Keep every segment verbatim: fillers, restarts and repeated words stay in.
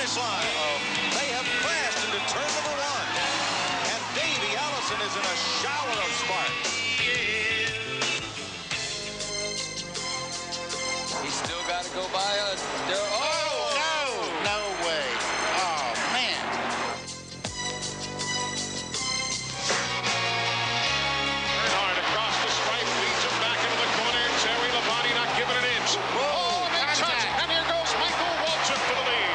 finish line. Uh-oh. They have crashed into turn number one. And Davey Allison is in a shower of sparks. He's still got to go by us. Oh, no, no way. Oh, man. Earnhardt across the stripe, leads him back into the corner. Terry Labonte not giving an inch. Whoa, oh, and touch, and here goes Michael Waltrip for the lead.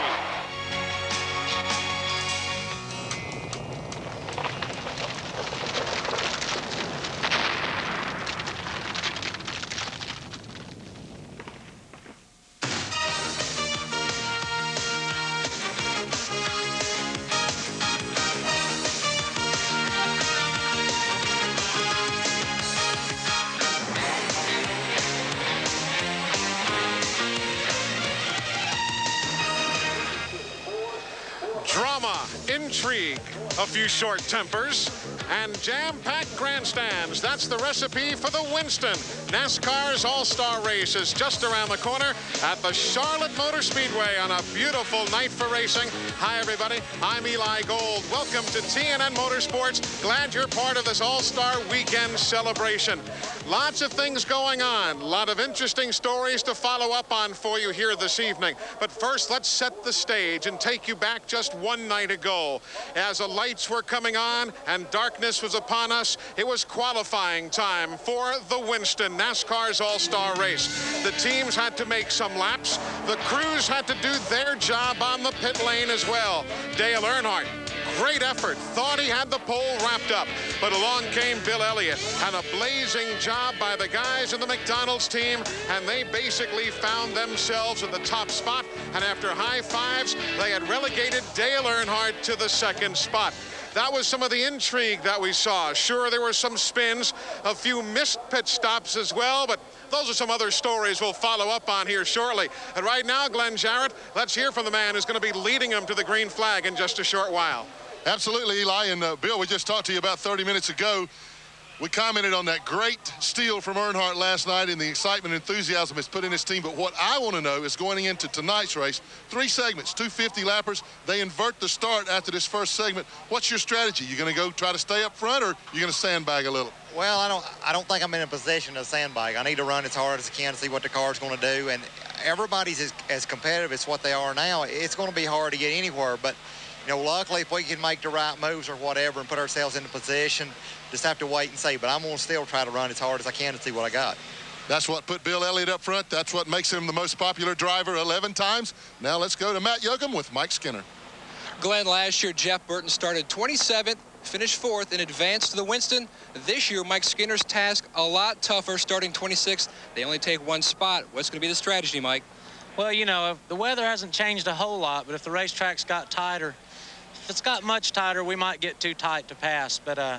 Drama, intrigue, a few short tempers, and jam-packed grandstands. That's the recipe for the Winston. NASCAR's All-Star Race is just around the corner at the Charlotte Motor Speedway on a beautiful night for racing. Hi, everybody. I'm Eli Gold. Welcome to T N N Motorsports. Glad you're part of this All-Star Weekend celebration. Lots of things going on. A lot of interesting stories to follow up on for you here this evening. But first, let's set the stage and take you back just one night ago. As the lights were coming on and darkness was upon us, it was qualifying time for the Winston, NASCAR's All-Star Race. The teams had to make some laps. The crews had to do their job on the pit lane as well. Dale Earnhardt, great effort, thought he had the pole wrapped up, but along came Bill Elliott, and a blazing job by the guys in the McDonald's team, and they basically found themselves in the top spot, and after high fives, they had relegated Dale Earnhardt to the second spot. That was some of the intrigue that we saw. Sure, there were some spins, a few missed pit stops as well, but those are some other stories we'll follow up on here shortly. And right now, Glenn Jarrett, let's hear from the man who's going to be leading them to the green flag in just a short while. Absolutely, Eli. And uh, Bill, we just talked to you about thirty minutes ago. We commented on that great steal from Earnhardt last night and the excitement and enthusiasm it's put in his team. But what I want to know is going into tonight's race, three segments, two fifty lappers. They invert the start after this first segment. What's your strategy? You going to go try to stay up front, or you going to sandbag a little? Well, I don't I don't think I'm in a position to sandbag. I need to run as hard as I can to see what the car's going to do. And everybody's as, as competitive as what they are now. It's going to be hard to get anywhere. But, you know, luckily, if we can make the right moves or whatever and put ourselves in a position, just have to wait and see. But I'm going to still try to run as hard as I can to see what I got. That's what put Bill Elliott up front. That's what makes him the most popular driver eleven times. Now let's go to Matt Yoakum with Mike Skinner. Glenn, last year, Jeff Burton started twenty-seventh, finished fourth, and advanced to the Winston. This year, Mike Skinner's task a lot tougher, starting twenty-sixth. They only take one spot. What's going to be the strategy, Mike? Well, you know, if the weather hasn't changed a whole lot, but if the racetrack's got tighter, if it's got much tighter, we might get too tight to pass. But uh,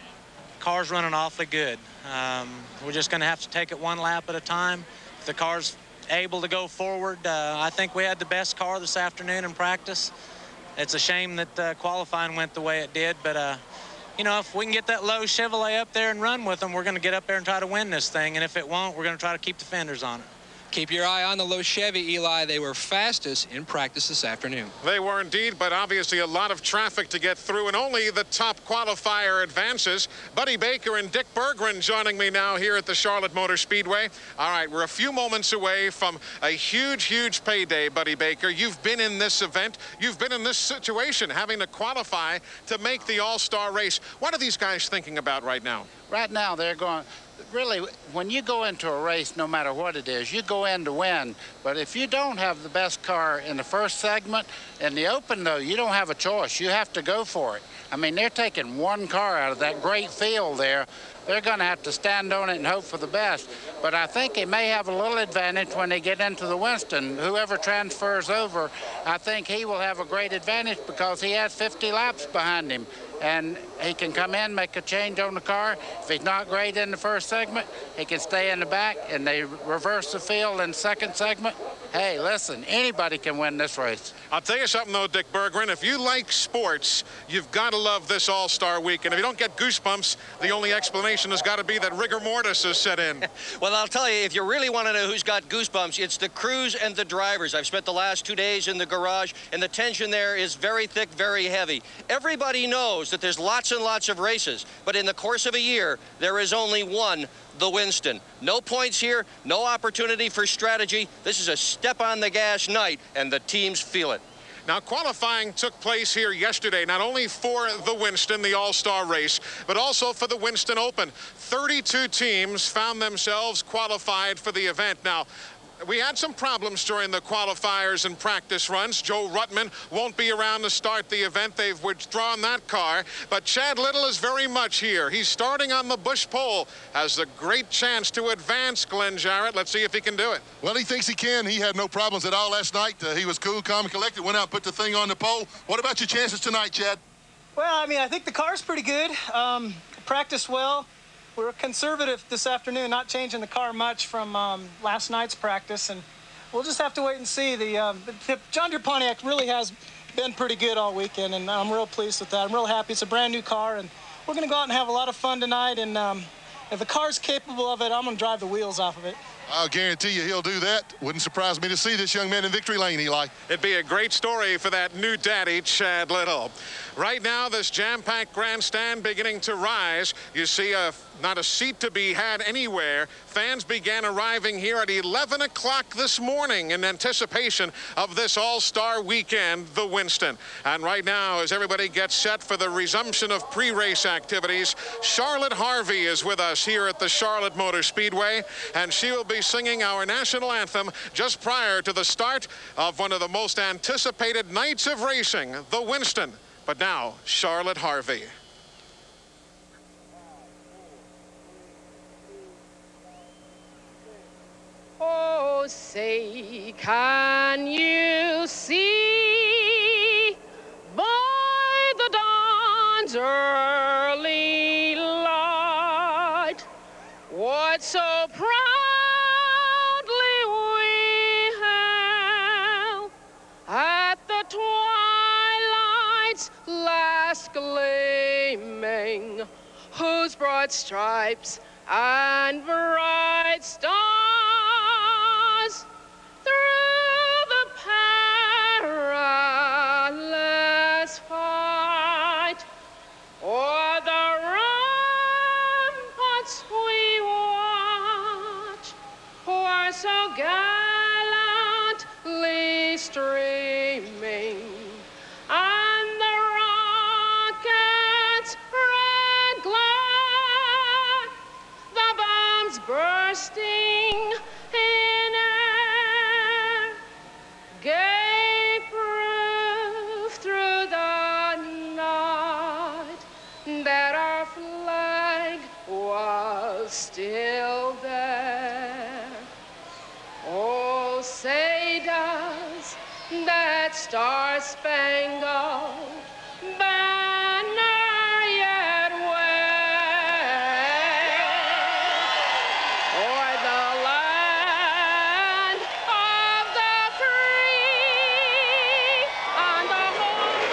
car's running awfully good. Um, we're just going to have to take it one lap at a time. If the car's able to go forward, uh, I think we had the best car this afternoon in practice. It's a shame that uh, qualifying went the way it did, but, uh, you know, if we can get that low Chevrolet up there and run with them, we're going to get up there and try to win this thing, and if it won't, we're going to try to keep the fenders on it. Keep your eye on the low Chevy, Eli. They were fastest in practice this afternoon. They were indeed, but obviously a lot of traffic to get through, and only the top qualifier advances. Buddy Baker and Dick Berggren joining me now here at the Charlotte Motor Speedway. All right, we're a few moments away from a huge, huge payday, Buddy Baker. You've been in this event. You've been in this situation, having to qualify to make the All-Star race. What are these guys thinking about right now? Right now, they're going... Really, when you go into a race, no matter what it is, you go in to win. But if you don't have the best car in the first segment, in the open, though, you don't have a choice. You have to go for it. I mean, they're taking one car out of that great field there. They're going to have to stand on it and hope for the best. But I think they may have a little advantage when they get into the Winston. Whoever transfers over, I think he will have a great advantage because he has fifty laps behind him. And he can come in, make a change on the car. If he's not great in the first segment, he can stay in the back, and they reverse the field in the second segment. hey, listen, anybody can win this race. I'll tell you something, though, Dick Berggren. If you like sports, you've got to love this All-Star Week. And if you don't get goosebumps, the only explanation has got to be that rigor mortis has set in. Well, I'll tell you, if you really want to know who's got goosebumps, it's the crews and the drivers. I've spent the last two days in the garage, and the tension there is very thick, very heavy. Everybody knows that there's lots and lots of races, but in the course of a year, there is only one, the Winston. No points here, no opportunity for strategy. This is a step on the gas night, and the teams feel it. Now, qualifying took place here yesterday, not only for the Winston, the All-Star race, but also for the Winston Open. thirty-two teams found themselves qualified for the event. Now, we had some problems during the qualifiers and practice runs. Joe Ruttman won't be around to start the event. They've withdrawn that car. But Chad Little is very much here. He's starting on the Busch pole. Has a great chance to advance, Glenn Jarrett. Let's see if he can do it. Well, he thinks he can. He had no problems at all last night. Uh, he was cool, calm, and collected, went out and put the thing on the pole. What about your chances tonight, Chad? Well, I mean, I think the car's pretty good. Um, practiced well. We were conservative this afternoon, not changing the car much from um, last night's practice, and we'll just have to wait and see. The, um, the John Deere Pontiac really has been pretty good all weekend, and I'm real pleased with that. I'm real happy. It's a brand new car, and we're going to go out and have a lot of fun tonight, and um, if the car's capable of it, I'm going to drive the wheels off of it. I'll guarantee you he'll do that. Wouldn't surprise me to see this young man in victory lane, Eli. It'd be a great story for that new daddy, Chad Little. Right now, this jam-packed grandstand beginning to rise. You see a, not a seat to be had anywhere. Fans began arriving here at eleven o'clock this morning in anticipation of this All-Star weekend, the Winston. And right now, as everybody gets set for the resumption of pre-race activities, Charlotte Harvey is with us here at the Charlotte Motor Speedway, and she will be singing our national anthem just prior to the start of one of the most anticipated nights of racing, the Winston. But now, Charlotte Harvey. Oh, say, can you see by the dawn's early light what so proudly we hailed at the twilight's last gleaming, whose broad stripes and bright stars through the perilous fight o'er the ramparts we watch were so gallantly streaming, and the rockets' red glare, the bombs bursting in air, gave proof through the night that our flag was still there. Oh, say does that star-spangled banner yet wave o'er the land of the free and the home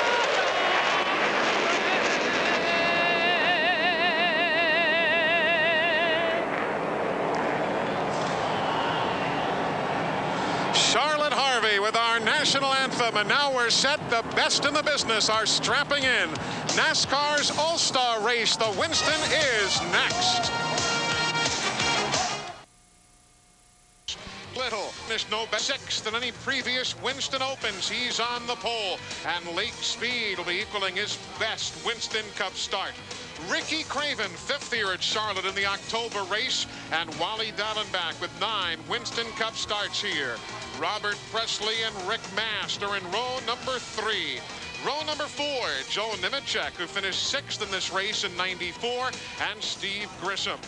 Charlotte Harvey with our national anthem, and now we're set. The best in the business are strapping in. NASCAR's All-Star race, the Winston, is next. Little finished no better sixth than any previous Winston Opens. He's on the pole, and Lake Speed will be equaling his best Winston Cup start. Ricky Craven, fifth here at Charlotte in the October race, and Wally Dallenbach with nine Winston Cup starts here. Robert Presley and Rick Mast are in row number three. Row number four, Joe Nemechek, who finished sixth in this race in ninety-four, and Steve Grissom.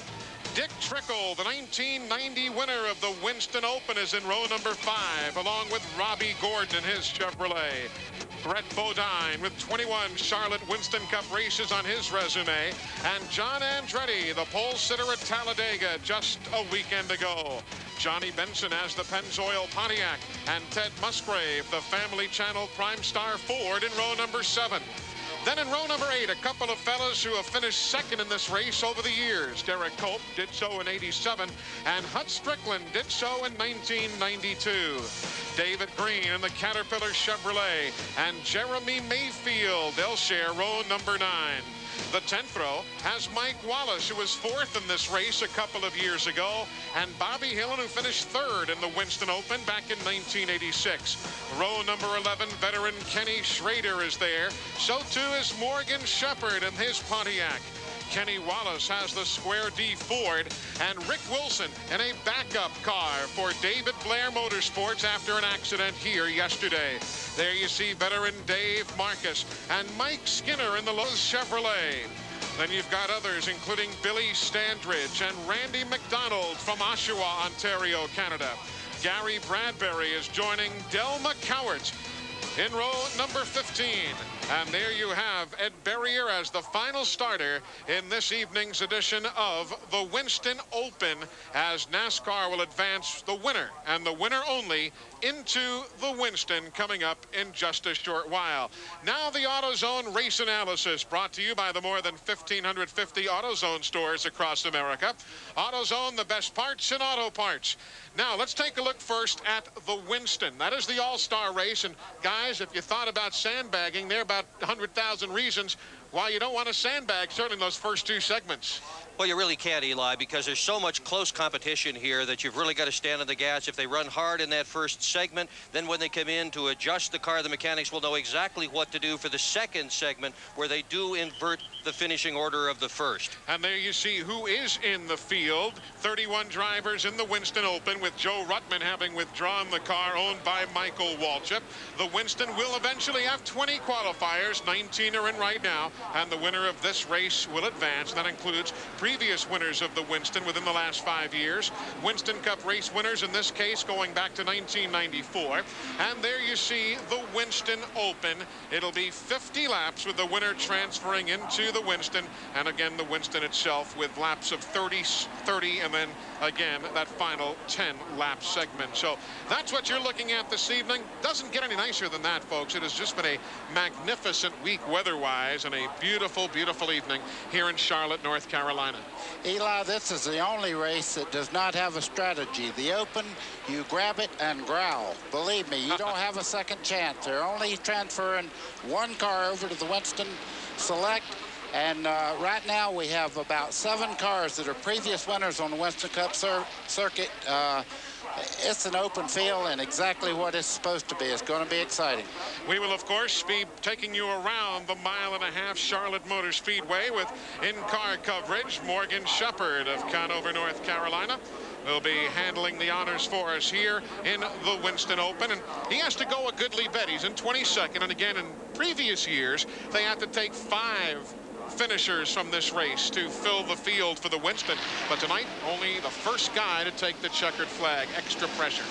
Dick Trickle, the nineteen ninety winner of the Winston Open, is in row number five, along with Robbie Gordon in his Chevrolet. Brett Bodine with twenty-one Charlotte Winston Cup races on his resume. And John Andretti, the pole sitter at Talladega just a weekend ago. Johnny Benson has the Pennzoil Pontiac. And Ted Musgrave, the Family Channel Prime Star Ford, in row number seven. Then in row number eight, a couple of fellas who have finished second in this race over the years. Derek Cope did so in eighty-seven, and Hut Strickland did so in nineteen ninety-two. David Green in the Caterpillar Chevrolet, and Jeremy Mayfield, they'll share row number nine. The tenth row has Mike Wallace, who was fourth in this race a couple of years ago, and Bobby Hillen, who finished third in the Winston Open back in nineteen eighty-six. Row number eleven, veteran Kenny Schrader is there. So too is Morgan Shepherd in his Pontiac. Kenny Wallace has the Square D Ford, and Rick Wilson in a backup car for David Blair Motorsports after an accident here yesterday. There you see veteran Dave Marcus and Mike Skinner in the Lowe's Chevrolet. Then you've got others, including Billy Standridge and Randy McDonald from Oshawa, Ontario, Canada. Gary Bradbury is joining Delma Cowards in row number fifteen. And there you have Ed Berrier as the final starter in this evening's edition of the Winston Open, as NASCAR will advance the winner and the winner only into the Winston coming up in just a short while. Now the AutoZone race analysis, brought to you by the more than one thousand five hundred fifty AutoZone stores across America. AutoZone, the best parts in auto parts. Now let's take a look first at the Winston. That is the all-star race, and guys, if you thought about sandbagging, there are about one hundred thousand reasons why you don't want to sandbag, certainly in those first two segments. Well, you really can't, Eli, because there's so much close competition here that you've really got to stand on the gas. If they run hard in that first segment, then when they come in to adjust the car, the mechanics will know exactly what to do for the second segment, where they do invert the finishing order of the first. And there you see who is in the field. thirty-one drivers in the Winston Open, with Joe Ruttman having withdrawn the car owned by Michael Walchip. The Winston will eventually have twenty qualifiers. nineteen are in right now, and the winner of this race will advance. That includes previous winners of the Winston within the last five years. Winston Cup race winners in this case going back to nineteen ninety-four. And there you see the Winston Open. It'll be fifty laps, with the winner transferring into the Winston, and again the Winston itself with laps of thirty, thirty, and then again that final ten lap segment. So that's what you're looking at this evening. Doesn't get any nicer than that, folks. It has just been a magnificent week weather-wise, and a beautiful, beautiful evening here in Charlotte, North Carolina. Eli, this is the only race that does not have a strategy. The Open, you grab it and growl. Believe me, you don't have a second chance. They're only transferring one car over to the Winston Select. And uh, right now we have about seven cars that are previous winners on the Winston Cup cir circuit. Uh, it's an open field and exactly what it's supposed to be. It's going to be exciting. We will, of course, be taking you around the mile and a half Charlotte Motor Speedway with in-car coverage. Morgan Shepherd of Conover, North Carolina, will be handling the honors for us here in the Winston Open. And he has to go a goodly bit. He's in twenty-second. And again, in previous years, they had to take five finishers from this race to fill the field for the Winston. But tonight, only the first guy to take the checkered flag. Extra pressure.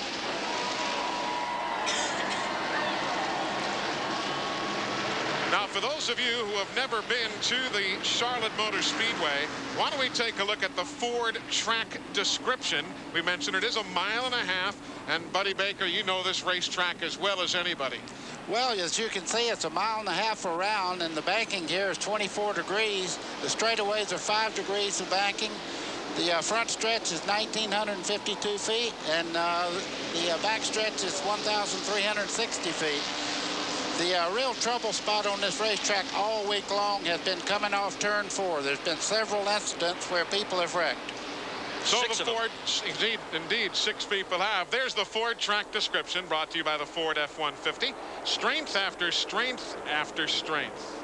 Now, for those of you who have never been to the Charlotte Motor Speedway, why don't we take a look at the Ford track description. We mentioned it is a mile and a half, and Buddy Baker, you know this racetrack as well as anybody. Well, as you can see, it's a mile and a half around, and the banking here is twenty-four degrees. The straightaways are five degrees of banking. The uh, front stretch is one thousand nine hundred fifty-two feet, and uh, the uh, back stretch is one thousand three hundred sixty feet. The uh, real trouble spot on this racetrack all week long has been coming off turn four. There's been several incidents where people have wrecked. So six the Ford, indeed, indeed, six people have. There's the Ford track description, brought to you by the Ford F one fifty. Strength after strength after strength.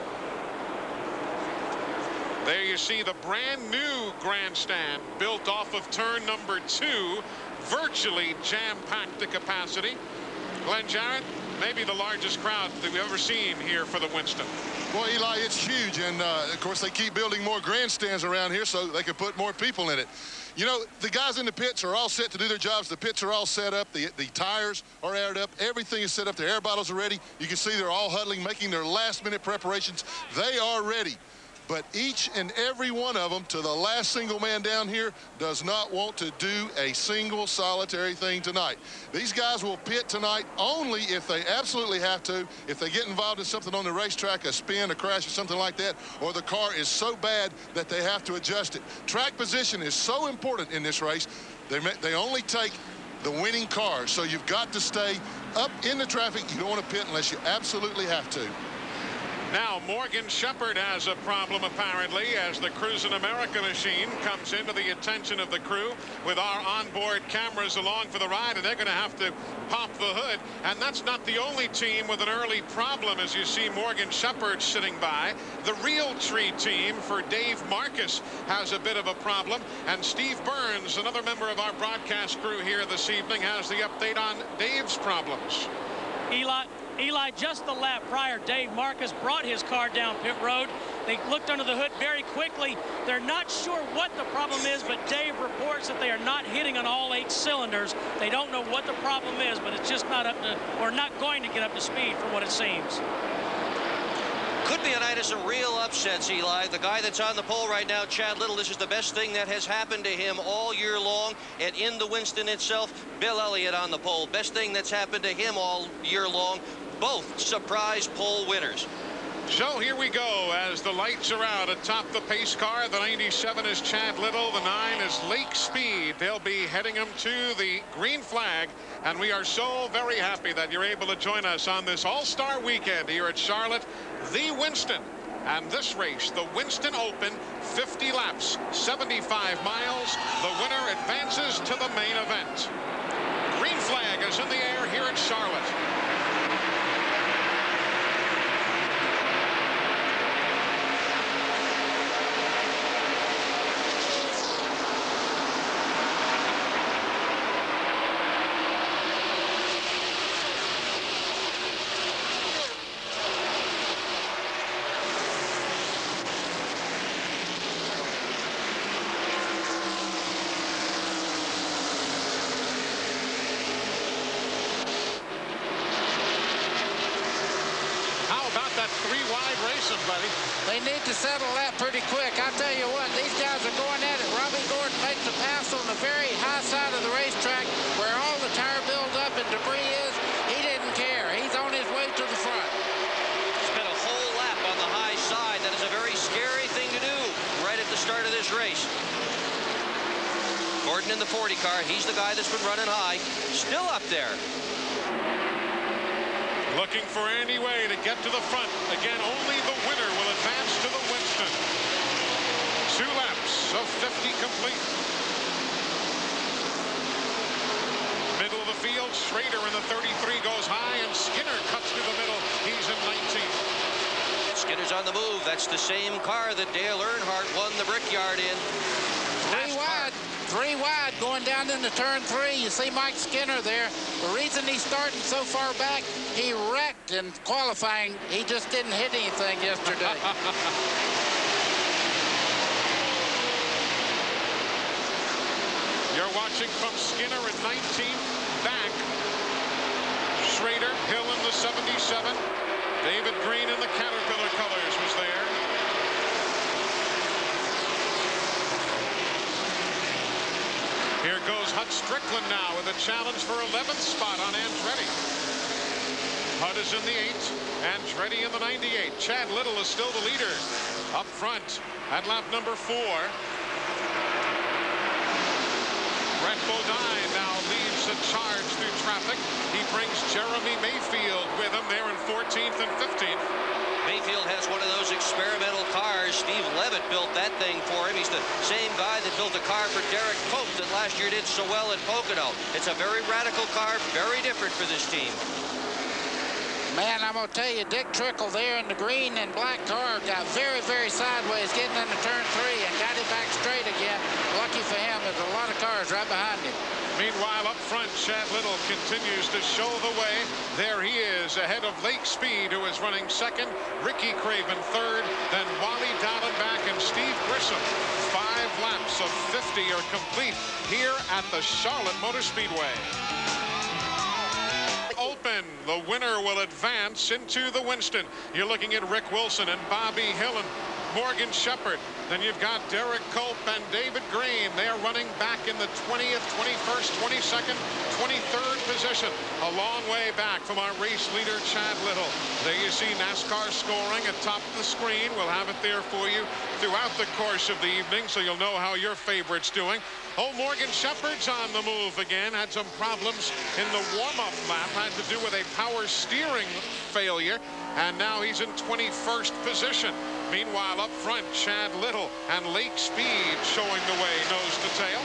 There you see the brand new grandstand built off of turn number two, virtually jam-packed to capacity. Glenn Jarrett, maybe the largest crowd that we've ever seen here for the Winston. Well, Eli, it's huge, and uh, of course they keep building more grandstands around here so they can put more people in it. You know, the guys in the pits are all set to do their jobs. The pits are all set up. The, the tires are aired up. Everything is set up. The air bottles are ready. You can see they're all huddling, making their last-minute preparations. They are ready. But each and every one of them, to the last single man down here, does not want to do a single solitary thing tonight. These guys will pit tonight only if they absolutely have to, if they get involved in something on the racetrack, a spin, a crash, or something like that, or the car is so bad that they have to adjust it. Track position is so important in this race. They, they only take the winning car, so you've got to stay up in the traffic. You don't want to pit unless you absolutely have to. Now, Morgan Shepherd has a problem, apparently, as the Cruisin' America machine comes into the attention of the crew with our onboard cameras along for the ride, and they're going to have to pop the hood. And that's not the only team with an early problem, as you see Morgan Shepherd sitting by. The Realtree team for Dave Marcus has a bit of a problem, and Steve Burns, another member of our broadcast crew here this evening, has the update on Dave's problems. Eli, Eli, just the lap prior, Dave Marcus brought his car down pit road. They looked under the hood very quickly. They're not sure what the problem is, but Dave reports that they are not hitting on all eight cylinders. They don't know what the problem is, but it's just not up to, or not going to get up to speed from what it seems. Could be a night of some real upsets, Eli. The guy that's on the pole right now, Chad Little, this is the best thing that has happened to him all year long. And in the Winston itself, Bill Elliott on the pole. Best thing that's happened to him all year long. Both surprise pole winners. So here we go as the lights are out atop the pace car. The ninety-seven is Chad Little. The nine is Lake Speed. They'll be heading them to the green flag. And we are so very happy that you're able to join us on this all-star weekend here at Charlotte, the Winston. And this race, the Winston Open, fifty laps, seventy-five miles. The winner advances to the main event. Green flag is in the air here at Charlotte. Buddy. They need to settle that pretty quick. I'll tell you what, these guys are going at it. Robbie Gordon makes a pass on the very high side of the racetrack where all the tire buildup and debris is. He didn't care. He's on his way to the front. Spent a whole lap on the high side. That is a very scary thing to do right at the start of this race. Gordon in the forty car. He's the guy that's been running high. Still up there. Looking for any way to get to the front. Again, only the winner will advance to the Winston. Two laps of fifty complete. Middle of the field, Schrader in the thirty-three goes high, and Skinner cuts through the middle. He's in nineteenth. Skinner's on the move. That's the same car that Dale Earnhardt won the Brickyard in. Three wide. Three wide going down into turn three. You see Mike Skinner there. The reason he's starting so far back, he wrecked in qualifying. He just didn't hit anything yesterday. You're watching from Skinner at nineteen back. Schrader, Hill in the seventy-seven. David Green in the Caterpillar colors was there. Here goes Hut Strickland now with a challenge for eleventh spot on Andretti. Hut is in the eight, Andretti in the ninety-eight. Chad Little is still the leader up front at lap number four. Brett Bodine now leads the charge through traffic. He brings Jeremy Mayfield with him there in fourteenth and fifteenth. Mayfield has one of those experimental cars. Steve Levitt built that thing for him. He's the same guy that built a car for Derek Pope that last year did so well at Pocono. It's a very radical car, very different for this team. Man, I'm going to tell you, Dick Trickle there in the green and black car got very, very sideways getting into turn three and got it back straight again. Lucky for him, there's a lot of cars right behind him. Meanwhile, up front, Chad Little continues to show the way. There he is, ahead of Lake Speed, who is running second, Ricky Craven third, then Wally Dallenbach and Steve Grissom. Five laps of fifty are complete here at the Charlotte Motor Speedway. Open, the winner will advance into the Winston. You're looking at Rick Wilson and Bobby Hill and Morgan Shepherd. Then you've got Derek Culp and David Green. They're running back in the twentieth, twenty-first, twenty-second, twenty-third position. A long way back from our race leader, Chad Little. There you see NASCAR scoring atop the screen. We'll have it there for you throughout the course of the evening, so you'll know how your favorite's doing. Oh, Morgan Shepherd's on the move again. Had some problems in the warm-up lap. Had to do with a power steering failure. And now he's in twenty-first position. Meanwhile, up front, Chad Little and Lake Speed showing the way nose to tail.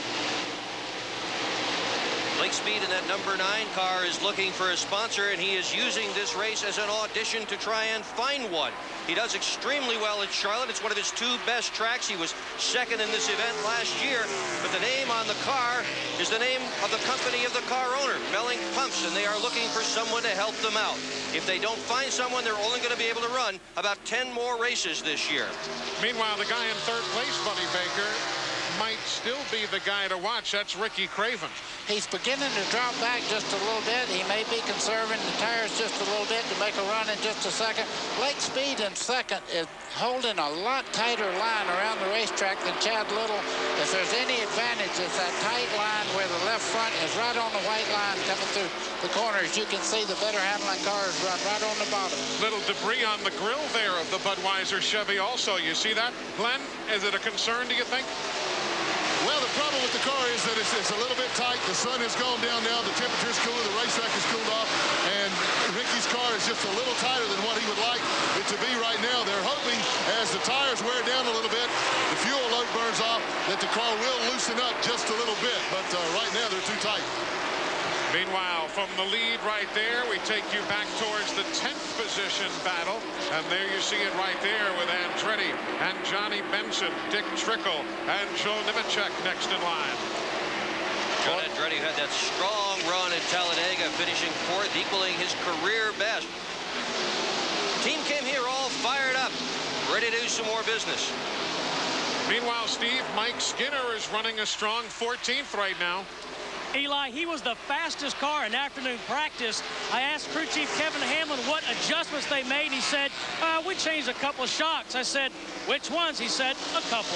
Lake Speed in that number nine car is looking for a sponsor, and he is using this race as an audition to try and find one. He does extremely well at Charlotte. It's one of his two best tracks. He was second in this event last year, but the name on the car is the name of the company of the car owner, Melling Pumps, and they are looking for someone to help them out. If they don't find someone, they're only going to be able to run about ten more races this year. Meanwhile, the guy in third place, Buddy Baker, might still be the guy to watch. That's Ricky Craven. He's beginning to drop back just a little bit. He may be conserving the tires just a little bit to make a run in just a second. Lake Speed in second is holding a lot tighter line around the racetrack than Chad Little. If there's any advantage, it's that tight line where the left front is right on the white line coming through the corners. You can see the better handling cars run right on the bottom. Little debris on the grill there of the Budweiser Chevy also. You see that, Glenn? Is it a concern, do you think? Well, the problem with the car is that it's, it's a little bit tight. The sun has gone down now. The temperature's cooler. The racetrack is cooled off. And Ricky's car is just a little tighter than what he would like it to be right now. They're hoping as the tires wear down a little bit, the fuel load burns off, that the car will loosen up just a little bit. But uh, right now, they're too tight. Meanwhile, from the lead right there, we take you back towards the tenth position battle. And there you see it right there with Andretti and Johnny Benson, Dick Trickle, and Joe Nemechek next in line. John Andretti had that strong run at Talladega, finishing fourth, equaling his career best. Team came here all fired up, ready to do some more business. Meanwhile, Steve, Mike Skinner is running a strong fourteenth right now. Eli, he was the fastest car in afternoon practice. I asked crew chief Kevin Hamlin what adjustments they made. He said, uh, we changed a couple of shocks. I said, which ones? He said, a couple.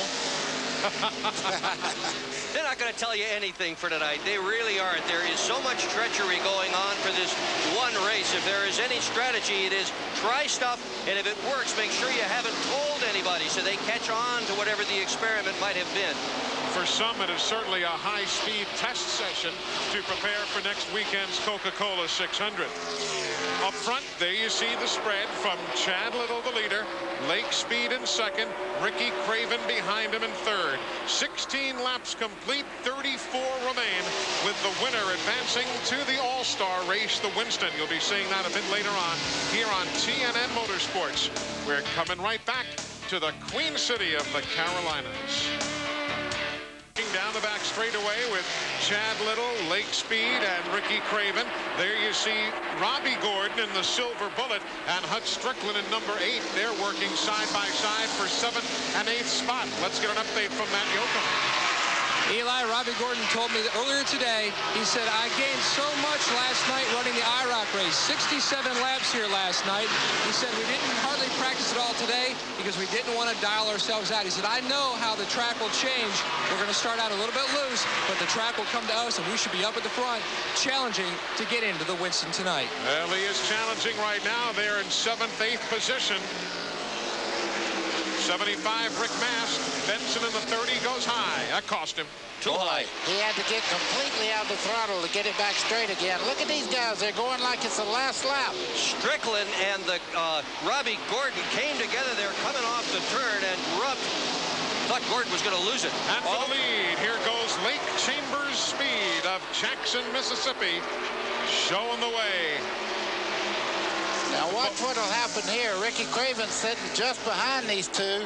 They're not going to tell you anything for tonight. They really aren't. There is so much treachery going on for this one race. If there is any strategy, it is try stuff, and if it works, make sure you haven't told anybody so they catch on to whatever the experiment might have been. For some, it is certainly a high-speed test session to prepare for next weekend's Coca-Cola six hundred. Up front, there you see the spread from Chad Little, the leader, Lake Speed in second, Ricky Craven behind him in third. sixteen laps complete, thirty-four remain, with the winner advancing to the All-Star race, the Winston. You'll be seeing that a bit later on here on T N N Motorsports. We're coming right back to the Queen City of the Carolinas. Down the back straightaway with Chad Little, Lake Speed, and Ricky Craven. There you see Robbie Gordon in the silver bullet and Hut Strickland in number eight. They're working side by side for seventh and eighth spot. Let's get an update from Matt Yoakum. Eli, Robbie Gordon told me that earlier today, he said, I gained so much last night running the I ROC race. sixty-seven laps here last night. He said, we didn't hardly practice at all today because we didn't want to dial ourselves out. He said, I know how the track will change. We're going to start out a little bit loose, but the track will come to us, and we should be up at the front, challenging to get into the Winston tonight. Well, he is challenging right now. They're in seventh, eighth position. seventy-five, Rick Mast. Benson in the thirty goes high. That cost him. Too high. He had to get completely out the throttle to get it back straight again. Look at these guys. They're going like it's the last lap. Strickland and the uh, Robbie Gordon came together. They're coming off the turn and rubbed. Thought Gordon was going to lose it. And for the lead, here goes Lake Chambers Speed of Jackson, Mississippi, showing the way. Now watch what'll happen here. Ricky Craven sitting just behind these two.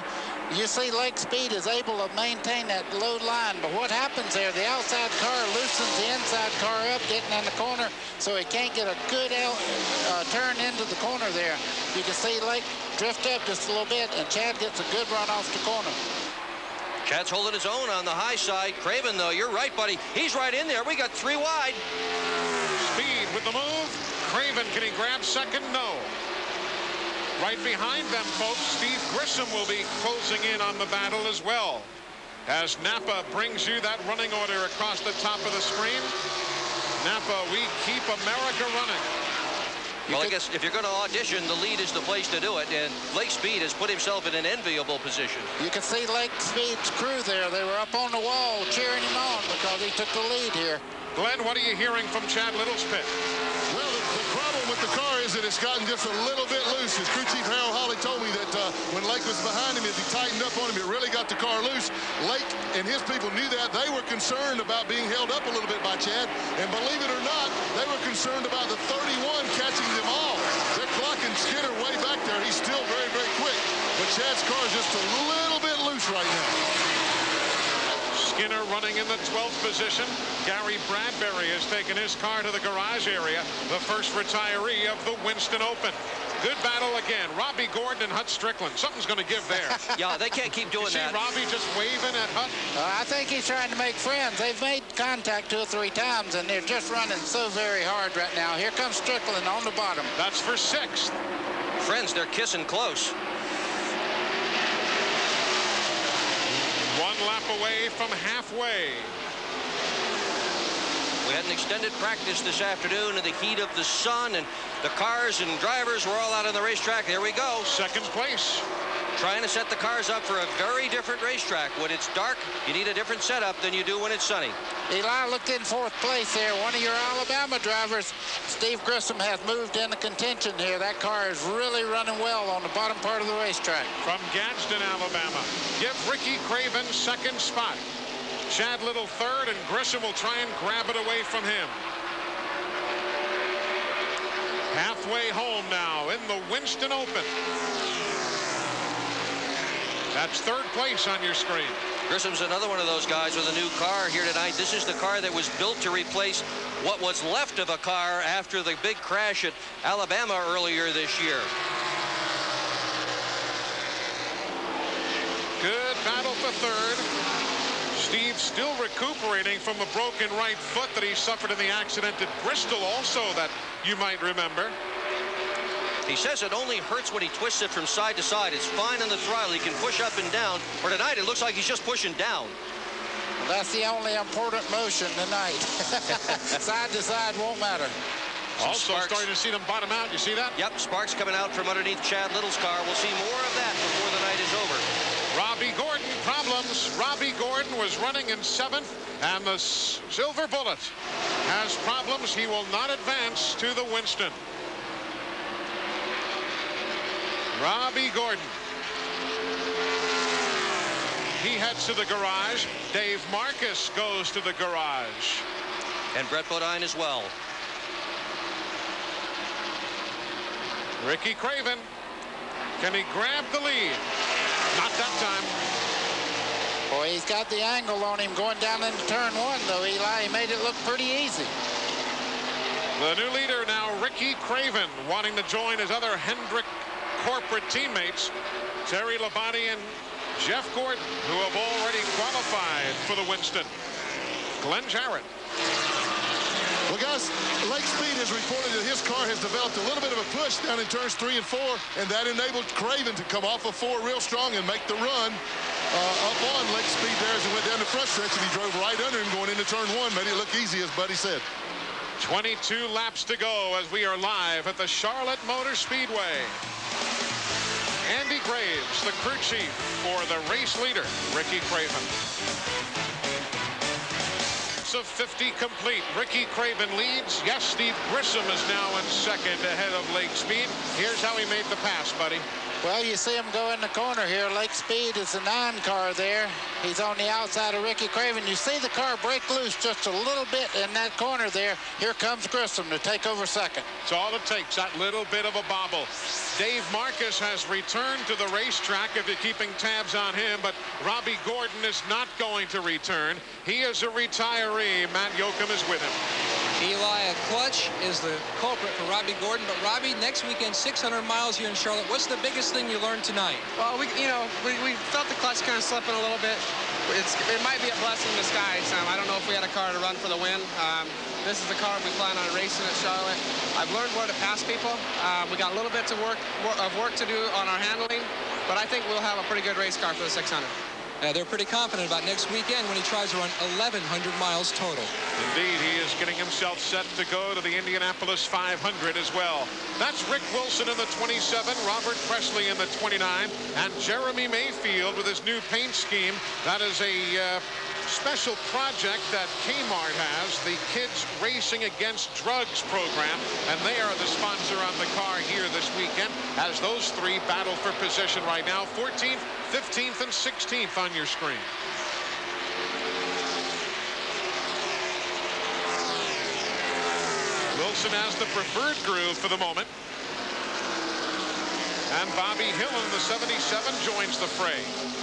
You see Lake Speed is able to maintain that low line, but what happens there, the outside car loosens the inside car up, getting in the corner, so he can't get a good out, uh, turn into the corner there. You can see Lake drift up just a little bit, and Chad gets a good run off the corner. Chad's holding his own on the high side. Craven, though, you're right, buddy. He's right in there. We got three wide. Speed with the move. Craven, can he grab second? No. Right behind them, folks, Steve Grissom will be closing in on the battle as well. As Napa brings you that running order across the top of the screen. Napa, we keep America running. Well, I guess if you're going to audition, the lead is the place to do it, and Lake Speed has put himself in an enviable position. You can see Lake Speed's crew there. They were up on the wall cheering him on because he took the lead here. Glenn, what are you hearing from Chad Little's pit? Well, the, the problem with the car is that it's gotten just a little bit loose. His crew chief Harold Hawley told me that uh, when Lake was behind him, as he tightened up on him, it really got the car loose. Lake and his people knew that. They were concerned about being held up a little bit by Chad. And believe it or not, they were concerned about the thirty-one catching them all. They're clocking Skinner way back there. He's still very, very quick. But Chad's car is just a little bit loose right now. Skinner running in the twelfth position. Gary Bradbury has taken his car to the garage area, the first retiree of the Winston Open. Good battle again. Robbie Gordon and Hut Strickland. Something's going to give there. Yeah, they can't keep doing you see that. Robbie just waving at Hut? Uh, I think he's trying to make friends. They've made contact two or three times, and they're just running so very hard right now. Here comes Strickland on the bottom. That's for sixth. Friends, they're kissing close. One lap away from halfway. We had an extended practice this afternoon in the heat of the sun, and the cars and drivers were all out on the racetrack. There we go. Second place. Trying to set the cars up for a very different racetrack. When it's dark, you need a different setup than you do when it's sunny. Eli looked in fourth place there. One of your Alabama drivers, Steve Grissom, has moved into contention here. That car is really running well on the bottom part of the racetrack. From Gadsden, Alabama. Give Ricky Craven second spot. Chad Little third, and Grissom will try and grab it away from him. Halfway home now in the Winston Open. That's third place on your screen. Grissom's another one of those guys with a new car here tonight. This is the car that was built to replace what was left of a car after the big crash at Alabama earlier this year. Good battle for third. Steve still recuperating from a broken right foot that he suffered in the accident at Bristol also, that you might remember. He says it only hurts when he twists it from side to side. It's fine on the throttle. He can push up and down. For tonight, it looks like he's just pushing down. Well, that's the only important motion tonight. Side to side won't matter. Some also sparks. Starting to see them bottom out. You see that? Yep, sparks coming out from underneath Chad Little's car. We'll see more of that before the night is over. Robbie Gordon, problems. Robbie Gordon was running in seventh, and the Silver Bullet has problems. He will not advance to the Winston. Robbie Gordon. He heads to the garage. Dave Marcus goes to the garage. And Brett Bodine as well. Ricky Craven. Can he grab the lead? Not that time. Boy, he's got the angle on him going down into turn one, though, Eli. He made it look pretty easy. The new leader now, Ricky Craven, wanting to join his other Hendrick corporate teammates, Terry Labonte and Jeff Gordon, who have already qualified for the Winston. Glenn Jarrett. Well, guys, Lake Speed has reported that his car has developed a little bit of a push down in turns three and four, and that enabled Craven to come off of four real strong and make the run uh, up on Lake Speed there as he went down the front stretch, and he drove right under him going into turn one. Made it look easy, as Buddy said. twenty-two laps to go as we are live at the Charlotte Motor Speedway. Andy Graves, the crew chief for the race leader, Ricky Craven. Of fifty complete. Ricky Craven leads. Yes, Steve Grissom is now in second ahead of Lake Speed. Here's how he made the pass, buddy. Well, you see him go in the corner here. Lake Speed is the nine car there. He's on the outside of Ricky Craven. You see the car break loose just a little bit in that corner there. Here comes Grissom to take over second. It's all it takes, that little bit of a bobble. Dave Marcus has returned to the racetrack if you're keeping tabs on him, but Robbie Gordon is not going to return. He is a retiree. Matt Yoakum is with him. Eli, a clutch is the culprit for Robbie Gordon, but Robbie, next weekend, six hundred miles here in Charlotte. What's the biggest thing you learned tonight? Well, we, you know, we, we felt the clutch kind of slipping a little bit. It's, it might be a blessing in disguise. Um, I don't know if we had a car to run for the win. Um, this is the car we plan on racing at Charlotte. I've learned where to pass people. Um, we got a little bit to work, of work to do on our handling, but I think we'll have a pretty good race car for the six hundred. Uh, they're pretty confident about next weekend when he tries to run eleven hundred miles total. Indeed, he is getting himself set to go to the Indianapolis five hundred as well. That's Rick Wilson in the twenty-seven, Robert Presley in the twenty-nine, and Jeremy Mayfield with his new paint scheme. That is a uh, special project that Kmart has, the Kids Racing Against Drugs program, and they are the sponsor on the car here this weekend as those three battle for position right now. fourteenth, fifteenth, and sixteenth on your screen. Wilson has the preferred groove for the moment. And Bobby Hill in the seventy-seven joins the fray.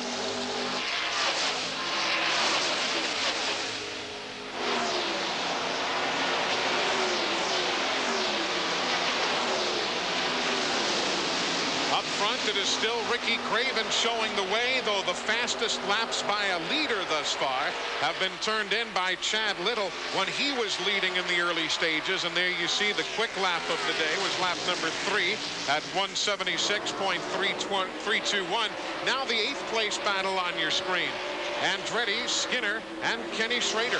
Up front, it is still Ricky Craven showing the way, though the fastest laps by a leader thus far have been turned in by Chad Little when he was leading in the early stages. And there you see the quick lap of the day was lap number three at one seventy-six point three two one. Now the eighth place battle on your screen. Andretti, Skinner, and Kenny Schrader.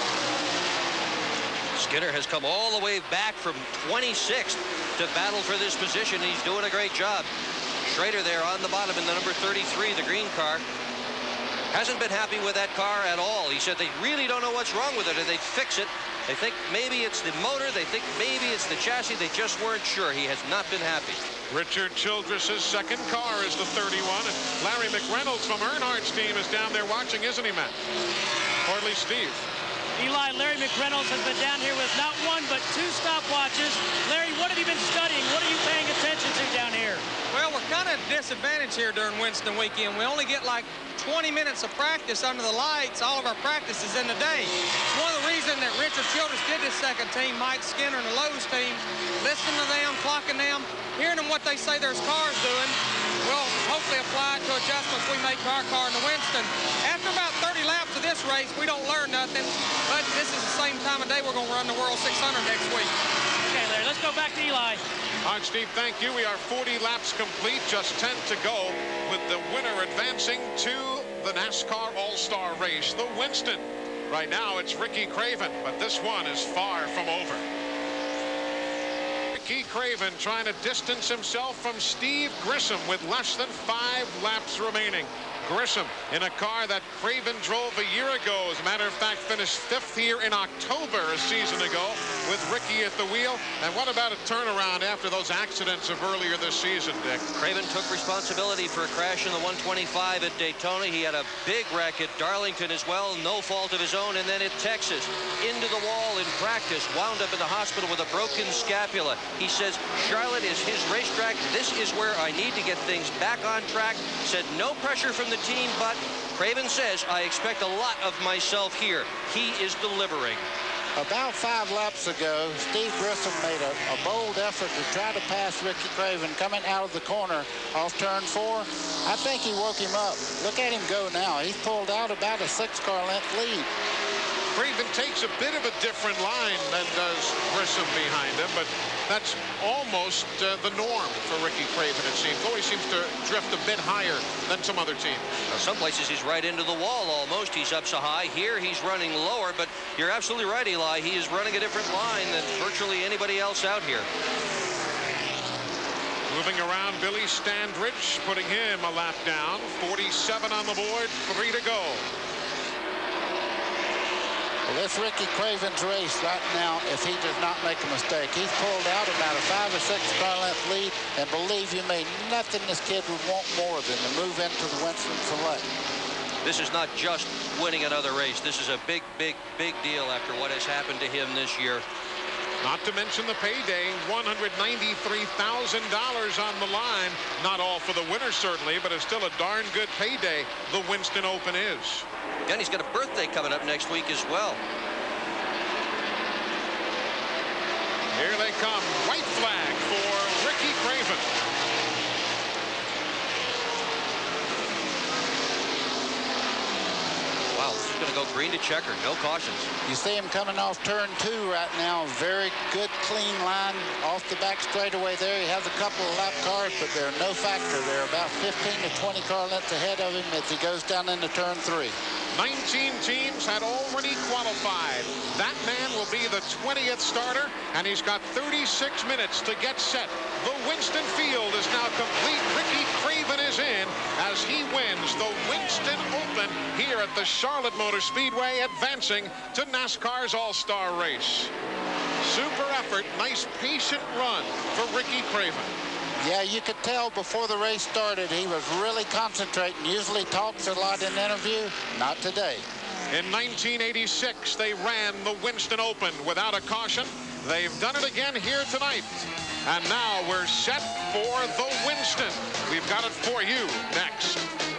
Skinner has come all the way back from twenty-sixth to battle for this position. He's doing a great job. Schrader there on the bottom in the number thirty-three, the green car. Hasn't been happy with that car at all. He said they really don't know what's wrong with it, and they'd fix it. They think maybe it's the motor. They think maybe it's the chassis. They just weren't sure. He has not been happy. Richard Childress's second car is the thirty-one. And Larry McReynolds from Earnhardt's team is down there watching, isn't he, Matt? Or at least Steve. Eli, Larry McReynolds has been down here with not one but two stopwatches. Larry, what have you been studying? What are you paying attention to down here? Well, we're kind of disadvantaged here during Winston weekend. We only get like twenty minutes of practice under the lights. All of our practice is in the day. It's one of the reasons that Richard Childress did this second team, Mike Skinner and the Lowe's team, listening to them, clocking them, hearing them what they say their cars doing. We'll hopefully apply it to adjustments we make to our car in the Winston. After about thirty laps of this race, we don't learn nothing, but this is the same time of day we're going to run the World six hundred next week. Okay, Larry, let's go back to Eli. All right, Steve, thank you. We are forty laps complete, just ten to go, with the winner advancing to the NASCAR All-Star race, the Winston. Right now, it's Ricky Craven, but this one is far from over. Ricky Craven trying to distance himself from Steve Grissom with less than five laps remaining. Grissom in a car that Craven drove a year ago. As a matter of fact, finished fifth here in October a season ago with Ricky at the wheel. And what about a turnaround after those accidents of earlier this season, Dick? Craven took responsibility for a crash in the one twenty-five at Daytona. He had a big wreck at Darlington as well, no fault of his own. And then at Texas, into the wall in practice, wound up in the hospital with a broken scapula. He says Charlotte is his racetrack. This is where I need to get things back on track. Said no pressure from the team, but Craven says I expect a lot of myself here. He is delivering. About five laps ago, Steve Grissom made a, a bold effort to try to pass Ricky Craven coming out of the corner off turn four. I think he woke him up. Look at him go now. He's pulled out about a six-car length lead. Craven takes a bit of a different line than does Grissom behind him, but that's almost uh, the norm for Ricky Craven, it seems. Though he seems to drift a bit higher than some other teams. Now, some places he's right into the wall almost. He's up so high. Here he's running lower, but you're absolutely right, Eli. He is running a different line than virtually anybody else out here. Moving around, Billy Standridge, putting him a lap down. forty-seven on the board, three to go. Well, it's Ricky Craven's race right now if he does not make a mistake. He's pulled out about a five or six car length lead, and believe you me, nothing this kid would want more than to move into the Winston Select. This is not just winning another race. This is a big, big, big deal after what has happened to him this year. Not to mention the payday, one hundred ninety-three thousand dollars on the line. Not all for the winner, certainly, but it's still a darn good payday the Winston Open is. And he's got a birthday coming up next week as well. Here they come. White flag for Ricky Craven. Wow, this is going to go green to checker. No cautions. You see him coming off turn two right now. Very good, clean line off the back straightaway there. He has a couple of lap cars, but they're no factor. They're about fifteen to twenty car lengths ahead of him as he goes down into turn three. nineteen teams had already qualified. That man will be the twentieth starter, and he's got thirty-six minutes to get set. The Winston field is now complete. Ricky Craven is in as he wins the Winston Open here at the Charlotte Motor Speedway, advancing to NASCAR's All-Star race. Super effort, nice patient run for Ricky Craven. Yeah, you could tell before the race started he was really concentrating. Usually talks a lot in interview. Not today. In nineteen eighty-six, they ran the Winston Open without a caution. They've done it again here tonight. And now we're set for the Winston. We've got it for you next.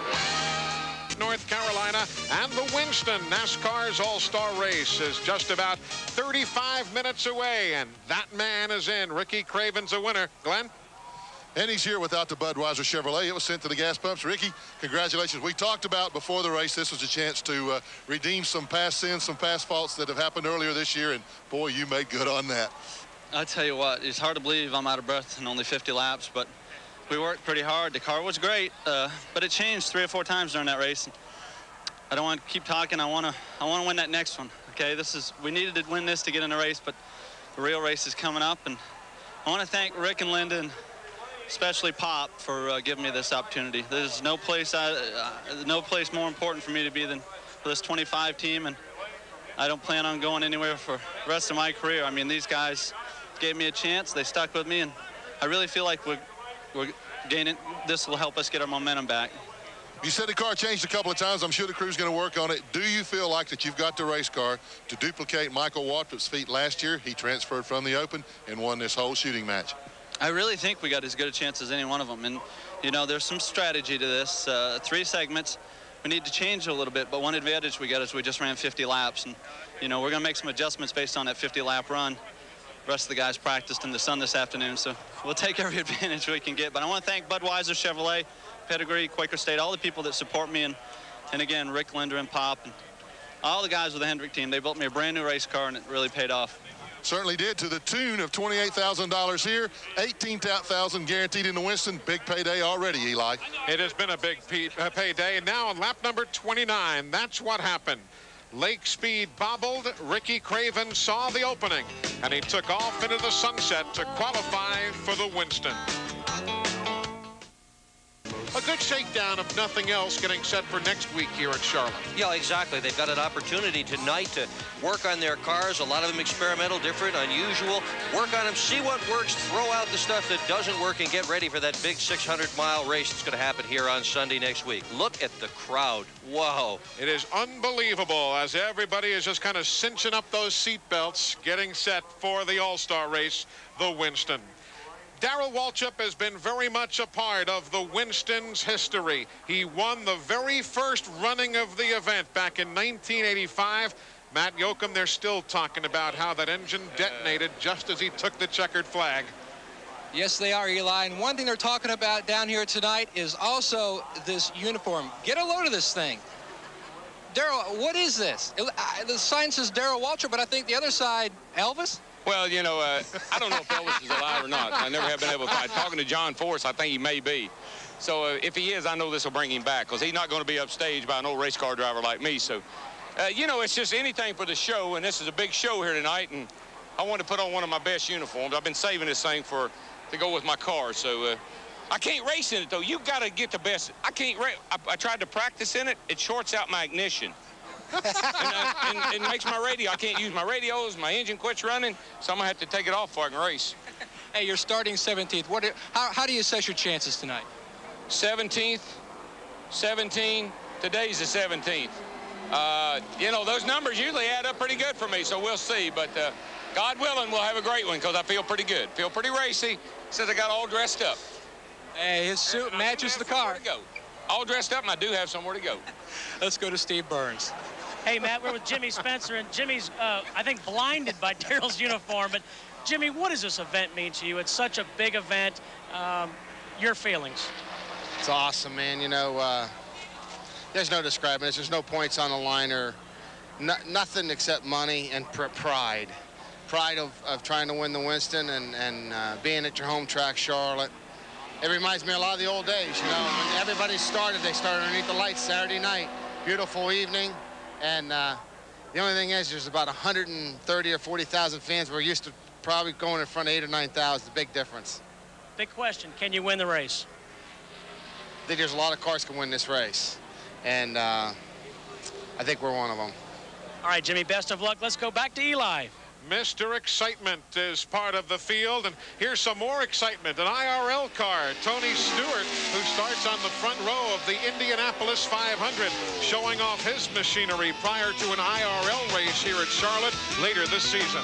North Carolina and the Winston NASCAR's All-Star race is just about thirty-five minutes away, and that man is in. Ricky Craven's a winner. Glenn? And he's here without the Budweiser Chevrolet. It was sent to the gas pumps. Ricky, congratulations. We talked about before the race, this was a chance to uh, redeem some past sins, some past faults that have happened earlier this year, and boy, you made good on that. I tell you what, it's hard to believe I'm out of breath in only fifty laps, but we worked pretty hard. The car was great, uh, but it changed three or four times during that race. I don't want to keep talking. I want to I want to win that next one. Okay, this is we needed to win this to get in the race, but the real race is coming up, and I want to thank Rick and Linda, and especially Pop, for uh, giving me this opportunity. There's no place I, uh, no place more important for me to be than for this twenty-five team, and I don't plan on going anywhere for the rest of my career. I mean, these guys gave me a chance. They stuck with me, and I really feel like we're, we're gaining. This will help us get our momentum back. You said the car changed a couple of times. I'm sure the crew's going to work on it. Do you feel like that you've got the race car to duplicate Michael Waltrip's feat last year? He transferred from the Open and won this whole shooting match. I really think we got as good a chance as any one of them. And, you know, there's some strategy to this. Uh, three segments. We need to change a little bit, but one advantage we got is we just ran fifty laps. And, you know, we're going to make some adjustments based on that fifty lap run. The rest of the guys practiced in the sun this afternoon, so we'll take every advantage we can get. But I want to thank Budweiser, Chevrolet, Pedigree, Quaker State, all the people that support me, and, and again, Rick, Linder, and Pop, and all the guys with the Hendrick team. They built me a brand new race car, and it really paid off. Certainly did, to the tune of twenty-eight thousand dollars here, eighteen thousand dollars guaranteed in the Winston. Big payday already, Eli. It has been a big pay uh, payday, and now on lap number twenty-nine, that's what happened. Lake speed bobbled. Ricky Craven saw the opening, and he took off into the sunset to qualify for the Winston. A good shakedown, if nothing else, getting set for next week here at Charlotte. Yeah, exactly. They've got an opportunity tonight to work on their cars. A lot of them experimental, different, unusual. Work on them, see what works, throw out the stuff that doesn't work, and get ready for that big six hundred mile race that's going to happen here on Sunday next week. Look at the crowd. Wow. It is unbelievable as everybody is just kind of cinching up those seat belts, getting set for the All-Star race, the Winston. Darrell Waltrip has been very much a part of the Winston's history. He won the very first running of the event back in nineteen eighty-five. Matt Yoakum, they're still talking about how that engine detonated just as he took the checkered flag. Yes, they are, Eli. And one thing they're talking about down here tonight is also this uniform. Get a load of this thing. Darrell, what is this? It, uh, the sign says Darrell Waltrip, but I think the other side, Elvis? Well, you know, uh, I don't know if Elvis is alive or not. I never have been able to find. Talking to John Force, I think he may be. So uh, if he is, I know this will bring him back, because he's not going to be upstaged by an old race car driver like me. So, uh, you know, it's just anything for the show, and this is a big show here tonight, and I want to put on one of my best uniforms. I've been saving this thing for to go with my car, so uh, I can't race in it, though. You've got to get the best. I can't race. I, I tried to practice in it. It shorts out my ignition. and, uh, and it makes my radio. I can't use my radios. My engine quits running, so I'm gonna have to take it off before I can race. Hey, you're starting seventeenth. What? Are, how, how do you assess your chances tonight? seventeenth, seventeen. Today's the seventeenth. Uh, you know, those numbers usually add up pretty good for me, so we'll see. But uh, God willing, we'll have a great one because I feel pretty good. Feel pretty racy. Says I got all dressed up. Hey, his suit and matches the car. To go. All dressed up, and I do have somewhere to go. Let's go to Steve Burns. Hey, Matt, we're with Jimmy Spencer, and Jimmy's, uh, I think, blinded by Darrell's uniform. But, Jimmy, what does this event mean to you? It's such a big event. Um, your feelings? It's awesome, man. You know, uh, there's no describing it. There's no points on the line or no, nothing except money and pr pride. Pride of, of trying to win the Winston and, and uh, being at your home track, Charlotte. It reminds me a lot of the old days, you know. When everybody started, they started underneath the lights Saturday night. Beautiful evening. And uh, the only thing is there's about one hundred thirty or forty thousand fans. We're used to probably going in front of eight or nine thousand. Big difference. Big question. Can you win the race? I think there's a lot of cars can win this race. And uh, I think we're one of them. All right, Jimmy, best of luck. Let's go back to Eli. Mister Excitement is part of the field, and here's some more excitement. An I R L car, Tony Stewart, who starts on the front row of the Indianapolis five hundred, showing off his machinery prior to an I R L race here at Charlotte later this season.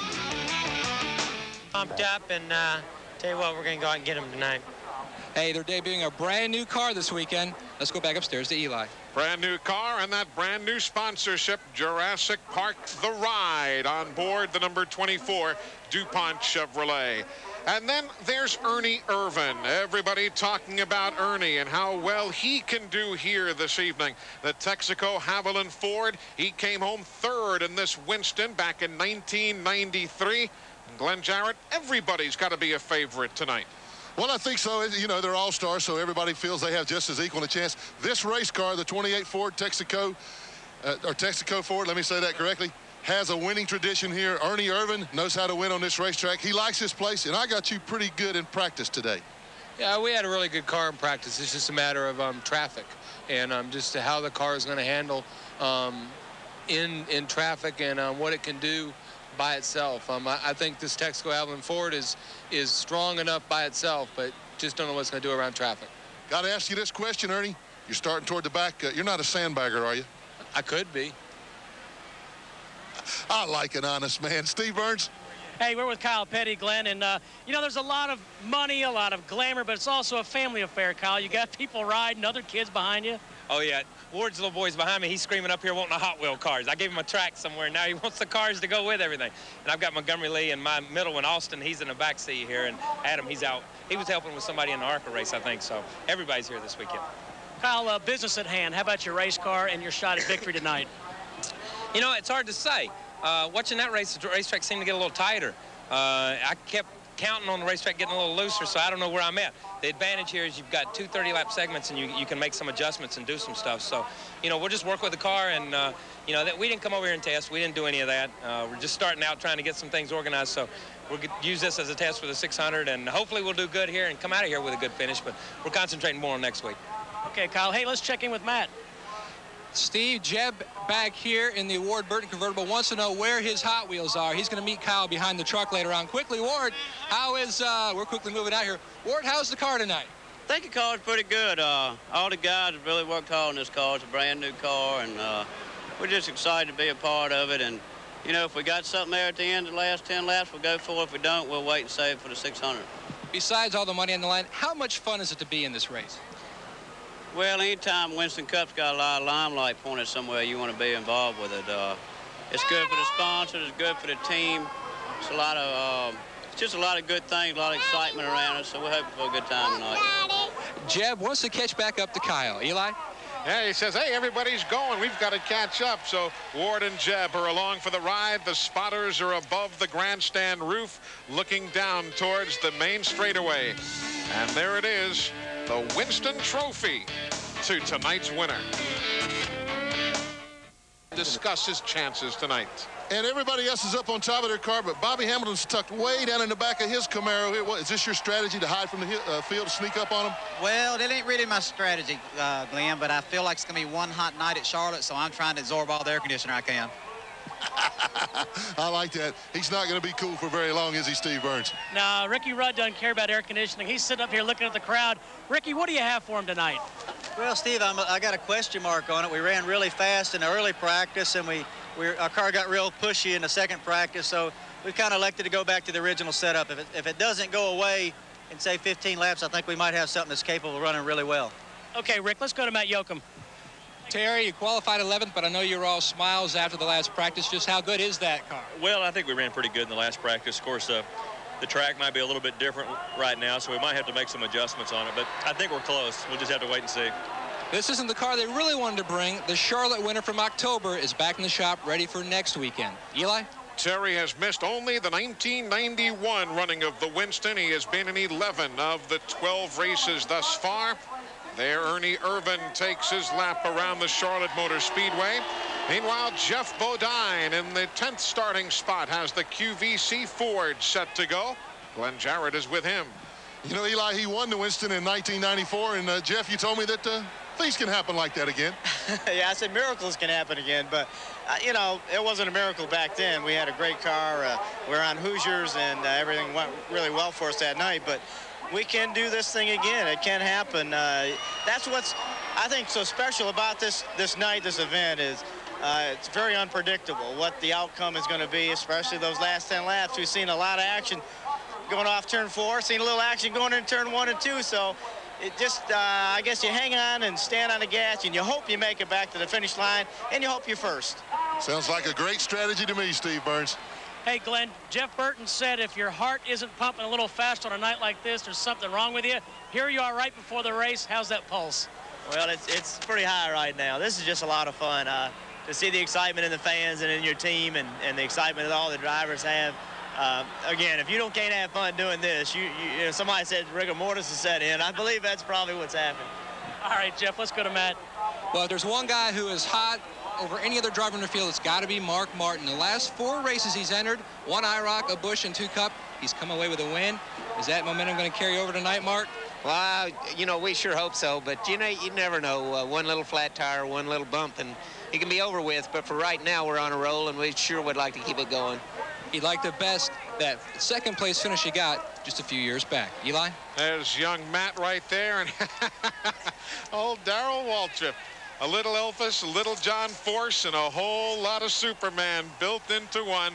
Pumped up, and uh, tell you what, we're going to go out and get him tonight. Hey, they're debuting a brand new car this weekend. Let's go back upstairs to Eli. Brand new car and that brand new sponsorship, Jurassic Park The Ride, on board the number twenty-four DuPont Chevrolet. And then there's Ernie Irvan. Everybody talking about Ernie and how well he can do here this evening. The Texaco Haviland Ford, he came home third in this Winston back in nineteen ninety-three. And Glenn Jarrett, everybody's got to be a favorite tonight. Well, I think so. You know, they're all-stars, so everybody feels they have just as equal a chance. This race car, the twenty-eight Ford Texaco, uh, or Texaco Ford, let me say that correctly, has a winning tradition here. Ernie Irvan knows how to win on this racetrack. He likes this place, and I got you pretty good in practice today. Yeah, we had a really good car in practice. It's just a matter of um, traffic and um, just how the car is going to handle um, in, in traffic and um, what it can do by itself. Um, I, I think this Texaco Haviland Ford is is strong enough by itself, but just don't know what it's going to do around traffic. Got to ask you this question, Ernie. You're starting toward the back. Uh, you're not a sandbagger, are you? I could be. I like an honest man. Steve Burns. Hey, we're with Kyle Petty, Glenn, and, uh, you know, there's a lot of money, a lot of glamour, but it's also a family affair, Kyle. You got people riding, other kids behind you. Oh, yeah. Ward's little boy's behind me. He's screaming up here wanting a Hot Wheel cars. I gave him a track somewhere. Now he wants the cars to go with everything. And I've got Montgomery Lee and my middle one, Austin. He's in the back seat here. And Adam, he's out. He was helping with somebody in the ARCA race, I think. So everybody's here this weekend. Kyle, uh, business at hand. How about your race car and your shot at victory tonight? You know, it's hard to say. Uh, watching that race, the racetrack seemed to get a little tighter. Uh, I kept counting on the racetrack getting a little looser, so I don't know where I'm at. The advantage here is you've got two thirty-lap segments, and you, you can make some adjustments and do some stuff. So, you know, we'll just work with the car, and, uh, you know, that we didn't come over here and test. We didn't do any of that. Uh, we're just starting out trying to get some things organized, so we'll get, use this as a test for the six hundred, and hopefully we'll do good here and come out of here with a good finish, but we're concentrating more on next week. Okay, Kyle. Hey, let's check in with Matt. Steve, Jeb back here in the Ward Burton convertible wants to know where his Hot Wheels are. He's going to meet Kyle behind the truck later on. Quickly, Ward, how is, uh, we're quickly moving out here. Ward, how's the car tonight? I think the car's pretty good. Uh, all the guys have really worked hard on this car. It's a brand new car, and uh, we're just excited to be a part of it. And, you know, if we got something there at the end of the last ten laps, we'll go for it. If we don't, we'll wait and save it for the six hundred. Besides all the money on the line, how much fun is it to be in this race? Well, anytime Winston Cup's got a lot of limelight pointed somewhere, you want to be involved with it. Uh, it's good for the sponsors. It's good for the team. It's a lot of, uh, it's just a lot of good things, a lot of excitement around us. So we're hoping for a good time tonight. Jeb wants to catch back up to Kyle. Eli? Yeah, he says, hey, everybody's going. We've got to catch up. So Ward and Jeb are along for the ride. The spotters are above the grandstand roof, looking down towards the main straightaway. And there it is, the Winston Trophy to tonight's winner. Discuss his chances tonight. And everybody else is up on top of their car, but Bobby Hamilton's tucked way down in the back of his Camaro here. What, is this your strategy to hide from the uh, field, to sneak up on him? Well, that ain't really my strategy, uh, Glenn, but I feel like it's going to be one hot night at Charlotte, so I'm trying to absorb all the air conditioner I can. I like that. He's not going to be cool for very long, is he, Steve Burns? No, Ricky Rudd doesn't care about air conditioning. He's sitting up here looking at the crowd. Ricky, what do you have for him tonight? Well, Steve, I'm, I got a question mark on it. We ran really fast in the early practice, and we, we our car got real pushy in the second practice, so we kind of elected to go back to the original setup. If it, if it doesn't go away in, say, fifteen laps, I think we might have something that's capable of running really well. Okay, Rick, let's go to Matt Yoakum. Terry, you qualified eleventh, but I know you were all smiles after the last practice. Just how good is that car? Well, I think we ran pretty good in the last practice. Of course, uh, the track might be a little bit different right now, so we might have to make some adjustments on it, but I think we're close. We'll just have to wait and see. This isn't the car they really wanted to bring. The Charlotte winner from October is back in the shop, ready for next weekend. Eli? Terry has missed only the nineteen ninety-one running of the Winston. He has been in eleven of the twelve races thus far. There, Ernie Irvin takes his lap around the Charlotte Motor Speedway. Meanwhile, Jeff Bodine in the tenth starting spot has the Q V C Ford set to go. Glenn Jarrett is with him. You know, Eli, he won the Winston in nineteen ninety-four, and uh, Jeff, you told me that uh, things can happen like that again. Yeah, I said miracles can happen again, but, uh, you know, it wasn't a miracle back then. We had a great car. Uh, we were on Hoosiers, and uh, everything went really well for us that night, but we can do this thing again. It can happen. Uh, that's what's, I think, so special about this, this night, this event, is uh, it's very unpredictable what the outcome is going to be, especially those last ten laps. We've seen a lot of action going off turn four, seen a little action going in turn one and two, so it just, uh, I guess you hang on and stand on the gas, and you hope you make it back to the finish line, and you hope you're first. Sounds like a great strategy to me, Steve Burns. Hey, Glenn, Jeff Burton said if your heart isn't pumping a little fast on a night like this, there's something wrong with you. Here you are right before the race. How's that pulse? Well, it's, it's pretty high right now. This is just a lot of fun. Uh, to see the excitement in the fans and in your team, and, and the excitement that all the drivers have. Uh, again, if you don't can't have fun doing this, you, you, you know, somebody said rigor mortis is set in. I believe that's probably what's happening. All right, Jeff, let's go to Matt. Well, if there's one guy who is hot over any other driver in the field, it's got to be Mark Martin. The last four races he's entered, one I ROC, a Busch, and two Cup, he's come away with a win. Is that momentum going to carry over tonight, Mark? Well, you know, we sure hope so, but you know, you never know. Uh, one little flat tire, one little bump, and it can be over with. But for right now, we're on a roll, and we sure would like to keep it going. He'd like the best that second place finish he got just a few years back. Eli? There's young Matt right there, and old Darrell Waltrip. A little Elvis, a little John Force, and a whole lot of Superman built into one.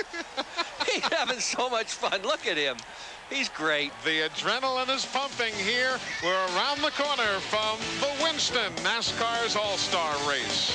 He's having so much fun. Look at him. He's great. The adrenaline is pumping here. We're around the corner from the Winston, NASCAR's All-Star Race.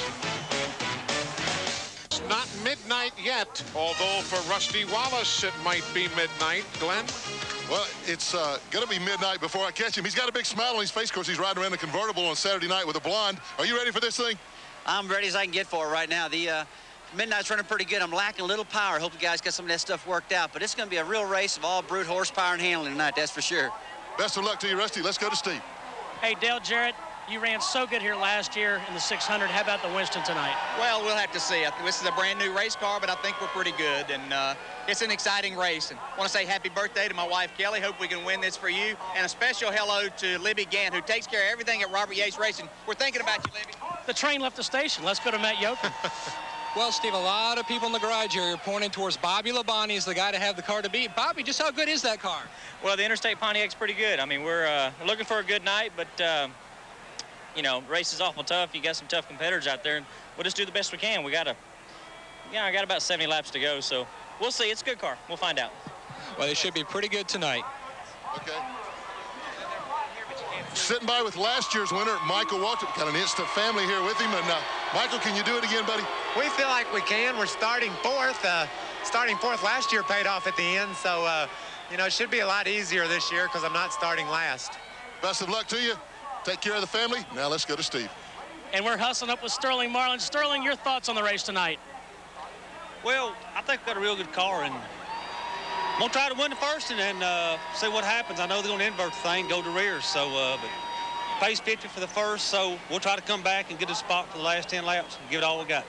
It's not midnight yet, although for Rusty Wallace it might be midnight. Glenn? Well, it's uh, going to be midnight before I catch him. He's got a big smile on his face. Of course, he's riding around the convertible on Saturday night with a blonde. Are you ready for this thing? I'm ready as I can get for it right now. The uh, midnight's running pretty good. I'm lacking a little power. Hope you guys got some of that stuff worked out. But it's going to be a real race of all brute horsepower and handling tonight, that's for sure. Best of luck to you, Rusty. Let's go to Steve. Hey, Dale Jarrett, you ran so good here last year in the six hundred. How about the Winston tonight? Well, we'll have to see. This is a brand new race car, but I think we're pretty good. And uh, it's an exciting race. And I want to say happy birthday to my wife, Kelly. Hope we can win this for you. And a special hello to Libby Gant, who takes care of everything at Robert Yates Racing. We're thinking about you, Libby. The train left the station. Let's go to Matt Yoakum. Well, Steve, a lot of people in the garage area are pointing towards Bobby Labonte as the guy to have the car to beat. Bobby, just how good is that car? Well, the Interstate Pontiac's pretty good. I mean, we're uh, looking for a good night, but, uh, you know, race is awful tough. You got some tough competitors out there, and we'll just do the best we can. We got to, yeah, I got about seventy laps to go, so we'll see. It's a good car. We'll find out. Well, it should be pretty good tonight. Okay. Sitting by with last year's winner, Michael Waltrip. Got an instant family here with him. And uh, Michael, can you do it again, buddy? We feel like we can. We're starting fourth. Uh, starting fourth last year paid off at the end. So, uh, you know, it should be a lot easier this year because I'm not starting last. Best of luck to you. Take care of the family. Now let's go to Steve. And we're hustling up with Sterling Marlin. Sterling, your thoughts on the race tonight? Well, I think we've got a real good car, and I'm going to try to win the first and then uh, see what happens. I know they're going to invert the thing, go to rear, so, uh, but pace fifty for the first, so we'll try to come back and get a spot for the last ten laps and give it all we got. All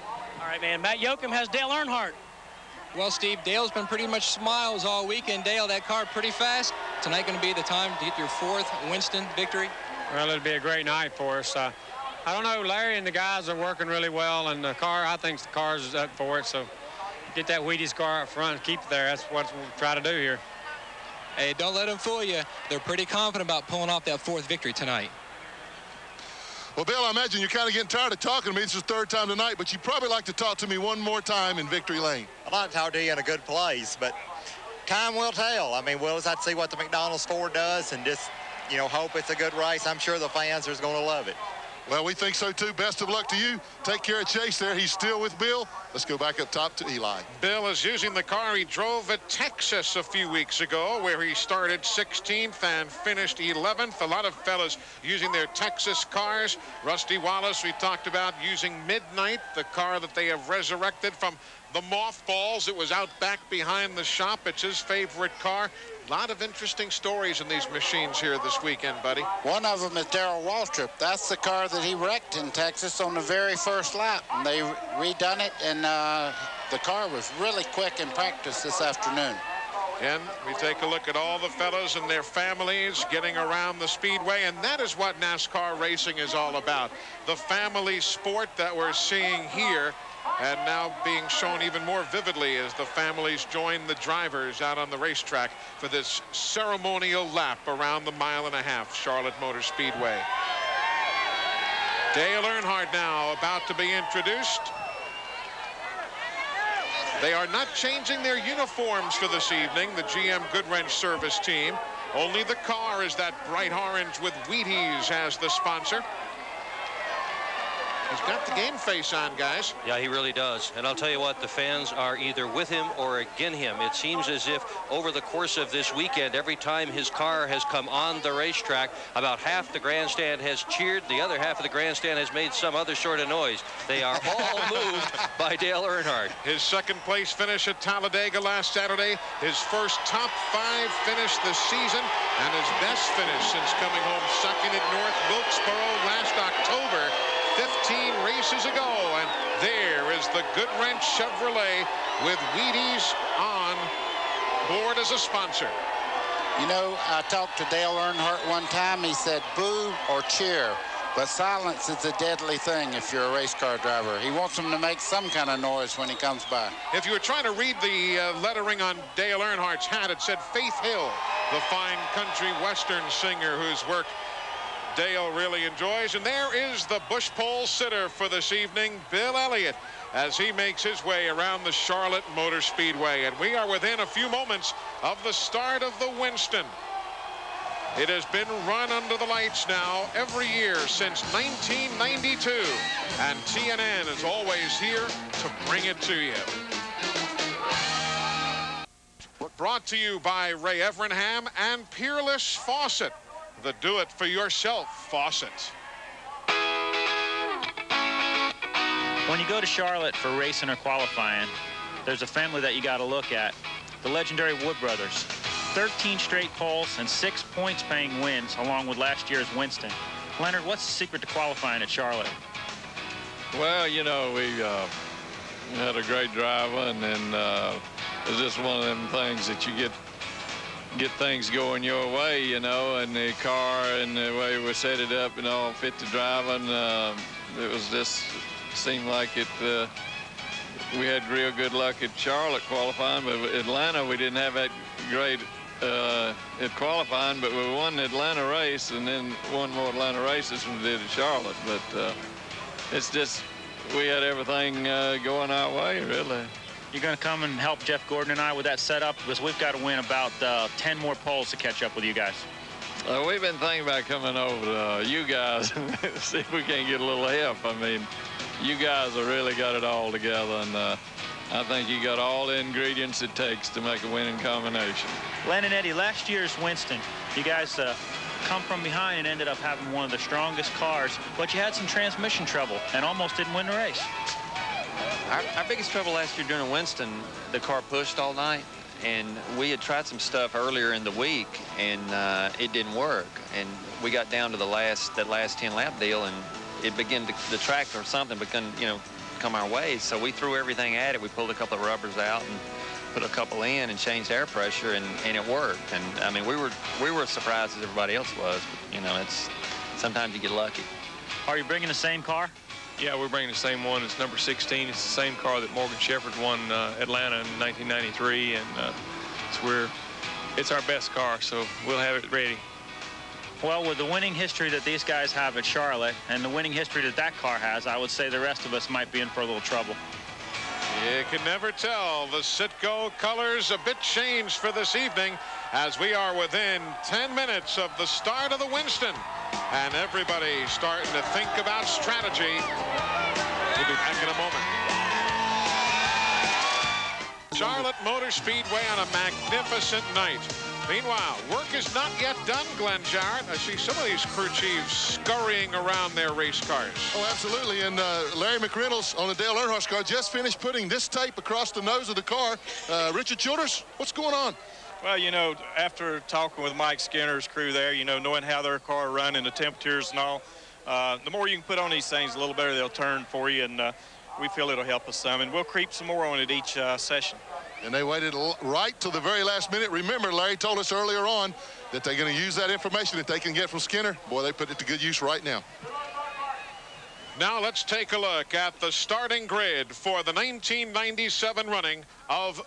All right, man. Matt Yoakum has Dale Earnhardt. Well, Steve, Dale's been pretty much smiles all weekend. Dale, that car pretty fast. Tonight going to be the time to get your fourth Winston victory? Well, it'll be a great night for us. Uh, I don't know, Larry and the guys are working really well, and the car, I think the car is up for it, so get that Wheaties car up front and keep it there. That's what we'll try to do here. Hey, don't let them fool you. They're pretty confident about pulling off that fourth victory tonight. Well, Bill, I imagine you're kind of getting tired of talking to me. It's the third time tonight, but you'd probably like to talk to me one more time in victory lane. I'd like to talk to you in a good place, but time will tell. I mean, we'll just have to see what the McDonald's Ford does and just, you know, hope it's a good race. I'm sure the fans are going to love it. Well, we think so, too. Best of luck to you. Take care of Chase there. He's still with Bill. Let's go back up top to Eli. Bill is using the car he drove at Texas a few weeks ago, where he started sixteenth and finished eleventh. A lot of fellas using their Texas cars. Rusty Wallace, we talked about using Midnight, the car that they have resurrected from the mothballs. It was out back behind the shop. It's his favorite car. A lot of interesting stories in these machines here this weekend, buddy. One of them is Darrell Waltrip. That's the car that he wrecked in Texas on the very first lap. And they redone it, and uh, the car was really quick in practice this afternoon. And we take a look at all the fellows and their families getting around the speedway, and that is what NASCAR racing is all about. The family sport that we're seeing here, and now being shown even more vividly as the families join the drivers out on the racetrack for this ceremonial lap around the mile and a half Charlotte Motor Speedway. Dale Earnhardt now about to be introduced. They are not changing their uniforms for this evening, the G M Goodwrench service team. Only the car is that bright orange with Wheaties as the sponsor. He's got the game face on, guys. Yeah, he really does. And I'll tell you what, the fans are either with him or against him. It seems as if over the course of this weekend, every time his car has come on the racetrack, about half the grandstand has cheered. The other half of the grandstand has made some other sort of noise. They are all moved by Dale Earnhardt. His second place finish at Talladega last Saturday, his first top five finish this season, and his best finish since coming home second at North Wilkesboro last October. fifteen races ago, and there is the Goodwrench Chevrolet with Wheaties on board as a sponsor. You know, I talked to Dale Earnhardt one time. He said boo or cheer, but silence is a deadly thing if you're a race car driver. He wants them to make some kind of noise when he comes by. If you were trying to read the uh, lettering on Dale Earnhardt's hat, it said Faith Hill, the fine country western singer whose work Dale really enjoys. And there is the Bush Pole sitter for this evening, Bill Elliott, as he makes his way around the Charlotte Motor Speedway. And we are within a few moments of the start of the Winston. It has been run under the lights now every year since nineteen ninety-two. And T N N is always here to bring it to you. Brought to you by Ray Evernham and Peerless Faucet, the do-it-for-yourself faucet. When you go to Charlotte for racing or qualifying, there's a family that you got to look at. The legendary Wood brothers. thirteen straight poles and six points-paying wins, along with last year's Winston. Leonard, what's the secret to qualifying at Charlotte? Well, you know, we uh, had a great driver, and then uh, it's just one of them things that you get get things going your way, you know, and the car and the way we set it up and all fit the driving. Uh, it was just seemed like it. Uh, we had real good luck at Charlotte qualifying, but Atlanta we didn't have that great uh, at qualifying, but we won the Atlanta race and then won more Atlanta races than we did at Charlotte. But uh, it's just we had everything uh, going our way, really. You're going to come and help Jeff Gordon and I with that setup, because we've got to win about uh, ten more poles to catch up with you guys. Uh, we've been thinking about coming over to uh, you guys and see if we can't get a little help. I mean, you guys have really got it all together, and uh, I think you got all the ingredients it takes to make a winning combination. Len and Eddie, last year's Winston, you guys uh, come from behind and ended up having one of the strongest cars, but you had some transmission trouble and almost didn't win the race. Our, our biggest trouble last year during the Winston, the car pushed all night, and we had tried some stuff earlier in the week, and uh, it didn't work. And we got down to the last that last ten lap deal, and it began to, the track or something began, you know, come our way. So we threw everything at it. We pulled a couple of rubbers out and put a couple in and changed air pressure, and, and it worked. And I mean, we were we were as surprised as everybody else was. But, you know, it's sometimes you get lucky. Are you bringing the same car? Yeah, we're bringing the same one. It's number sixteen. It's the same car that Morgan Shepherd won uh, Atlanta in nineteen ninety-three, and uh, it's we're it's our best car, so we'll have it ready. Well, with the winning history that these guys have at Charlotte and the winning history that that car has, I would say the rest of us might be in for a little trouble. You can never tell. The Citgo colors a bit changed for this evening as we are within ten minutes of the start of the Winston. And everybody starting to think about strategy. We'll be back in a moment. Charlotte Motor Speedway on a magnificent night. Meanwhile, work is not yet done, Glenn Jarrett. I see some of these crew chiefs scurrying around their race cars. Oh, absolutely. And uh, Larry McReynolds on the Dale Earnhardt's car just finished putting this tape across the nose of the car. Uh, Richard Childers, what's going on? Well, you know, after talking with Mike Skinner's crew there, you know, knowing how their car run and the temperatures and all, uh, the more you can put on these things, the little better they'll turn for you, and uh, we feel it'll help us some, and we'll creep some more on it each uh, session. And they waited right till the very last minute. Remember, Larry told us earlier on that they're going to use that information that they can get from Skinner. Boy, they put it to good use right now. Now let's take a look at the starting grid for the nineteen ninety-seven running of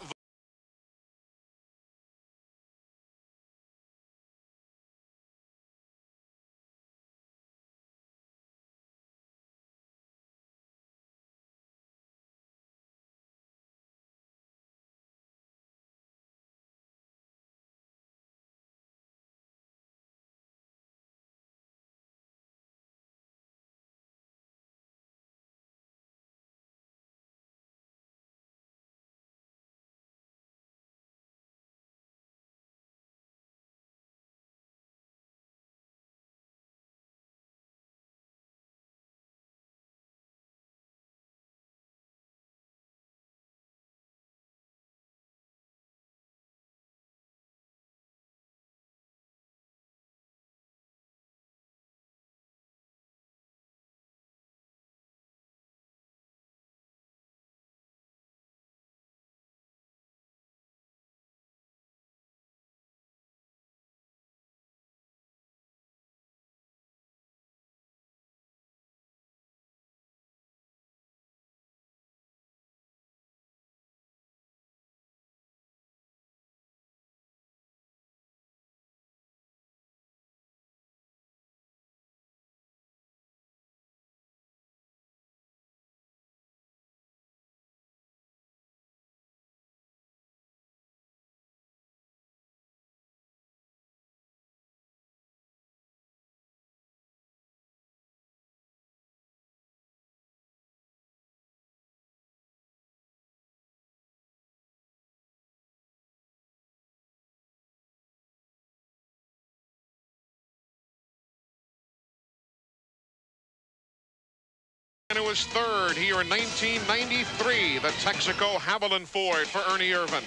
and it was third here in nineteen ninety-three, the Texaco Haviland Ford for Ernie Irvin.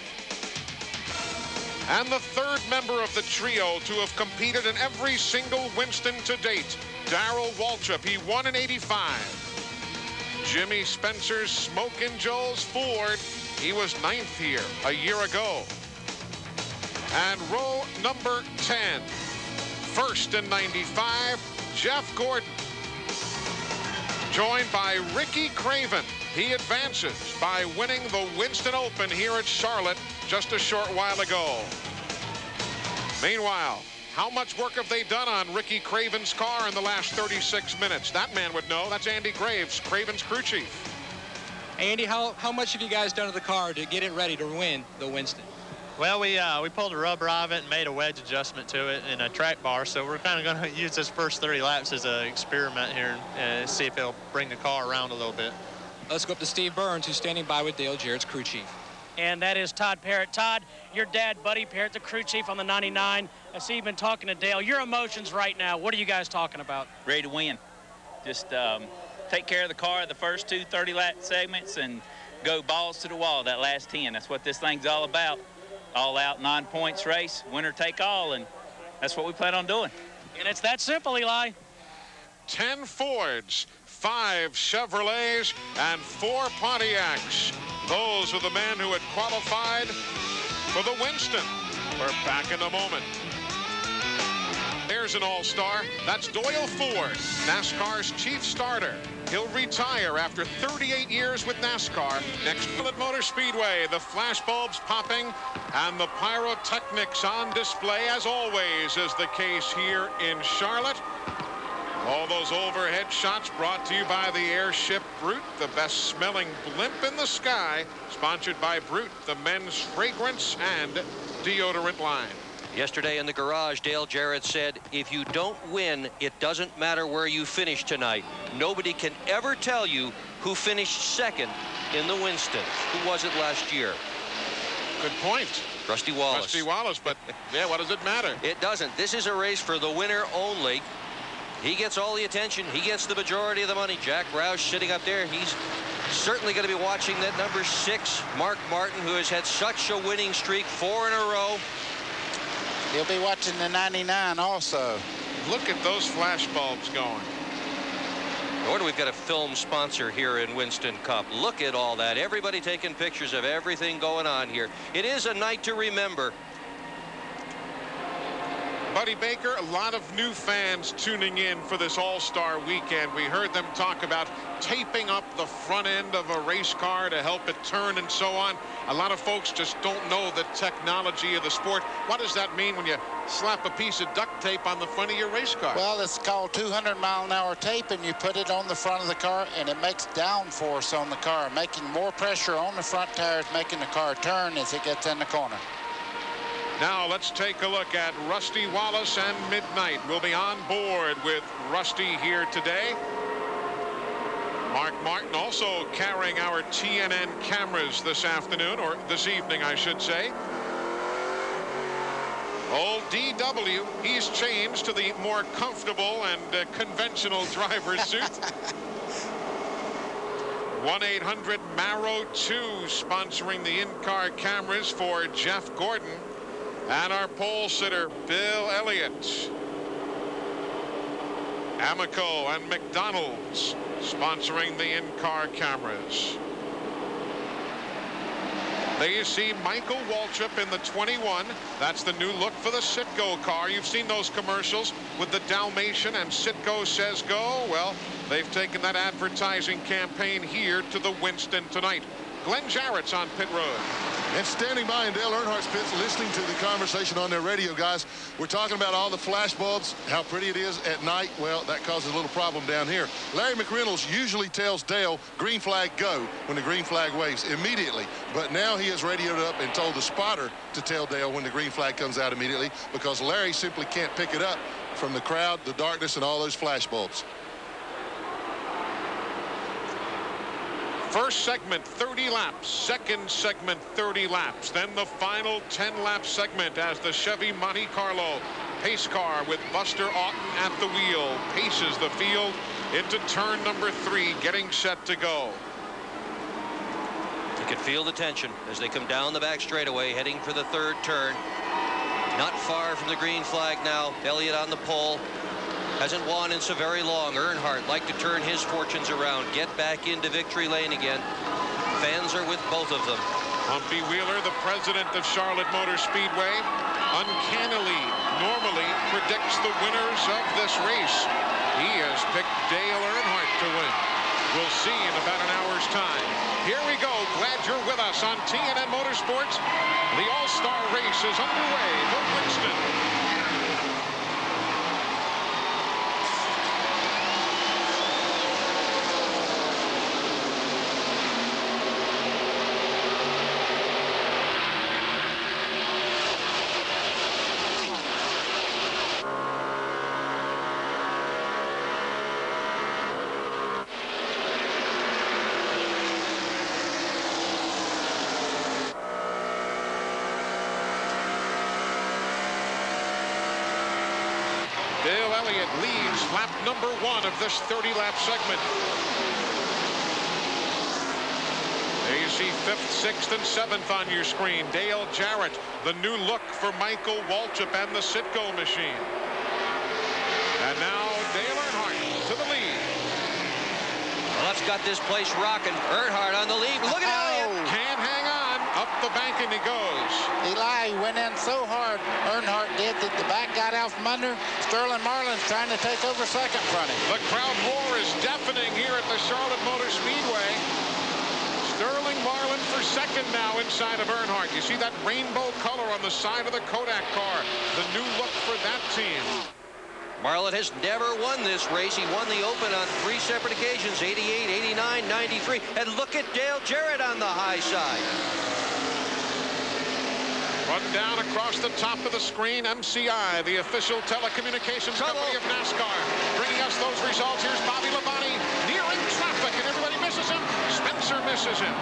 And the third member of the trio to have competed in every single Winston to date, Darrell Waltrip. He won in eighty-five. Jimmy Spencer's Smokin' Joe's Ford, he was ninth here a year ago. And row number ten, first in ninety-five, Jeff Gordon. Joined by Ricky Craven. He advances by winning the Winston Open here at Charlotte just a short while ago. Meanwhile, how much work have they done on Ricky Craven's car in the last thirty-six minutes? That man would know. That's Andy Graves, Craven's crew chief. Andy, how, how much have you guys done to the car to get it ready to win the Winston? Well, we uh, we pulled a rubber out of it and made a wedge adjustment to it in a track bar. So we're kind of going to use this first thirty laps as an experiment here and see if it'll bring the car around a little bit. Let's go up to Steve Burns, who's standing by with Dale Jarrett's crew chief. And that is Todd Parrott. Todd, your dad, Buddy Parrott, the crew chief on the ninety-nine. I see you've been talking to Dale. Your emotions right now, what are you guys talking about? Ready to win. Just um, take care of the car at the first two thirty lap segments and go balls to the wall that last ten. That's what this thing's all about. All out nine points race, winner take all, and that's what we plan on doing. And it's that simple, Eli. ten Fords, five Chevrolets, and four Pontiacs. Those are the men who had qualified for the Winston. We're back in a moment. There's an all-star. That's Doyle Ford, NASCAR's chief starter. He'll retire after thirty-eight years with NASCAR. Next at Motor Speedway, the flashbulbs popping and the pyrotechnics on display, as always is the case here in Charlotte. All those overhead shots brought to you by the airship Brute, the best smelling blimp in the sky, sponsored by Brute, the men's fragrance and deodorant line. Yesterday in the garage, Dale Jarrett said, if you don't win, it doesn't matter where you finish tonight. Nobody can ever tell you who finished second in the Winston. Who was it last year? Good point. Rusty Wallace. Rusty Wallace, but yeah, what does it matter? It doesn't. This is a race for the winner only. He gets all the attention. He gets the majority of the money. Jack Roush sitting up there. He's certainly going to be watching that number six, Mark Martin, who has had such a winning streak, four in a row. He'll be watching the ninety-nine also. Look at those flash bulbs going. Or we've got a film sponsor here in Winston Cup. Look at all that. Everybody taking pictures of everything going on here. It is a night to remember. Buddy Baker, a lot of new fans tuning in for this All-Star weekend. We heard them talk about taping up the front end of a race car to help it turn and so on. A lot of folks just don't know the technology of the sport. What does that mean when you slap a piece of duct tape on the front of your race car? Well, it's called two hundred mile an hour tape, and you put it on the front of the car, and it makes downforce on the car, making more pressure on the front tires, making the car turn as it gets in the corner. Now let's take a look at Rusty Wallace and Midnight. We'll be on board with Rusty here today. Mark Martin also carrying our T N N cameras this afternoon, or this evening, I should say. Old D W, he's changed to the more comfortable and uh, conventional driver's suit. one eight hundred Marrow two sponsoring the in-car cameras for Jeff Gordon. And our pole sitter, Bill Elliott. Amico and McDonald's sponsoring the in-car cameras. There you see Michael Waltrip in the twenty-one. That's the new look for the Citgo car. You've seen those commercials with the Dalmatian and Citgo says go. Well, they've taken that advertising campaign here to the Winston tonight. Glenn Jarrett's on pit road. And standing by in Dale Earnhardt's pits, listening to the conversation on their radio, guys. We're talking about all the flash bulbs, how pretty it is at night. Well, that causes a little problem down here. Larry McReynolds usually tells Dale, green flag go, when the green flag waves immediately. But now he has radioed up and told the spotter to tell Dale when the green flag comes out immediately, because Larry simply can't pick it up from the crowd, the darkness, and all those flash bulbs. First segment, thirty laps. Second segment, thirty laps. Then the final ten lap segment as the Chevy Monte Carlo pace car with Buster Auten at the wheel paces the field into turn number three, getting set to go. You can feel the tension as they come down the back straightaway, heading for the third turn. Not far from the green flag now. Elliott on the pole. Hasn't won in so very long. Earnhardt like to turn his fortunes around, get back into victory lane again. Fans are with both of them. Humpy Wheeler, the president of Charlotte Motor Speedway, uncannily, normally predicts the winners of this race. He has picked Dale Earnhardt to win. We'll see in about an hour's time. Here we go. Glad you're with us on T N N Motorsports. The All-Star race is underway. The Winston. Dale Elliott leads lap number one of this thirty lap segment. There you see fifth, sixth, and seventh on your screen. Dale Jarrett, the new look for Michael Waltrip and the Citgo machine. And now Dale Earnhardt to the lead. got this place rocking. Earnhardt on the lead. Look at Elliott. Can't hang on. Up the bank and he goes. Eli went in so hard, Earnhardt did, that the back got out from under. Sterling Marlin's trying to take over second from him. The crowd roar is deafening here at the Charlotte Motor Speedway. Sterling Marlin for second now inside of Earnhardt. You see that rainbow color on the side of the Kodak car. The new look for that team. Marlin has never won this race. He won the Open on three separate occasions, eighty-eight, eighty-nine, ninety-three. And look at Dale Jarrett on the high side. Run down across the top of the screen, M C I, the official telecommunications Trouble. company of NASCAR. Bringing us those results. Here's Bobby Labonte nearing traffic, and everybody misses him. Spencer misses him.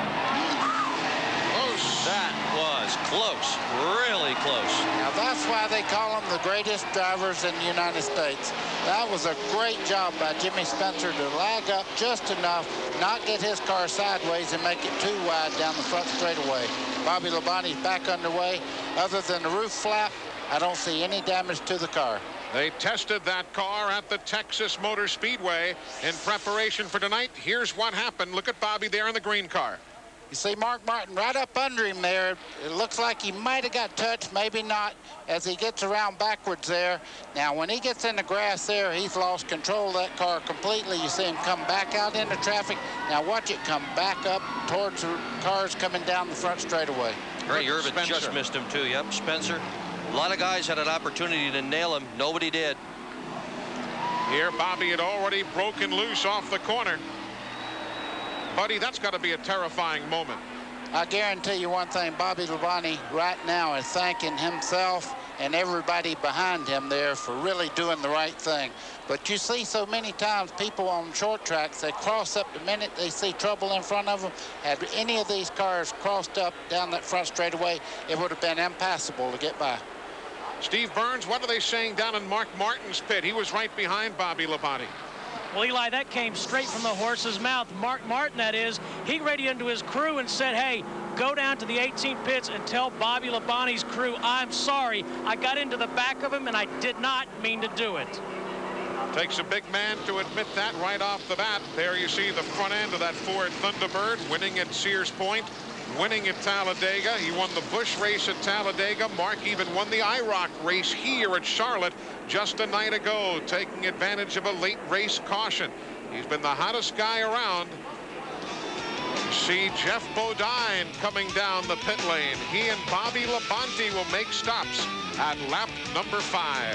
Close. That was close, really close. Now that's why they call them the greatest drivers in the United States. That was a great job by Jimmy Spencer to lag up just enough, not get his car sideways and make it too wide down the front straightaway. Bobby Labonte's back underway. Other than the roof flap, I don't see any damage to the car. They tested that car at the Texas Motor Speedway in preparation for tonight. Here's what happened. Look at Bobby there in the green car. You see Mark Martin right up under him there. It looks like he might have got touched, maybe not, as he gets around backwards there. Now, when he gets in the grass there, he's lost control of that car completely. You see him come back out into traffic. Now watch it come back up towards the cars coming down the front straightaway. Ray Irvin just missed him too. Yep, Spencer. A lot of guys had an opportunity to nail him. Nobody did. Here, Bobby had already broken loose off the corner. Buddy, that's got to be a terrifying moment. I guarantee you one thing, Bobby Labonte right now is thanking himself and everybody behind him there for really doing the right thing. But you see so many times people on short tracks, they cross up the minute they see trouble in front of them. Had any of these cars crossed up down that front straightaway, it would have been impassable to get by. Steve Burns, what are they saying down in Mark Martin's pit? He was right behind Bobby Labonte. Well, Eli, that came straight from the horse's mouth. Mark Martin, that is, he radioed into his crew and said, hey, go down to the eighteen pits and tell Bobby Labonte's crew, I'm sorry. I got into the back of him, and I did not mean to do it. Takes a big man to admit that right off the bat. There you see the front end of that Ford Thunderbird, winning at Sears Point, winning at Talladega. He won the Busch race at Talladega. Mark even won the I ROC race here at Charlotte just a night ago, taking advantage of a late race caution. He's been the hottest guy around. See Jeff Bodine coming down the pit lane. He and Bobby Labonte will make stops at lap number five.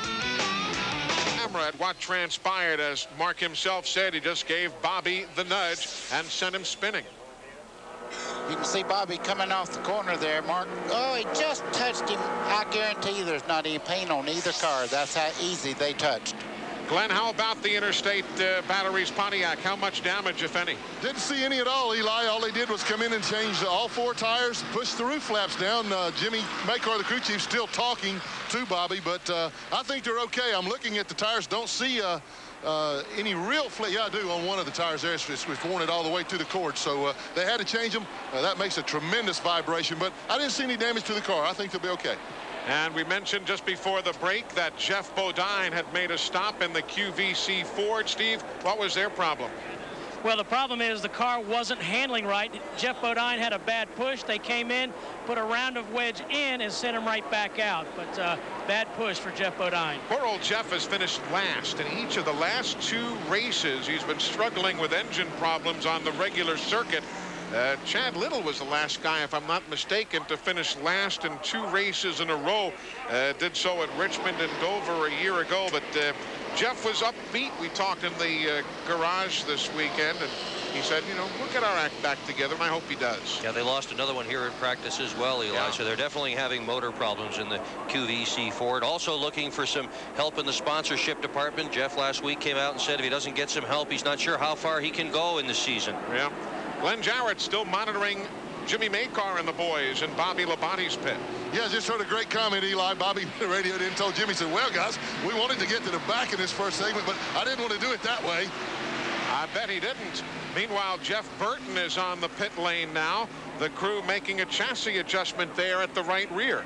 Camera at what transpired, as Mark himself said, he just gave Bobby the nudge and sent him spinning. You can see Bobby coming off the corner there, Mark. Oh, he just touched him. I guarantee you there's not any paint on either car. That's how easy they touched. Glenn, how about the Interstate uh, Batteries Pontiac? How much damage, if any? Didn't see any at all, Eli. All they did was come in and change all four tires, push the roof flaps down. Uh, Jimmy Maycar, the crew chief, still talking to Bobby, but uh, I think they're okay. I'm looking at the tires, don't see uh, uh, any real flake. Yeah, I do on one of the tires there. It's, it's worn it all the way to the cord, so uh, they had to change them. Uh, that makes a tremendous vibration, but I didn't see any damage to the car. I think they'll be okay. And we mentioned just before the break that Jeff Bodine had made a stop in the Q V C Ford. Steve, what was their problem? Well, the problem is the car wasn't handling right. Jeff Bodine had a bad push. They came in, put a round of wedge in, and sent him right back out. But uh, bad push for Jeff Bodine. Poor old Jeff has finished last in each of the last two races. He's been struggling with engine problems on the regular circuit. Uh, Chad Little was the last guy, if I'm not mistaken, to finish last in two races in a row. Uh, did so at Richmond and Dover a year ago, but uh, Jeff was upbeat. We talked in the uh, garage this weekend, and he said, you know, we'll get our act back together, and I hope he does. Yeah, they lost another one here in practice as well, Eli, yeah. So they're definitely having motor problems in the Q V C Ford. Also looking for some help in the sponsorship department. Jeff last week came out and said if he doesn't get some help, he's not sure how far he can go in the season. Yeah. Glenn Jarrett still monitoring Jimmy Maycar and the boys in Bobby Labonte's pit. Yeah, just heard a great comment, Eli. Bobby radioed in and told Jimmy, said, well, guys, we wanted to get to the back in this first segment, but I didn't want to do it that way. I bet he didn't. Meanwhile, Jeff Burton is on the pit lane now. The crew making a chassis adjustment there at the right rear.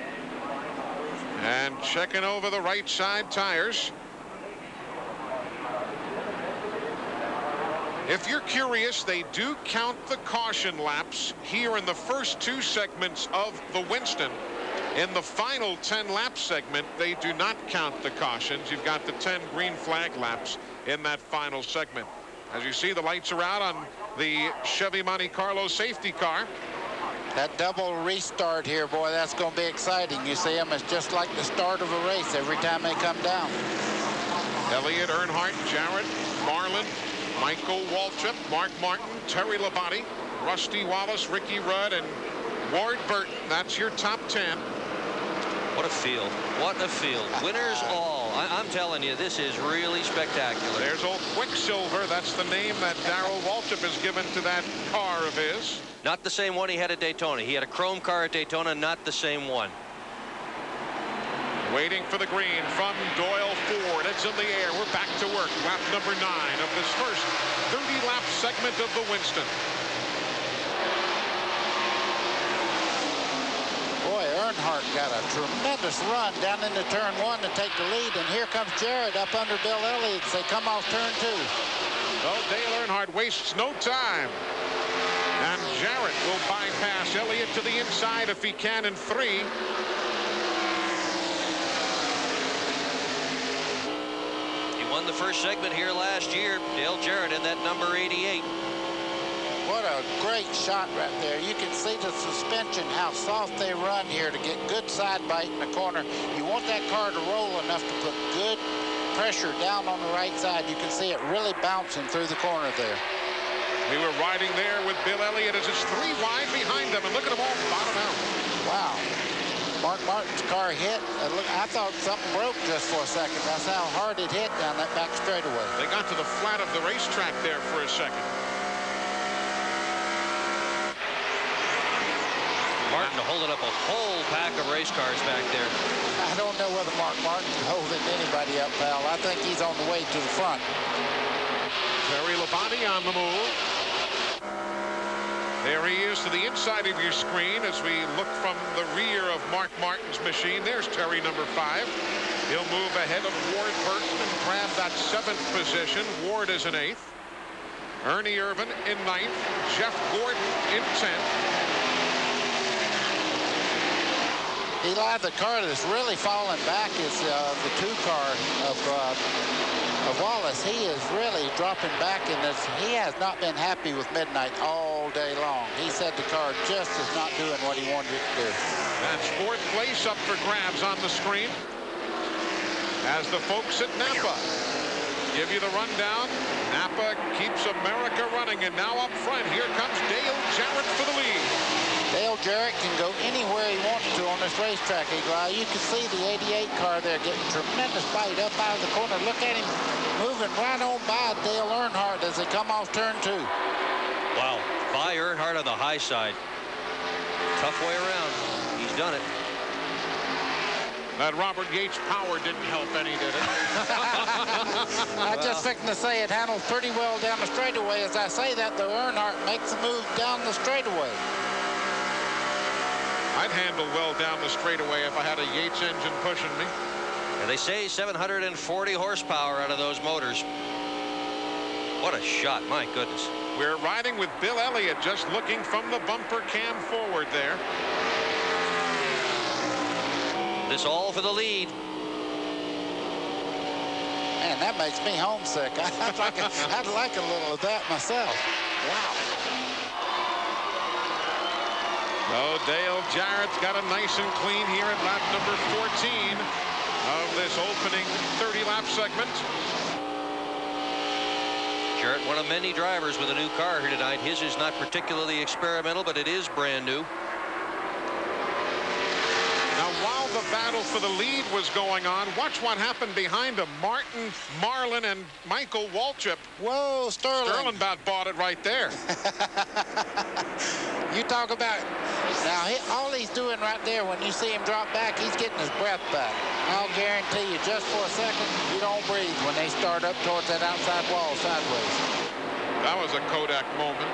And checking over the right side tires. If you're curious, they do count the caution laps here in the first two segments of the Winston. In the final ten lap segment, they do not count the cautions. You've got the ten green flag laps in that final segment. As you see, the lights are out on the Chevy Monte Carlo safety car. That double restart here, boy, that's going to be exciting. You see them, it's just like the start of a race every time they come down. Elliott, Earnhardt, Jarrett, Marlin, Michael Waltrip, Mark Martin, Terry Labonte, Rusty Wallace, Ricky Rudd, and Ward Burton. That's your top ten. What a field. What a field. Winners all. I I'm telling you, this is really spectacular. There's old Quicksilver. That's the name that Darrell Waltrip has given to that car of his. Not the same one he had at Daytona. He had a chrome car at Daytona, not the same one. Waiting for the green from Doyle Ford. It's in the air. We're back to work. Lap number nine of this first thirty lap segment of the Winston. Boy, Earnhardt got a tremendous run down into turn one to take the lead, and here comes Jarrett up under Bill Elliott as they come off turn two. Well, Dale Earnhardt wastes no time. And Jarrett will bypass Elliott to the inside if he can in three. He won the first segment here last year. Dale Jarrett in that number eighty-eight. What a great shot right there. You can see the suspension, how soft they run here to get good side bite in the corner. You want that car to roll enough to put good pressure down on the right side. You can see it really bouncing through the corner there. We were riding there with Bill Elliott as it's three wide behind them, and look at them all bottom out. Wow. Mark Martin's car hit. And look, I thought something broke just for a second. That's how hard it hit down that back straightaway. They got to the flat of the racetrack there for a second. Martin holding up a whole pack of race cars back there. I don't know whether Mark Martin's holding anybody up, pal. I think he's on the way to the front. Terry Labonte on the move. There he is to the inside of your screen as we look from the rear of Mark Martin's machine. There's Terry, number five. He'll move ahead of Ward Burton and grab that seventh position. Ward is in eighth. Ernie Irvan in ninth. Jeff Gordon in tenth. Eli, the car that's really falling back is uh, the two car of, uh, of Wallace. He is really dropping back in this. He has not been happy with Midnight all day long. He said the car just is not doing what he wanted it to do. That's fourth place up for grabs on the screen. As the folks at Napa give you the rundown. Napa keeps America running, and now up front, here comes Dale Jarrett for the lead. Dale Jarrett can go anywhere he wants to on this racetrack, Eli. You can see the eighty-eight car there getting tremendous bite up out of the corner. Look at him moving right on by Dale Earnhardt as they come off turn two. Wow, by Earnhardt on the high side. Tough way around. He's done it. That Robert Yates power didn't help any, did it? I just fixing to say it handled pretty well down the straightaway. As I say that, though, Earnhardt makes a move down the straightaway. I'd handle well down the straightaway if I had a Yates engine pushing me. And they say seven hundred forty horsepower out of those motors. What a shot, my goodness. We're riding with Bill Elliott just looking from the bumper cam forward there. This all for the lead. Man, that makes me homesick. I'd like a, I'd like a little of that myself. Wow. Oh, Dale Jarrett's got it nice and clean here at lap number fourteen of this opening thirty lap segment. Jarrett, one of many drivers with a new car here tonight. His is not particularly experimental, but it is brand new. Now, while the battle for the lead was going on, watch what happened behind him. Martin, Marlin, and Michael Waltrip. Whoa, Sterling. Sterling about bought it right there. You talk about, now he, all he's doing right there, when you see him drop back, he's getting his breath back. I'll guarantee you, just for a second, you don't breathe when they start up towards that outside wall sideways. That was a Kodak moment.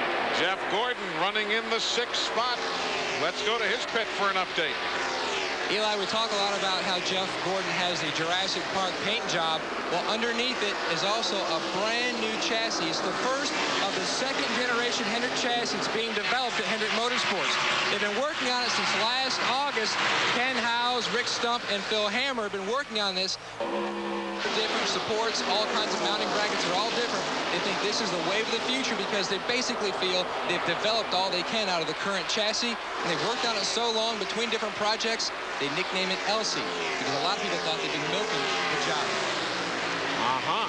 Jeff Gordon running in the sixth spot. Let's go to his pit for an update. Eli, we talk a lot about how Jeff Gordon has the Jurassic Park paint job. Well, underneath it is also a brand new chassis. It's the first of the second generation Hendrick chassis being developed at Hendrick Motorsports. They've been working on it since last August. Ken Howes, Rick Stump, and Phil Hammer have been working on this. Different supports, all kinds of mounting brackets are all different. They think this is the wave of the future because they basically feel they've developed all they can out of the current chassis, and they've worked on it so long between different projects, they nickname it Elsie, because a lot of people thought they'd been milking the job. Uh-huh.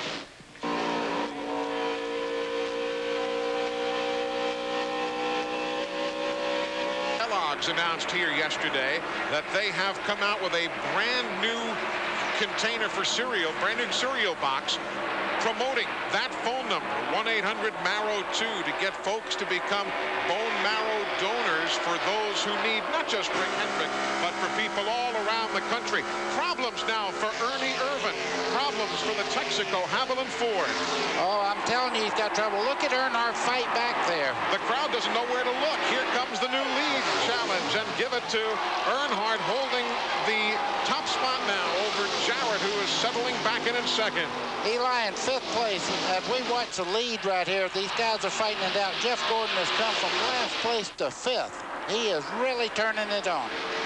Kellogg's announced here yesterday that they have come out with a brand new container for cereal, brand new cereal box, promoting that phone number, one eight hundred marrow two, to get folks to become bone marrow donors for those who need not just Rick Hendrick, but for people all around the country. Problems now for Ernie Irvan. Problems for the Texaco Haviland Ford. Oh, I'm telling you, he's got trouble. Look at Earnhardt fight back there. The crowd doesn't know where to look. Here comes the new lead challenge, and give it to Earnhardt, holding the top spot now over Jarrett, who is settling back in in second. Eli in fifth place. As we watch the lead right here, these guys are fighting it out. Jeff Gordon has come from last place to fifth. He is really turning it on.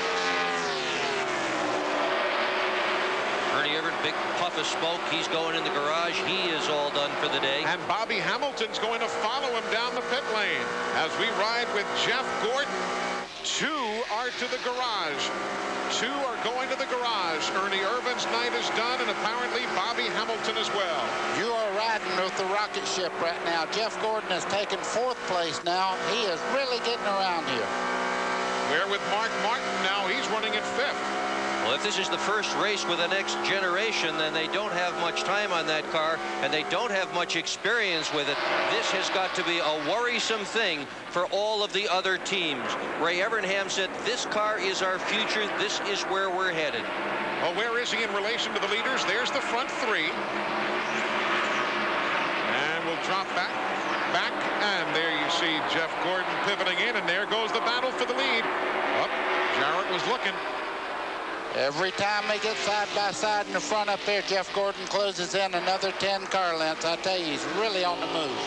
Ernie Irvan, big puff of smoke. He's going in the garage. He is all done for the day. And Bobby Hamilton's going to follow him down the pit lane as we ride with Jeff Gordon. Two are to the garage. Two are going to the garage. Ernie Irvan's night is done, and apparently Bobby Hamilton as well. You are riding with the rocket ship right now. Jeff Gordon has taken fourth place now. He is really getting around here. We're with Mark Martin now. He's running in fifth. Well, if this is the first race with the next generation, then they don't have much time on that car, and they don't have much experience with it. This has got to be a worrisome thing for all of the other teams. Ray Evernham said, this car is our future. This is where we're headed. Well, where is he in relation to the leaders? There's the front three. And we'll drop back. Back, and there you see Jeff Gordon pivoting in, and there goes the battle for the lead. Up, Jarrett was looking. Every time they get side by side in the front up there, Jeff Gordon closes in another ten car lengths. I tell you, he's really on the move.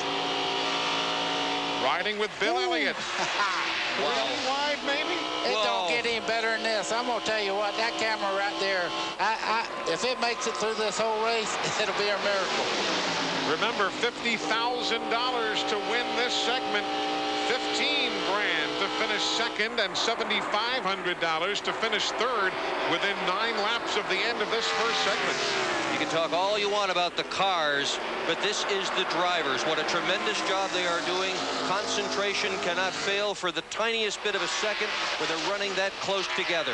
Riding with Bill Ooh. Elliott. Wow. Really wide, maybe? It Whoa. don't get any better than this. I'm going to tell you what, that camera right there, I, I, if it makes it through this whole race, it'll be a miracle. Remember, fifty thousand dollars to win this segment. fifteen grand to finish second, and seventy-five hundred dollars to finish third within nine laps of the end of this first segment. You can talk all you want about the cars, but this is the drivers. What a tremendous job they are doing. Concentration cannot fail for the tiniest bit of a second when they're running that close together.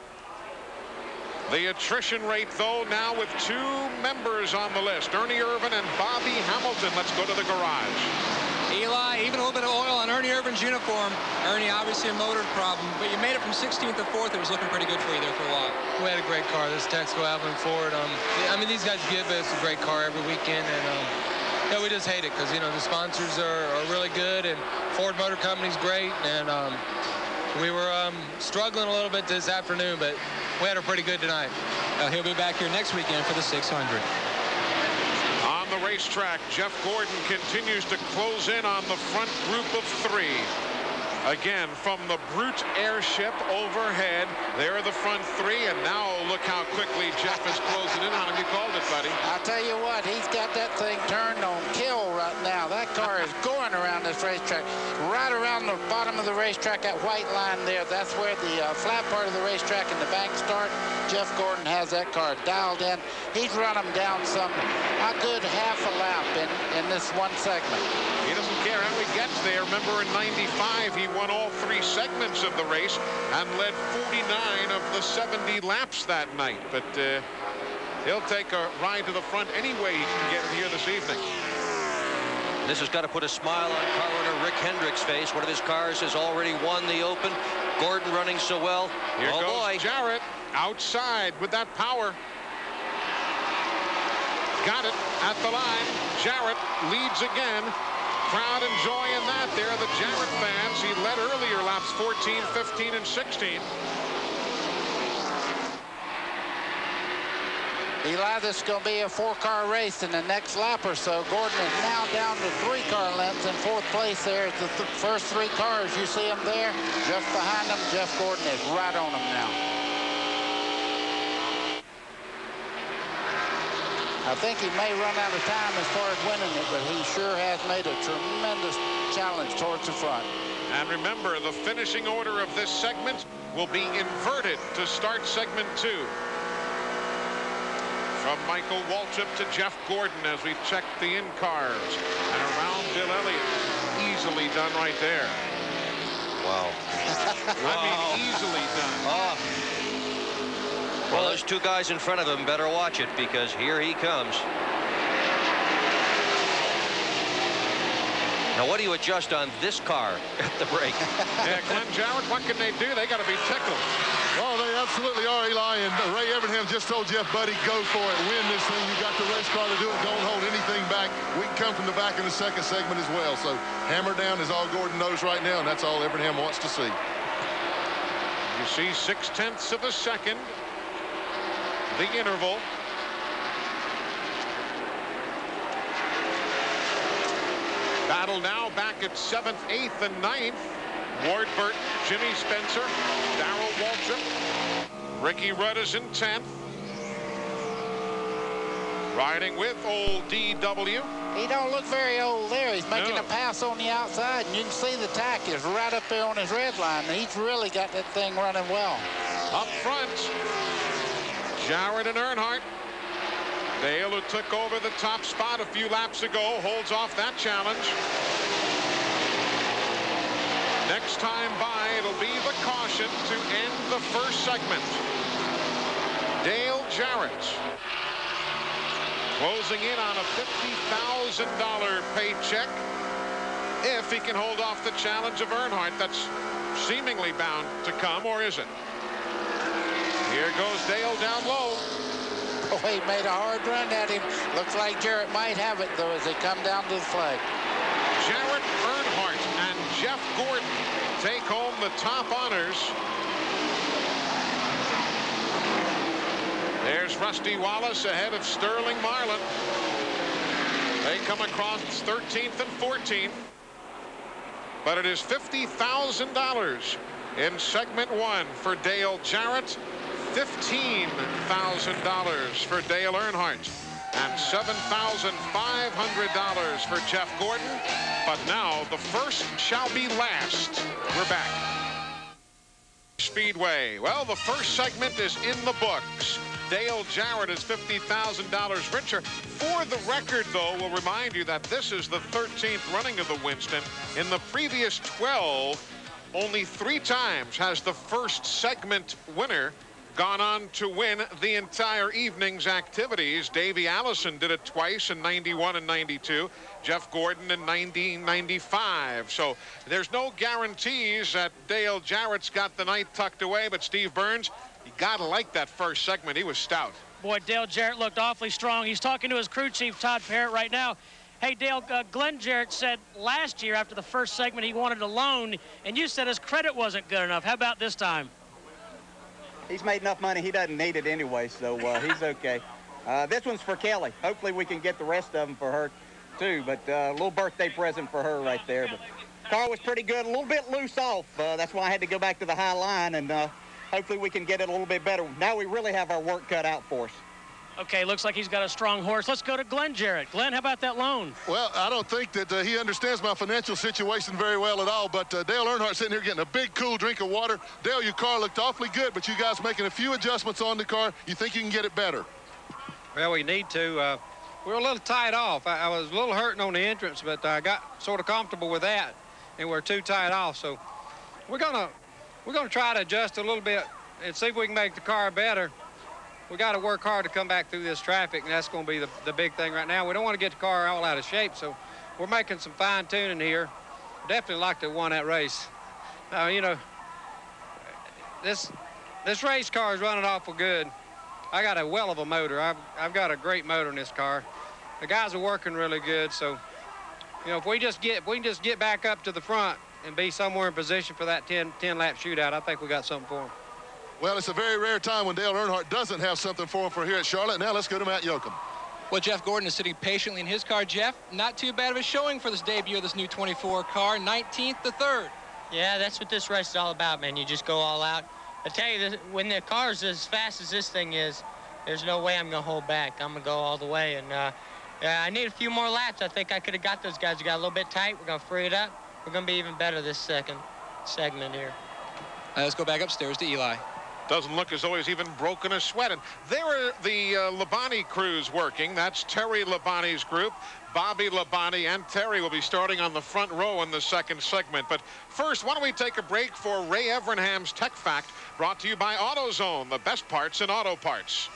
The attrition rate, though, now with two members on the list, Ernie Irvan and Bobby Hamilton. Let's go to the garage. Eli, even a little bit of oil on Ernie Irvan's uniform. Ernie, obviously a motor problem, but you made it from sixteenth to fourth. It was looking pretty good for you there for a while. We had a great car. This Texaco Haviland Ford. Um, I mean, these guys give us a great car every weekend, and um, yeah, we just hate it because, you know, the sponsors are, are really good, and Ford Motor Company's great, and um, we were um, struggling a little bit this afternoon, but we had her pretty good tonight. Well, he'll be back here next weekend for the six hundred. On the racetrack, Jeff Gordon continues to close in on the front group of three. Again, from the Brute airship overhead, there are the front three, and now look how quickly Jeff is closing in on him. You called it, buddy. I'll tell you what, he's got that thing turned on kill right now. That car is going around this racetrack. Right around the bottom of the racetrack, that white line there, that's where the uh, flat part of the racetrack and the bank start. Jeff Gordon has that car dialed in. He's run him down some, a good half a lap in, in this one segment. He doesn't care how he gets there. Remember, in ninety-five, he won all three segments of the race and led forty-nine of the seventy laps that night. But uh, he'll take a ride to the front any way he can get here this evening. This has got to put a smile on car owner Rick Hendrick's face. One of his cars has already won the Open. Gordon running so well. Here oh goes boy. Jarrett outside with that power. Got it at the line. Jarrett leads again. Crowd enjoying that. There are the Jarrett fans. He led earlier laps fourteen, fifteen, and sixteen. Eli, this is going to be a four-car race in the next lap or so. Gordon is now down to three-car lengths in fourth place there. It's the th first three cars. You see them there? Just behind them, Jeff Gordon is right on them now. I think he may run out of time as far as winning it, but he sure has made a tremendous challenge towards the front. And remember, the finishing order of this segment will be inverted to start segment two. From Michael Waltrip to Jeff Gordon as we check the in-cars. And around Bill Elliott. Easily done right there. Wow. I mean, easily done. Oh. Well, those two guys in front of him better watch it, because here he comes. Now, what do you adjust on this car at the brake? Yeah, Glenn Jarrett, what can they do? They got to be tickled. Oh, they absolutely are, Eli. And Ray Evernham just told Jeff, buddy, go for it. Win this thing. You got the race car to do it. Don't hold anything back. We can come from the back in the second segment as well. So hammer down is all Gordon knows right now, and that's all Evernham wants to see. You see six tenths of a second. The interval. Battle now back at seventh, eighth, and ninth. Ward Burton, Jimmy Spencer, Darrell Waltrip, Ricky Rudd is in tenth. Riding with old D W. He don't look very old there. He's making No. a pass on the outside, and you can see the tack is right up there on his red line. He's really got that thing running well. Up front, Jarrett and Earnhardt. Dale, who took over the top spot a few laps ago, holds off that challenge. Next time by, it'll be the caution to end the first segment. Dale Jarrett closing in on a fifty thousand dollar paycheck if he can hold off the challenge of Earnhardt. That's seemingly bound to come, or is it? Here goes Dale down low. Oh, he made a hard run at him. Looks like Jarrett might have it, though, as they come down to the flag. Jarrett, Earnhardt, and Jeff Gordon take home the top honors. There's Rusty Wallace ahead of Sterling Marlin. They come across thirteenth and fourteenth. But it is fifty thousand dollars in segment one for Dale Jarrett, fifteen thousand dollars for Dale Earnhardt, and seven thousand five hundred dollars for Jeff Gordon. But now the first shall be last. We're back. Speedway. Well, the first segment is in the books. Dale Jarrett is fifty thousand dollars richer. For the record, though, we'll remind you that this is the thirteenth running of the Winston. In the previous twelve, only three times has the first segment winner gone on to win the entire evening's activities. Davey Allison did it twice in ninety-one and ninety-two. Jeff Gordon in nineteen ninety-five. So there's no guarantees that Dale Jarrett's got the night tucked away, but Steve Burns, you gotta like that first segment. He was stout. Boy, Dale Jarrett looked awfully strong. He's talking to his crew chief, Todd Parrott, right now. Hey, Dale, uh, Glenn Jarrett said last year after the first segment he wanted a loan, and you said his credit wasn't good enough. How about this time? He's made enough money. He doesn't need it anyway, so uh, he's okay. Uh, this one's for Kelly. Hopefully we can get the rest of them for her, too. But uh, a little birthday present for her right there. But car was pretty good. A little bit loose off. Uh, that's why I had to go back to the high line, and uh, hopefully we can get it a little bit better. Now we really have our work cut out for us. Okay, looks like he's got a strong horse. Let's go to Glenn Jarrett. Glenn, how about that loan? Well, I don't think that uh, he understands my financial situation very well at all, but uh, Dale Earnhardt sitting here getting a big, cool drink of water. Dale, your car looked awfully good, but you guys making a few adjustments on the car. You think you can get it better? Well, we need to. Uh, we were a little tight off. I, I was a little hurting on the entrance, but I got sort of comfortable with that, and we're too tight off. So we're gonna we're gonna try to adjust a little bit and see if we can make the car better. We got to work hard to come back through this traffic, and that's going to be the, the big thing right now. We don't want to get the car all out of shape, so we're making some fine-tuning here. Definitely like to have won that race. Uh, you know, this this race car is running awful good. I got a well of a motor. I've, I've got a great motor in this car. The guys are working really good, so, you know, if we just get, if we can just get back up to the front and be somewhere in position for that ten, ten lap shootout, I think we got something for them. Well, it's a very rare time when Dale Earnhardt doesn't have something for him for here at Charlotte. Now let's go to Matt Yoakum. Well, Jeff Gordon is sitting patiently in his car. Jeff, not too bad of a showing for this debut of this new twenty-four car, nineteenth to third. Yeah, that's what this race is all about, man. You just go all out. I tell you, this, when the car's as fast as this thing is, there's no way I'm going to hold back. I'm going to go all the way. And uh, yeah, I need a few more laps. I think I could have got those guys. We got a little bit tight. We're going to free it up. We're going to be even better this second segment here. Uh, let's go back upstairs to Eli. Doesn't look as though he's even broken a sweat. And there are the uh, Labonte crews working. That's Terry Labonte's group. Bobby Labonte and Terry will be starting on the front row in the second segment. But first, why don't we take a break for Ray Evernham's Tech Fact, brought to you by AutoZone, the best parts in auto parts.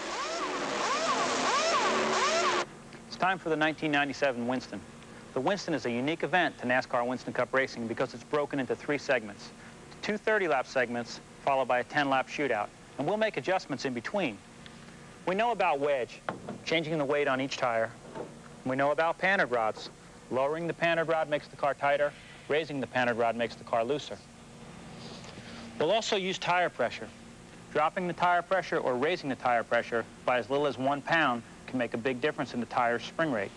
It's time for the nineteen ninety-seven Winston. The Winston is a unique event to NASCAR Winston Cup racing because it's broken into three segments. Two thirty-lap segments, followed by a ten-lap shootout, and we'll make adjustments in between. We know about wedge, changing the weight on each tire. We know about panhead rods. Lowering the panhead rod makes the car tighter. Raising the panhead rod makes the car looser. We'll also use tire pressure. Dropping the tire pressure or raising the tire pressure by as little as one pound can make a big difference in the tire's spring rate.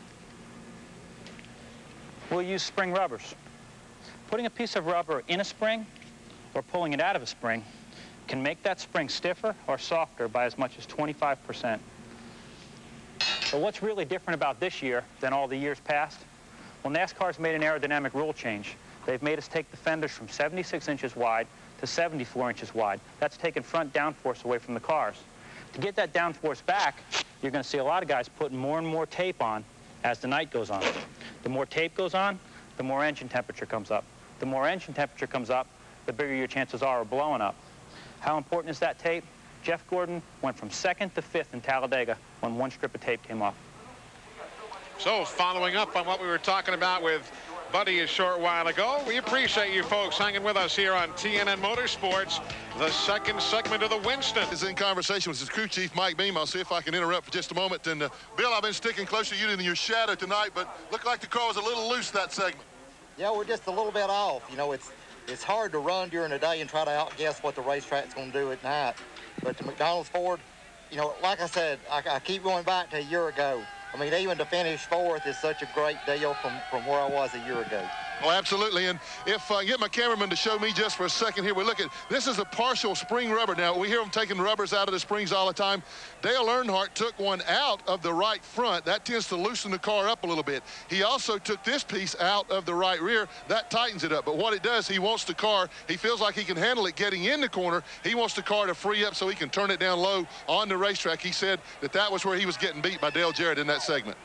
We'll use spring rubbers. Putting a piece of rubber in a spring or pulling it out of a spring can make that spring stiffer or softer by as much as twenty-five percent. But what's really different about this year than all the years past? Well, NASCAR's made an aerodynamic rule change. They've made us take the fenders from seventy-six inches wide to seventy-four inches wide. That's taken front downforce away from the cars. To get that downforce back, you're going to see a lot of guys putting more and more tape on as the night goes on. The more tape goes on, the more engine temperature comes up. The more engine temperature comes up, the bigger your chances are of blowing up. How important is that tape? Jeff Gordon went from second to fifth in Talladega when one strip of tape came off. So following up on what we were talking about with Buddy a short while ago, we appreciate you folks hanging with us here on T N N Motorsports. The second segment of the Winston is in conversation with his crew chief, Mike Beam. I'll see if I can interrupt for just a moment. And uh, Bill, I've been sticking closer to you than your shadow tonight, but looked like the car was a little loose that segment. Yeah, we're just a little bit off. You know, it's it's hard to run during the day and try to outguess what the racetrack's going to do at night. But the McDonald's Ford, you know, like I said, I, I keep going back to a year ago. I mean, even to finish fourth is such a great deal from, from where I was a year ago. Oh, absolutely. And if I get my cameraman to show me just for a second here, we look at, this is a partial spring rubber. Now, we hear them taking rubbers out of the springs all the time. Dale Earnhardt took one out of the right front. That tends to loosen the car up a little bit. He also took this piece out of the right rear. That tightens it up. But what it does, he wants the car, he feels like he can handle it getting in the corner. He wants the car to free up so he can turn it down low on the racetrack. He said that that was where he was getting beat by Dale Jarrett in that segment.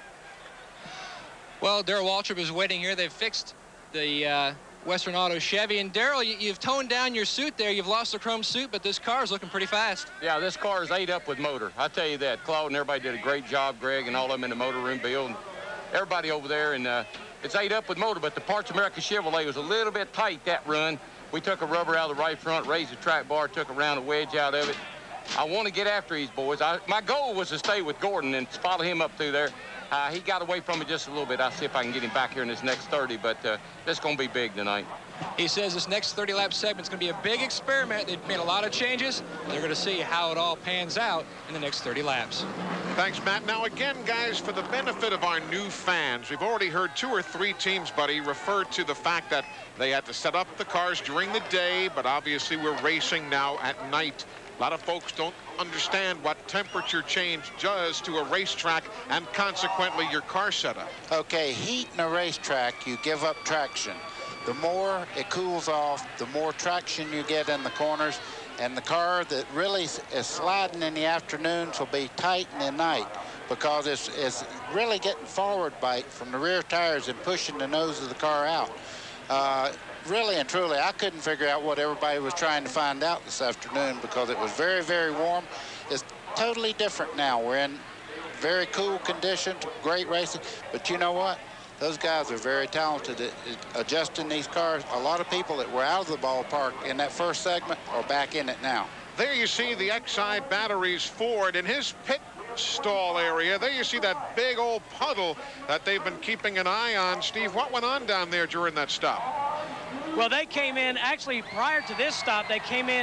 Well, Darrell Waltrip is waiting here. They've fixed the uh, Western Auto Chevy. And Darrell, you, you've toned down your suit there. You've lost the chrome suit, but this car is looking pretty fast. Yeah, this car is ate up with motor. I tell you that. Claude and everybody did a great job, Greg, and all of them in the motor room, Bill, and everybody over there. And uh, it's ate up with motor, but the Parts America Chevrolet was a little bit tight that run. We took a rubber out of the right front, raised the track bar, took a round of wedge out of it. I want to get after these boys. I, my goal was to stay with Gordon and follow him up through there. Uh, he got away from me just a little bit. I'll see if I can get him back here in this next thirty, but uh, this is going to be big tonight. He says this next thirty-lap segment is going to be a big experiment. They've made a lot of changes. They're going to see how it all pans out in the next thirty laps. Thanks, Matt. Now, again, guys, for the benefit of our new fans, we've already heard two or three teams, Buddy, refer to the fact that they had to set up the cars during the day, but obviously we're racing now at night. A lot of folks don't understand what temperature change does to a racetrack and consequently your car setup. Okay, heat in a racetrack, you give up traction. The more it cools off, the more traction you get in the corners, and the car that really is sliding in the afternoons will be tight in the night because it's, it's really getting forward bite from the rear tires and pushing the nose of the car out. Uh, Really and truly, I couldn't figure out what everybody was trying to find out this afternoon because it was very, very warm. It's totally different now. We're in very cool conditions, great racing. But you know what? Those guys are very talented at adjusting these cars. A lot of people that were out of the ballpark in that first segment are back in it now. There you see the Exide Batteries Ford in his pit stall area. There you see that big old puddle that they've been keeping an eye on. Steve, what went on down there during that stop? Well, they came in, actually, prior to this stop, they came in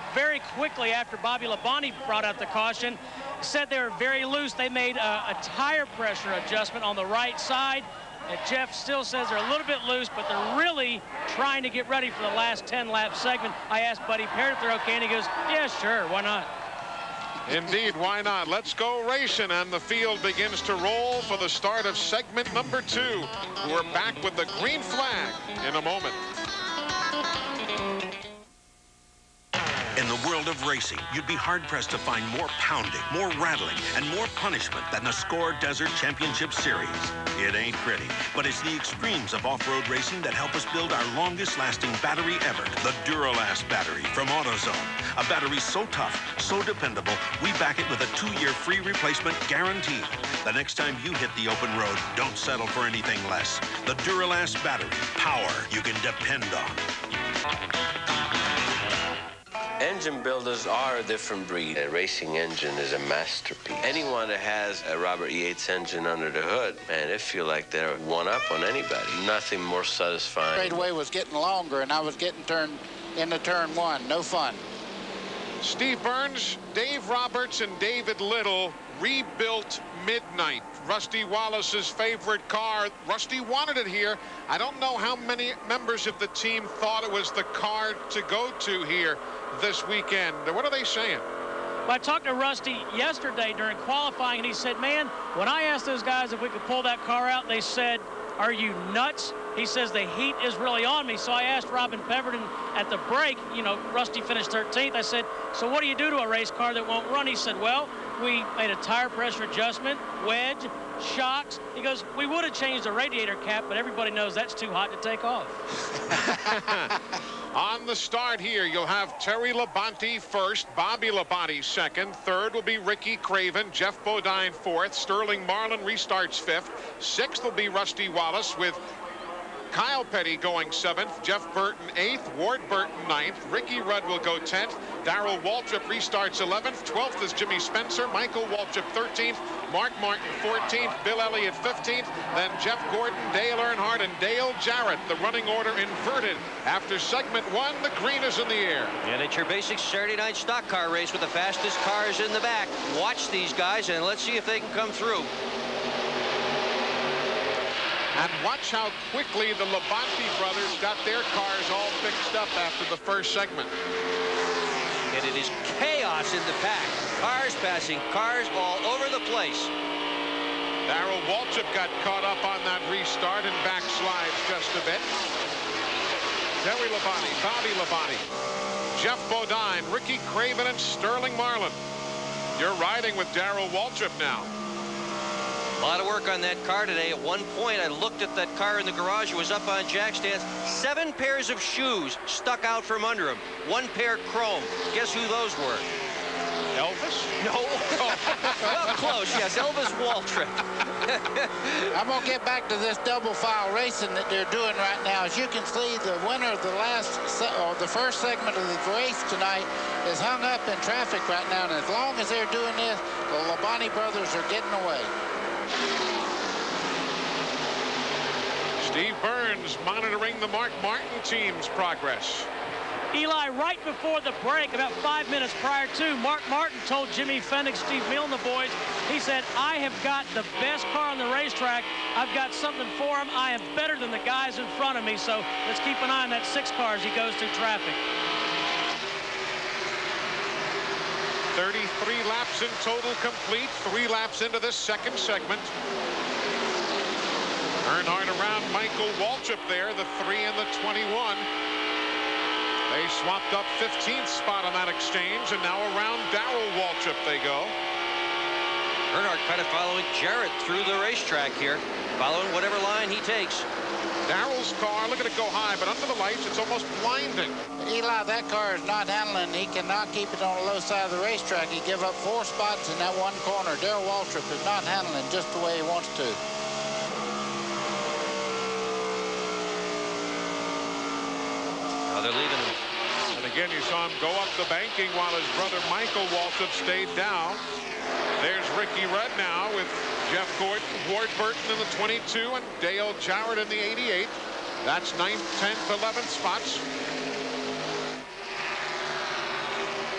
very quickly after Bobby Labonte brought out the caution. Said they were very loose. They made a, a tire pressure adjustment on the right side. And Jeff still says they're a little bit loose, but they're really trying to get ready for the last ten lap segment. I asked Buddy Parrott if they're okay, and he goes, yeah, sure, why not? Indeed, why not? Let's go racing, and the field begins to roll for the start of segment number two. We're back with the green flag in a moment. In the world of racing, you'd be hard-pressed to find more pounding, more rattling, and more punishment than the SCORE Desert Championship Series. It ain't pretty, but it's the extremes of off-road racing that help us build our longest-lasting battery ever, the Duralast battery from AutoZone. A battery so tough, so dependable, we back it with a two-year free replacement guaranteed. The next time you hit the open road, don't settle for anything less. The Duralast battery, power you can depend on. Engine builders are a different breed. A racing engine is a masterpiece. Anyone that has a Robert Yates engine under the hood, man, they feel like they're one up on anybody. Nothing more satisfying. Straightaway was getting longer, and I was getting turned into turn one. No fun. Steve Burns, Dave Roberts, and David Little rebuilt Midnight, Rusty Wallace's favorite car. Rusty wanted it here. I don't know how many members of the team thought it was the car to go to here this weekend. What are they saying? Well, I talked to Rusty yesterday during qualifying, and he said, man, when I asked those guys if we could pull that car out, they said, are you nuts? He says the heat is really on me. So I asked Robin Pemberton at the break, you know, Rusty finished thirteenth. I said, so what do you do to a race car that won't run? He said, well, we made a tire pressure adjustment, wedge, shocks. He goes, we would have changed the radiator cap, but everybody knows that's too hot to take off. On the start here, you'll have Terry Labonte first, Bobby Labonte second. Third will be Ricky Craven, Jeff Bodine fourth. Sterling Marlin restarts fifth. Sixth will be Rusty Wallace with Kyle Petty going seventh, Jeff Burton eighth, Ward Burton ninth, Ricky Rudd will go tenth, Darrell Waltrip restarts eleventh, twelfth is Jimmy Spencer, Michael Waltrip thirteenth, Mark Martin fourteenth, Bill Elliott fifteenth, then Jeff Gordon, Dale Earnhardt, and Dale Jarrett. The running order inverted. After segment one, the green is in the air. And it's your basic Saturday night stock car race with the fastest cars in the back. Watch these guys, and let's see if they can come through. And watch how quickly the Labonte brothers got their cars all fixed up after the first segment. And it is chaos in the pack. Cars passing cars all over the place. Darrell Waltrip got caught up on that restart and backslides just a bit. Terry Labonte, Bobby Labonte, Jeff Bodine, Ricky Craven, and Sterling Marlin. You're riding with Darrell Waltrip now. A lot of work on that car today. At one point, I looked at that car in the garage. It was up on jack stands. Seven pairs of shoes stuck out from under him. One pair chrome. Guess who those were? Elvis? No. Well, close, yes. Elvis Waltrip. I'm going to get back to this double file racing that they're doing right now. As you can see, the winner of the last, or the first segment of the race tonight is hung up in traffic right now. And as long as they're doing this, the Labonte brothers are getting away. Steve Burns monitoring the Mark Martin team's progress. Eli, right before the break, about five minutes prior to, Mark Martin told Jimmy Fennick, Steve Milne, and the boys, he said, I have got the best car on the racetrack. I've got something for him. I am better than the guys in front of me. So let's keep an eye on that six car as he goes through traffic. thirty-three laps in total complete. Three laps into this second segment. Earnhardt around Michael Waltrip there, the three and the twenty-one. They swapped up fifteenth spot on that exchange, and now around Darrell Waltrip they go. Earnhardt kind of following Jarrett through the racetrack here, following whatever line he takes. Darrell's car, look at it go high, but under the lights, it's almost blinding. Eli, that car is not handling. He cannot keep it on the low side of the racetrack. He gave up four spots in that one corner. Darrell Waltrip is not handling just the way he wants to. Now they're leaving him. And again, you saw him go up the banking while his brother Michael Waltrip stayed down. There's Ricky Rudd now with Jeff Gordon, Ward Burton in the twenty-two, and Dale Jarrett in the eighty-eight. That's ninth, tenth, eleventh spots.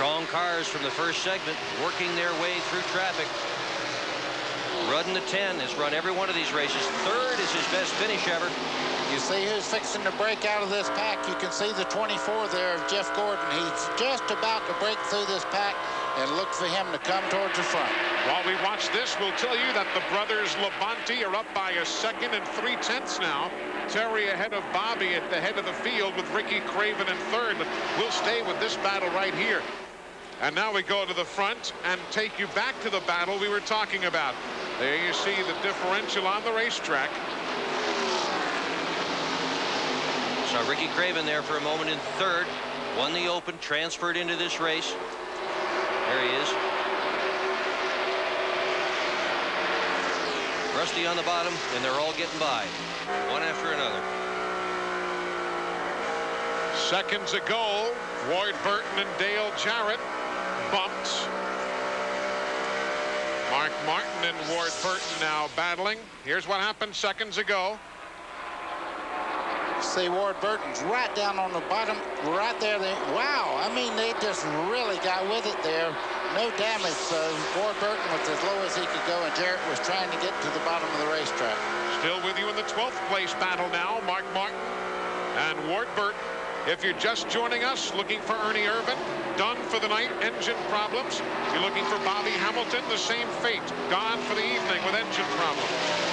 Strong cars from the first segment working their way through traffic. Rudden the ten has run every one of these races. Third is his best finish ever. You see who's fixing to break out of this pack. You can see the twenty-four there of Jeff Gordon. He's just about to break through this pack, and look for him to come towards the front. While we watch this, we'll tell you that the brothers Labonte are up by a second and three tenths now. Terry ahead of Bobby at the head of the field with Ricky Craven in third, but we'll stay with this battle right here. And now we go to the front and take you back to the battle we were talking about. There you see the differential on the racetrack. Saw Ricky Craven there for a moment in third. Won the Open, transferred into this race. There he is. Rusty on the bottom, and they're all getting by, one after another. Seconds ago, Ward Burton and Dale Jarrett bumped. Mark Martin and Ward Burton now battling. Here's what happened seconds ago. See, Ward Burton's right down on the bottom, right there. They, wow, I mean, they just really got with it there. No damage, so Ward Burton was as low as he could go, and Jarrett was trying to get to the bottom of the racetrack. Still with you in the twelfth place battle now, Mark Martin and Ward Burton. If you're just joining us, looking for Ernie Irvan, done for the night, engine problems. If you're looking for Bobby Hamilton, the same fate, gone for the evening with engine problems.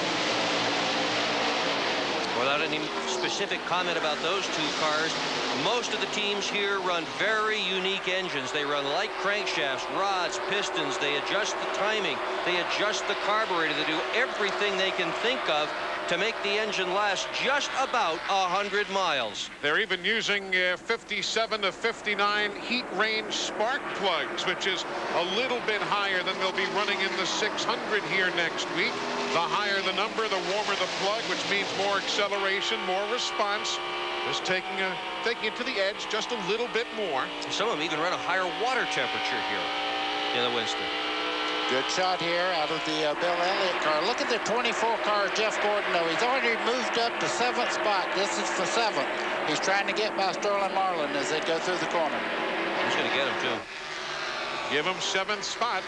Without any specific comment about those two cars, most of the teams here run very unique engines. They run light crankshafts, rods, pistons. They adjust the timing. They adjust the carburetor. They do everything they can think of to make the engine last just about one hundred miles. They're even using uh, fifty-seven to fifty-nine heat range spark plugs, which is a little bit higher than they'll be running in the six hundred here next week. The higher the number, the warmer the plug, which means more acceleration, more response. Just taking a taking it to the edge just a little bit more. Some of them even run a higher water temperature here in the Winston. Good shot here out of the uh, Bill Elliott car. Look at the twenty-four car of Jeff Gordon, though. He's already moved up to seventh spot. This is for seventh. He's trying to get by Sterling Marlin as they go through the corner. He's going to get him, too. Give him seventh spot.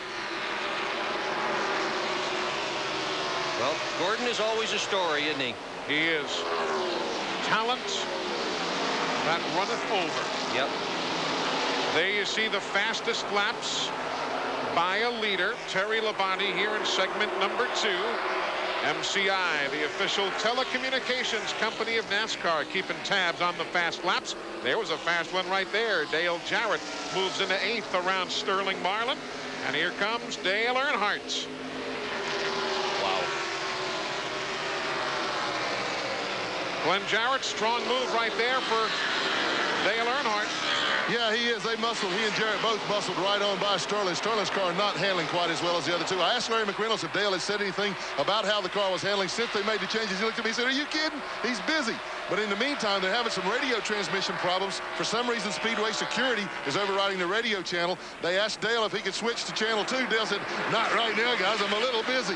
Well, Gordon is always a story, isn't he? He is. Talent that runneth over. Yep. There you see the fastest laps by a leader. Terry Labonte here in segment number two. M C I, the official telecommunications company of NASCAR, keeping tabs on the fast laps. There was a fast one right there. Dale Jarrett moves into eighth around Sterling Marlin. And here comes Dale Earnhardt. Wow. Glenn Jarrett, strong move right there for Dale Earnhardt. Yeah, he is. They muscled. He and Jarrett both muscled right on by Sterling. Sterling's car not handling quite as well as the other two. I asked Larry McReynolds if Dale had said anything about how the car was handling since they made the changes. He looked at me and said, "Are you kidding? He's busy." But in the meantime, they're having some radio transmission problems. For some reason, Speedway Security is overriding the radio channel. They asked Dale if he could switch to channel two. Dale said, "Not right now, guys. I'm a little busy."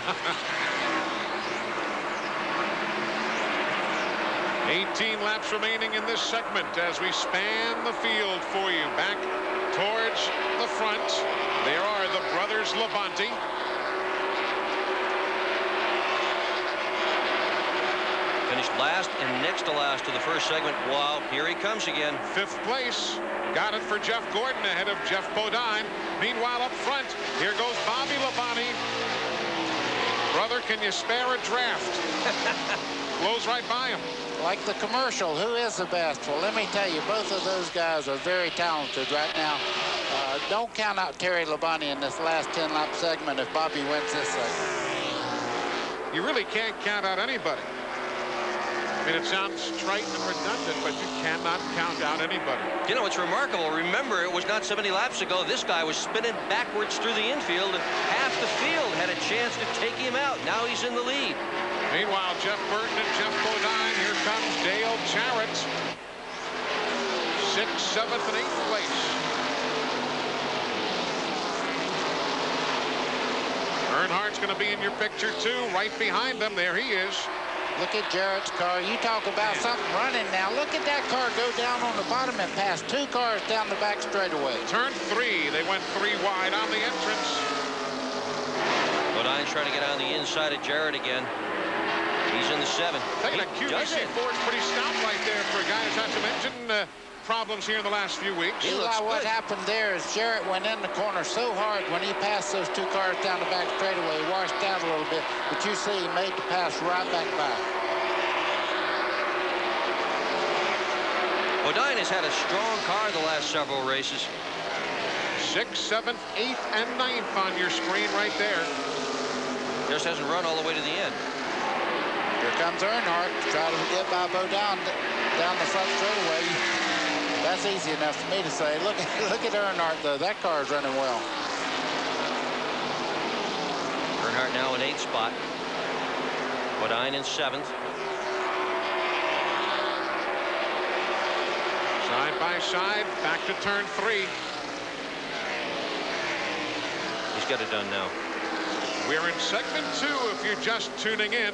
eighteen laps remaining in this segment as we span the field for you. Back towards the front, there are the brothers Labonte. Finished last and next to last to the first segment. Wow, here he comes again. Fifth place. Got it for Jeff Gordon ahead of Jeff Bodine. Meanwhile, up front, here goes Bobby Labonte. Brother, can you spare a draft? Blows right by him. Like the commercial, who is the best? Well, let me tell you, both of those guys are very talented right now. Uh, don't count out Terry Labonte in this last ten lap segment if Bobby wins this segment. You really can't count out anybody. I mean, it sounds trite and redundant, but you cannot count out anybody. You know, it's remarkable. Remember, it was not so many laps ago. This guy was spinning backwards through the infield. Half the field had a chance to take him out. Now he's in the lead. Meanwhile, Jeff Burton and Jeff Bodine. Here comes Dale Jarrett. Sixth, seventh, and eighth place. Earnhardt's going to be in your picture, too. Right behind them. There he is. Look at Jarrett's car. You talk about something running now. Look at that car go down on the bottom and pass two cars down the back straightaway. Turn three. They went three wide on the entrance. Bodine's trying to get on the inside of Jarrett again. He's in the seven. Taking a Q B C Ford's pretty stout right there for a guy who's had some engine uh, problems here in the last few weeks. Eli, what happened there is Jarrett went in the corner so hard when he passed those two cars down the back straightaway. He washed out a little bit, but you see he made the pass right back by. Bodine has had a strong car the last several races. Sixth, seventh, eighth, and ninth on your screen right there. Just hasn't run all the way to the end. Here comes Earnhardt to try to get by Bodine down the front straightaway. That's easy enough for me to say. Look, look at Earnhardt, though. That car is running well. Earnhardt now in eighth spot. Bodine in seventh. Side by side, back to turn three. He's got it done now. We're in segment two if you're just tuning in.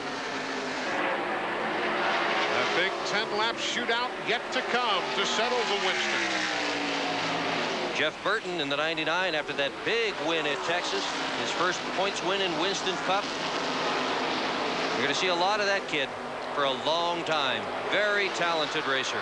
A big ten lap shootout yet to come to settle the Winston. Jeff Burton in the ninety-nine after that big win at Texas. His first points win in Winston Cup. You're going to see a lot of that kid for a long time. Very talented racer.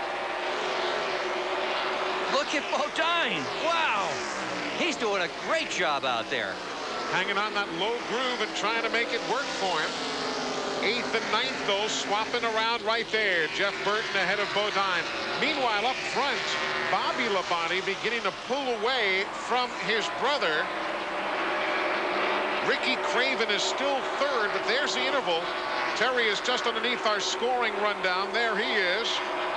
Look at Bodine. Wow. He's doing a great job out there. Hanging on that low groove and trying to make it work for him. Eighth and ninth, though, swapping around right there. Jeff Burton ahead of Bodine. Meanwhile, up front, Bobby Labonte beginning to pull away from his brother. Ricky Craven is still third, but there's the interval. Terry is just underneath our scoring rundown. There he is.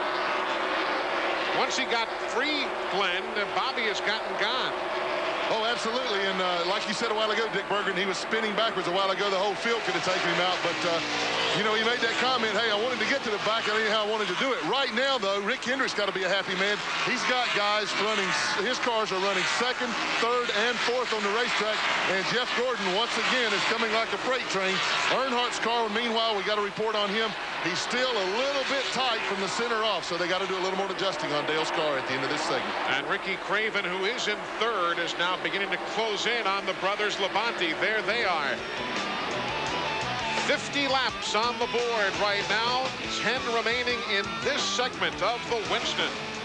Once he got free, Glenn, Bobby has gotten gone. Oh, absolutely. And uh, like you said a while ago, Dick Berggren, he was spinning backwards a while ago. The whole field could have taken him out. But, uh, you know, he made that comment, hey, I wanted to get to the back. I didn't know how I wanted to do it. Right now, though, Rick Hendrick's got to be a happy man. He's got guys running. His cars are running second, third, and fourth on the racetrack. And Jeff Gordon, once again, is coming like a freight train. Earnhardt's car, meanwhile, we got a report on him. He's still a little bit tight from the center off, so they got to do a little more adjusting on Dale's car at the end of this segment. And Ricky Craven, who is in third, is now beginning to close in on the brothers Labonte. There they are. fifty laps on the board right now. ten remaining in this segment of the Winston.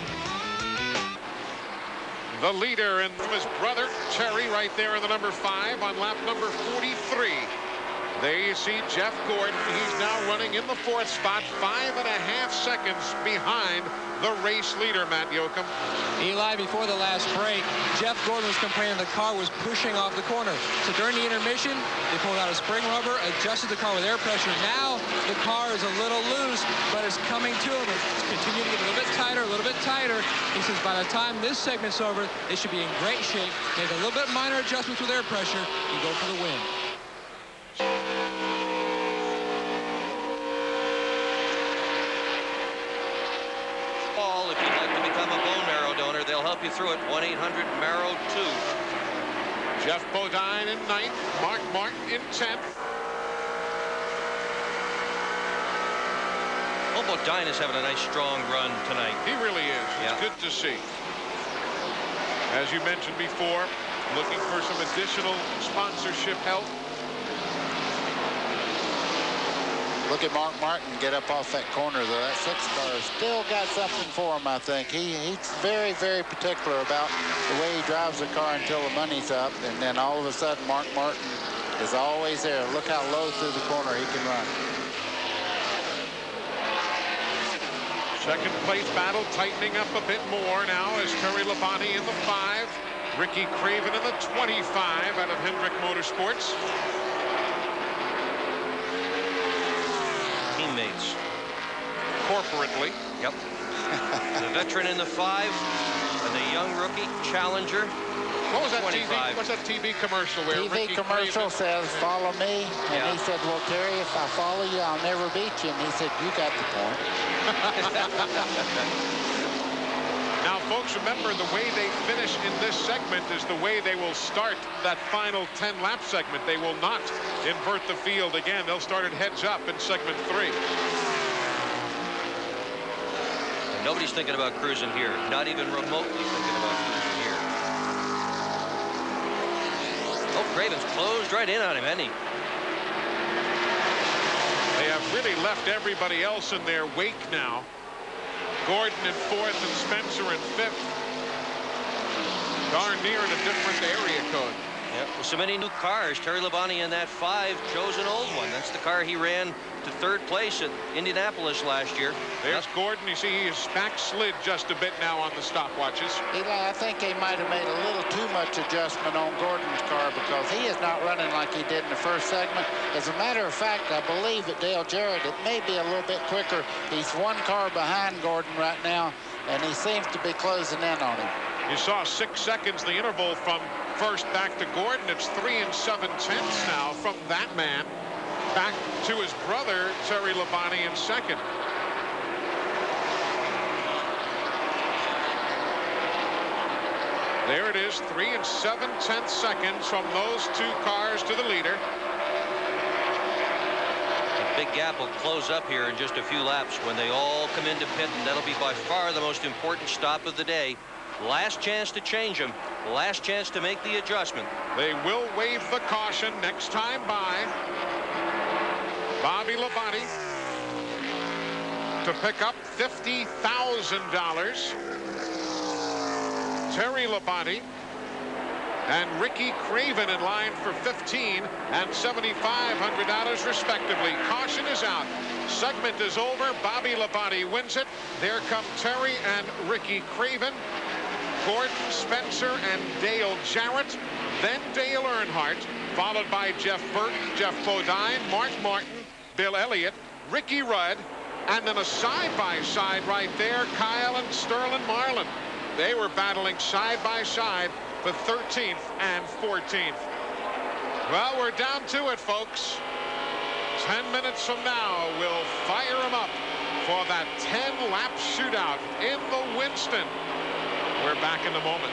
The leader and his brother, Terry, right there in the number five on lap number forty-three. There you see Jeff Gordon. He's now running in the fourth spot, five and a half seconds behind the race leader, Matt Yoakum. Eli, before the last break, Jeff Gordon was complaining the car was pushing off the corner. So during the intermission, they pulled out a spring rubber, adjusted the car with air pressure. Now the car is a little loose, but it's coming to him. It's continuing to get a little bit tighter, a little bit tighter. He says by the time this segment's over, they should be in great shape. Make a little bit minor adjustments with air pressure and go for the win. If you'd like to become a bone marrow donor, they'll help you through it. one eight hundred marrow two. Jeff Bodine in ninth, Mark Martin in tenth. Oh, Bodine is having a nice strong run tonight. He really is. It's yeah. good to see. As you mentioned before, looking for some additional sponsorship help. Look at Mark Martin get up off that corner, though. That six car still got something for him, I think. He, he's very, very particular about the way he drives the car until the money's up. And then all of a sudden, Mark Martin is always there. Look how low through the corner he can run. Second place battle tightening up a bit more now as Terry Labonte in the five. Ricky Craven in the twenty-five out of Hendrick Motorsports. Teammates. Corporately. Yep. The veteran in the five and the young rookie challenger. What was that T V? What's that T V commercial where T V Ricky commercial Craven says, "Follow me," and Yeah. he said, "Well, Terry, if I follow you, I'll never beat you." And he said, "You got the point." Now folks, remember the way they finish in this segment is the way they will start that final ten lap segment. They will not invert the field again. They'll start it heads up in segment three. Nobody's thinking about cruising here. Not even remotely thinking about cruising here. Oh, Craven's closed right in on him, hasn't he? They have really left everybody else in their wake now. Gordon in fourth and Spencer in fifth. Darn near in a different area code. Yep, with so many new cars, Terry Labonte in that five chose an old one. That's the car he ran to third place at Indianapolis last year. There's yep. Gordon. You see he is backslid just a bit now on the stopwatches. Eli, I think they might have made a little too much adjustment on Gordon's car because he is not running like he did in the first segment. As a matter of fact, I believe that Dale Jarrett, it may be a little bit quicker. He's one car behind Gordon right now, and he seems to be closing in on him. You saw six seconds the interval from first back to Gordon. It's three and seven tenths now from that man back to his brother Terry Labonte in second. There it is, three and seven tenths seconds from those two cars to the leader. The big gap will close up here in just a few laps when they all come into pit, and that'll be by far the most important stop of the day. Last chance to change them. Last chance to make the adjustment. They will waive the caution next time by. Bobby Labonte to pick up fifty thousand dollars. Terry Labonte and Ricky Craven in line for fifteen and seventy-five hundred dollars respectively. Caution is out. Segment is over. Bobby Labonte wins it. There come Terry and Ricky Craven. Gordon, Spencer, and Dale Jarrett. Then Dale Earnhardt, followed by Jeff Burton, Jeff Bodine, Mark Martin, Bill Elliott, Ricky Rudd, and then a side-by-side right there, Kyle and Sterling Marlin. They were battling side-by-side for thirteenth and fourteenth. Well, we're down to it, folks. Ten minutes from now, we'll fire them up for that ten-lap shootout in the Winston. We're back in a moment.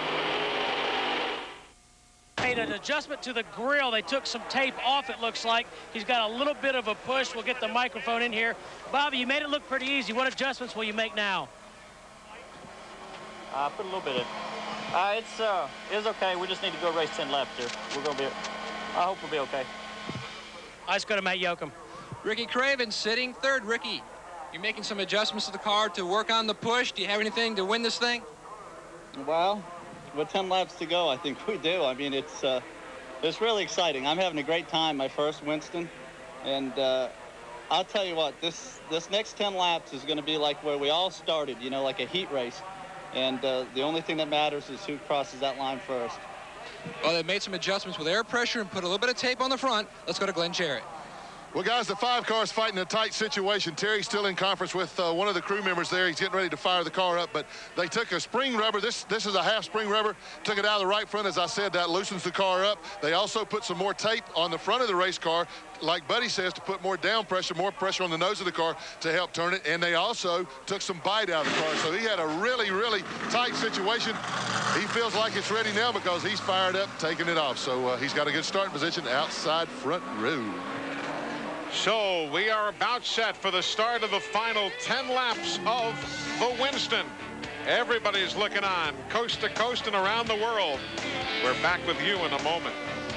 Made an adjustment to the grill. They took some tape off, it looks like. He's got a little bit of a push. We'll get the microphone in here. Bobby, you made it look pretty easy. What adjustments will you make now? I uh, put a little bit in. Uh, it's uh, it's okay. We just need to go race ten laps here. We're gonna be. I hope we'll be okay. Let's go to Matt Yoakum. Ricky Craven sitting third. Ricky, you're making some adjustments to the car to work on the push. Do you have anything to win this thing? Well, with ten laps to go, I think we do. I mean, it's uh, it's really exciting. I'm having a great time. My first Winston, and uh, I'll tell you what. This this next ten laps is going to be like where we all started. You know, like a heat race. And uh, the only thing that matters is who crosses that line first. Well, they made some adjustments with air pressure and put a little bit of tape on the front. Let's go to Glenn Jarrett. Well, guys, the five cars fighting a tight situation. Terry's still in conference with uh, one of the crew members there. He's getting ready to fire the car up, but they took a spring rubber. This this is a half spring rubber. Took it out of the right front. As I said, that loosens the car up. They also put some more tape on the front of the race car, like Buddy says, to put more down pressure, more pressure on the nose of the car to help turn it. And they also took some bite out of the car. So he had a really, really tight situation. He feels like it's ready now because he's fired up, taking it off. So uh, he's got a good starting position outside front row. So we are about set for the start of the final ten laps of the Winston. Everybody's looking on, coast to coast and around the world. We're back with you in a moment.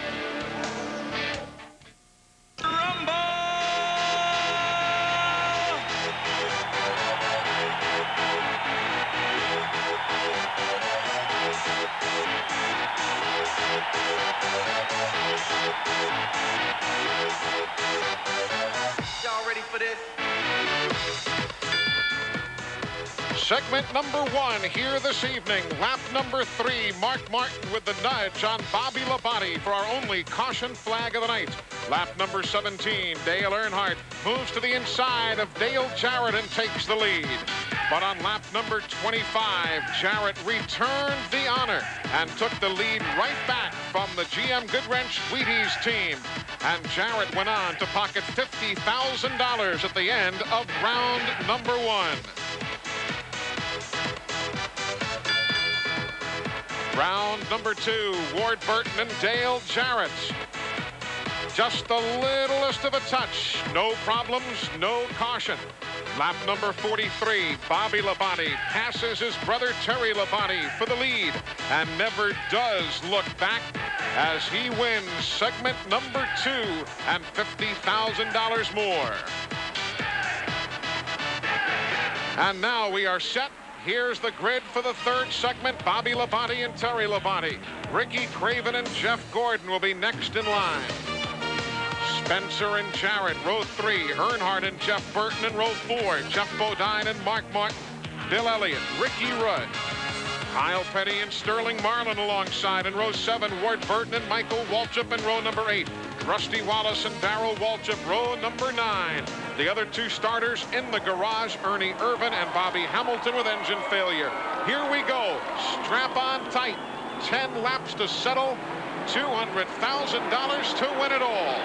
Y'all ready for this? Segment number one here this evening. Lap number three. Mark Martin with the nudge on Bobby Labonte for our only caution flag of the night. Lap number seventeen. Dale Earnhardt moves to the inside of Dale Jarrett and takes the lead. But on lap number twenty-five, Jarrett returned the honor and took the lead right back from the G M Goodwrench Wheaties team. And Jarrett went on to pocket fifty thousand dollars at the end of round number one. Round number two, Ward Burton and Dale Jarrett. Just the littlest of a touch. No problems, no caution. Lap number forty-three, Bobby Labonte passes his brother Terry Labonte for the lead and never does look back as he wins segment number two and fifty thousand dollars more. And now we are set. Here's the grid for the third segment. Bobby Labonte and Terry Labonte. Ricky Craven and Jeff Gordon will be next in line. Spencer and Jarrett, row three. Earnhardt and Jeff Burton in row four. Jeff Bodine and Mark Martin. Bill Elliott, Ricky Rudd. Kyle Petty and Sterling Marlin alongside in row seven. Ward Burton and Michael Waltrip in row number eight. Rusty Wallace and Darrell Waltrip, row number nine. The other two starters in the garage, Ernie Irvin and Bobby Hamilton with engine failure. Here we go. Strap on tight. ten laps to settle. two hundred thousand dollars to win it all.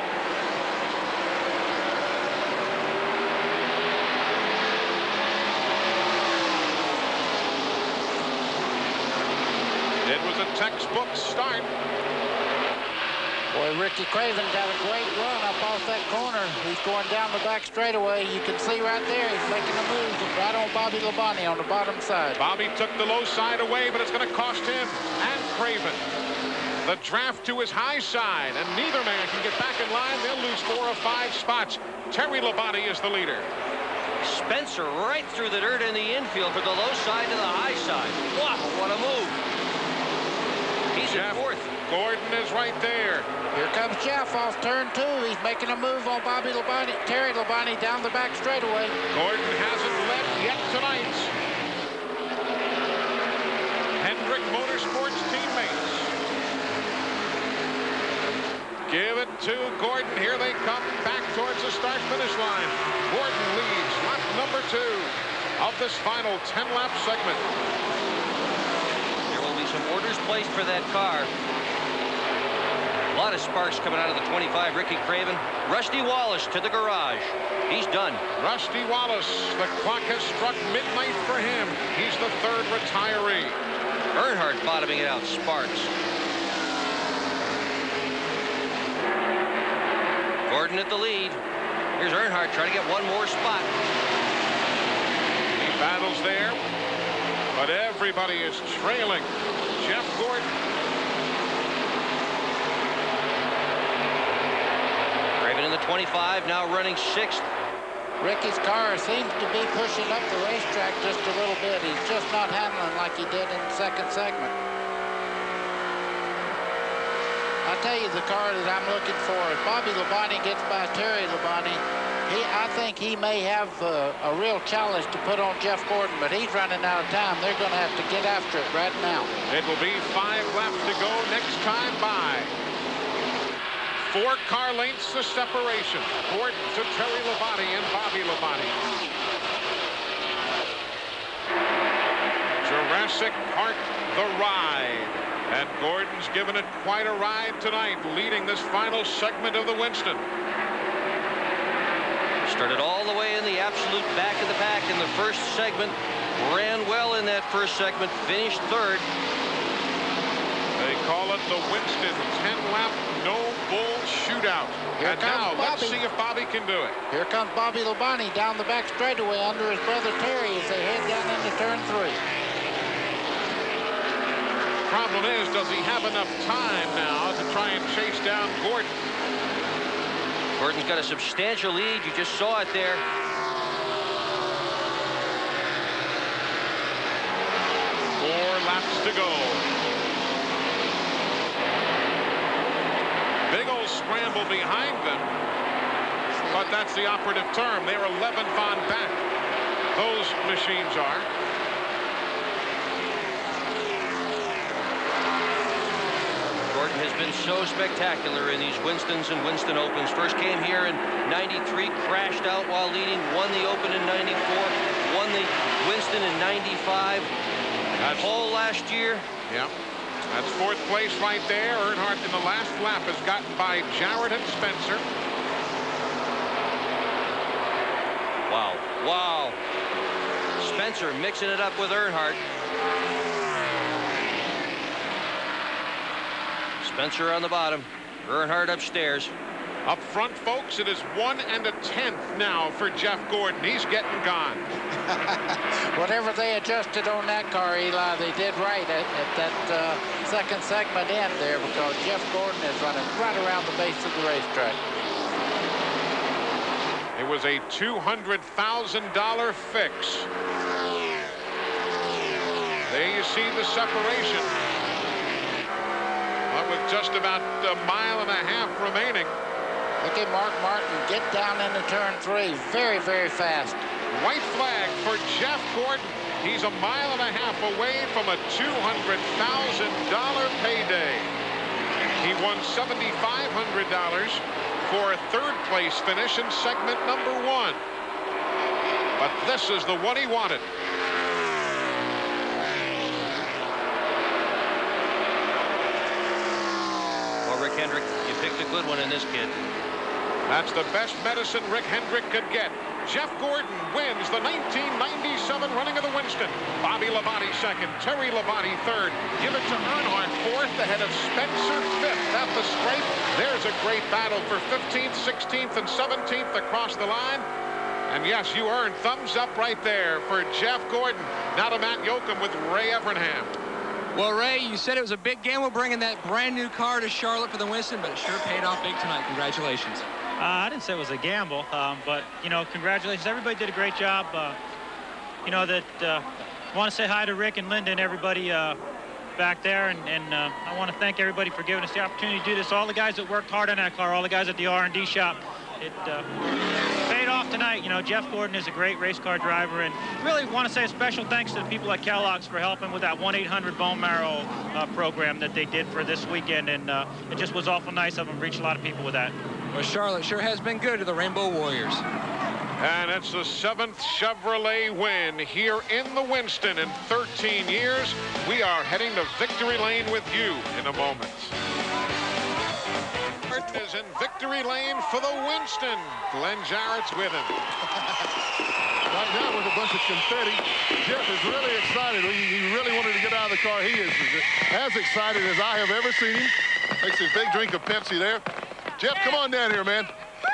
It was a textbook start. Boy, Ricky Craven got a great run up off that corner. He's going down the back straightaway. You can see right there, he's making a move right on Bobby Labonte on the bottom side. Bobby took the low side away, but it's going to cost him and Craven the draft to his high side, and neither man can get back in line. They'll lose four or five spots. Terry Labonte is the leader. Spencer right through the dirt in the infield for the low side to the high side. Wow, what a move. He's Jeff in fourth. Gordon is right there. Here comes Jeff off turn two. He's making a move on Bobby Labonte, Terry Labonte down the back straightaway. Gordon hasn't led yet tonight. Hendrick Motorsports teammates. Give it to Gordon. Here they come back towards the start-finish line. Gordon leads lap number two of this final ten lap segment. There will be some orders placed for that car. A lot of sparks coming out of the twenty-five. Ricky Craven. Rusty Wallace to the garage. He's done. Rusty Wallace. The clock has struck midnight for him. He's the third retiree. Earnhardt bottoming it out. Sparks. Gordon at the lead. Here's Earnhardt trying to get one more spot. He battles there, but everybody is trailing Jeff Gordon. Craven in the twenty-five, now running sixth. Ricky's car seems to be pushing up the racetrack just a little bit. He's just not handling like he did in the second segment. I tell you, the car that I'm looking for, if Bobby Labonte gets by Terry Labonte, he, I think he may have uh, a real challenge to put on Jeff Gordon, but he's running out of time. They're going to have to get after it right now. It will be five laps to go next time by. Four car lengths of separation. Gordon to Terry Labonte and Bobby Labonte. Jurassic Park, the ride. And Gordon's given it quite a ride tonight, leading this final segment of the Winston. Started all the way in the absolute back of the pack in the first segment. Ran well in that first segment, finished third. They call it the Winston ten lap no-bull shootout. Here and comes now, Bobby. let's see if Bobby can do it. Here comes Bobby Labonte down the back straightaway under his brother Terry as they head down into turn three. Problem is, does he have enough time now to try and chase down Gordon? Gordon's got a substantial lead. You just saw it there. Four laps to go. Big old scramble behind them. But that's the operative term. They're eleventh on back. Those machines are. Gordon has been so spectacular in these Winstons and Winston Opens. First came here in ninety-three, crashed out while leading, won the Open in ninety-four, won the Winston in ninety-five. That's pole last year. Yeah, that's fourth place right there. Earnhardt in the last lap has gotten by Jarrett and Spencer. Wow, wow. Spencer mixing it up with Earnhardt. Spencer on the bottom. Earnhardt upstairs. Up front, folks, it is one and a tenth now for Jeff Gordon. He's getting gone. Whatever they adjusted on that car, Eli, they did right at, at that uh, second segment end there, because Jeff Gordon is running right around the base of the racetrack. It was a two hundred thousand dollar fix. There you see the separation. But with just about a mile and a half remaining. Look at Mark Martin get down into turn three very, very fast. White flag for Jeff Gordon. He's a mile and a half away from a two hundred thousand dollar payday. He won seven thousand five hundred dollars for a third place finish in segment number one. But this is the one he wanted. Well, Rick Hendrick, you picked a good one in this kid. That's the best medicine Rick Hendrick could get. Jeff Gordon wins the nineteen ninety-seven running of the Winston. Bobby Labonte second, Terry Labonte third. Give it to Earnhardt fourth, ahead of Spencer fifth at the stripe. There's a great battle for fifteenth, sixteenth, and seventeenth across the line. And yes, you earned thumbs up right there for Jeff Gordon. Now to Matt Yoakum with Ray Evernham. Well, Ray, you said it was a big gamble bringing that brand new car to Charlotte for the Winston, but it sure paid off big tonight. Congratulations. Uh, I didn't say it was a gamble, um, but, you know, congratulations. Everybody did a great job. Uh, you know, that uh, I want to say hi to Rick and Linda and everybody uh, back there, and, and uh, I want to thank everybody for giving us the opportunity to do this. All the guys that worked hard on that car, all the guys at the R and D shop. It uh, paid off tonight. You know, Jeff Gordon is a great race car driver, and really want to say a special thanks to the people at Kellogg's for helping with that one eight hundred bone marrow uh, program that they did for this weekend, and uh, it just was awful nice of them. Reached a lot of people with that. Well, Charlotte sure has been good to the Rainbow Warriors. And it's the seventh Chevrolet win here in the Winston in thirteen years. We are heading to victory lane with you in a moment. Is in victory lane for the Winston. Glenn Jarrett's with him. Right now with a bunch of confetti. Jeff is really excited. He, he really wanted to get out of the car. He is as excited as I have ever seen him. Takes his big drink of Pepsi there. Jeff, come on down here, man.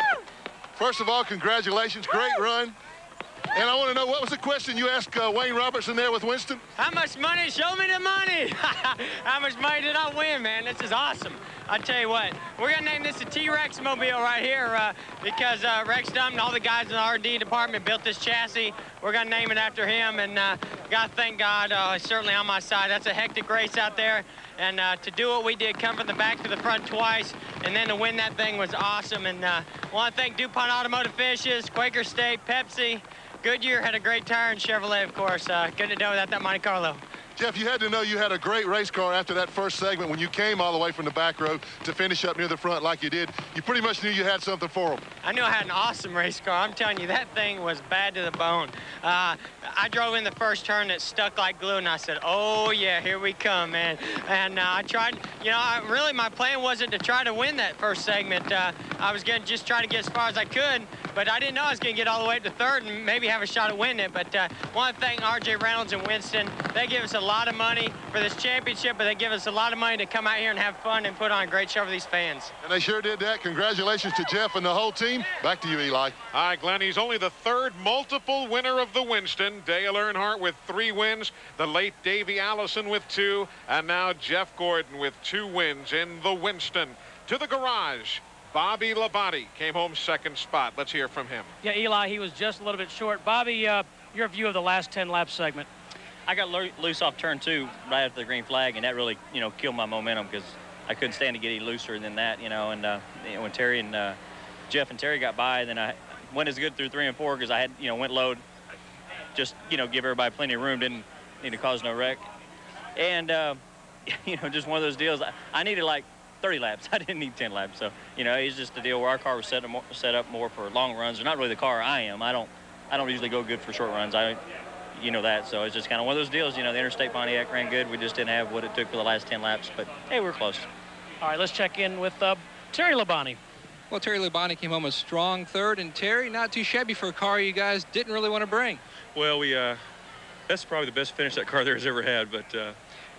First of all, congratulations. Great run. And I want to know, what was the question you asked uh, Wayne Robertson there with Winston? How much money? Show me the money. How much money did I win, man? This is awesome. I tell you what, we're going to name this a T-Rex mobile right here uh, because uh, Rex Dunn and all the guys in the R and D department built this chassis. We're going to name it after him, and uh, got to thank God, uh, he's certainly on my side. That's a hectic race out there, and uh, to do what we did, come from the back to the front twice, and then to win that thing was awesome. And I uh, want to thank DuPont Automotive Finishes, Quaker State, Pepsi. Goodyear had a great tire, and Chevrolet, of course. Uh, couldn't have done without that Monte Carlo. Jeff, you had to know you had a great race car after that first segment when you came all the way from the back row to finish up near the front like you did. You pretty much knew you had something for them. I knew I had an awesome race car. I'm telling you, that thing was bad to the bone. Uh, I drove in the first turn, it stuck like glue, and I said, oh, yeah, here we come, man. And uh, I tried, you know, I, really my plan wasn't to try to win that first segment. Uh, I was going to just try to get as far as I could, but I didn't know I was going to get all the way up to third and maybe have a shot at winning it. But I uh, want to thank R J Reynolds and Winston. They give us a lot of money for this championship, but they give us a lot of money to come out here and have fun and put on a great show for these fans. And they sure did that. Congratulations to Jeff and the whole team. Back to you, Eli. Hi, Glenn. He's only the third multiple winner of the Winston. Dale Earnhardt with three wins, the late Davey Allison with two, and now Jeff Gordon with two wins in the Winston. To the garage, Bobby Labonte came home second spot. Let's hear from him. Yeah, Eli, he was just a little bit short. Bobby, uh, your view of the last ten lap segment. I got lo loose off turn two right after the green flag, and that really, you know, killed my momentum because I couldn't stand to get any looser than that, you know. And uh, you know, when Terry and uh, Jeff and Terry got by, then I went as good through three and four because I had, you know, went load, just, you know, give everybody plenty of room, didn't need to cause no wreck. And, uh, you know, just one of those deals. I, I needed like thirty laps. I didn't need ten laps. So, you know, it's just a deal where our car was set up more, set up more for long runs. They're not really the car I am. I don't, I don't usually go good for short runs. I, you know that. So it's just kind of one of those deals. You know, the Interstate Pontiac ran good. We just didn't have what it took for the last ten laps. But hey, we're close. All right, let's check in with uh, Terry Labonte. Well, Terry Labonte came home a strong third, and Terry, not too shabby for a car you guys didn't really want to bring. Well, we uh, that's probably the best finish that car there has ever had. But uh,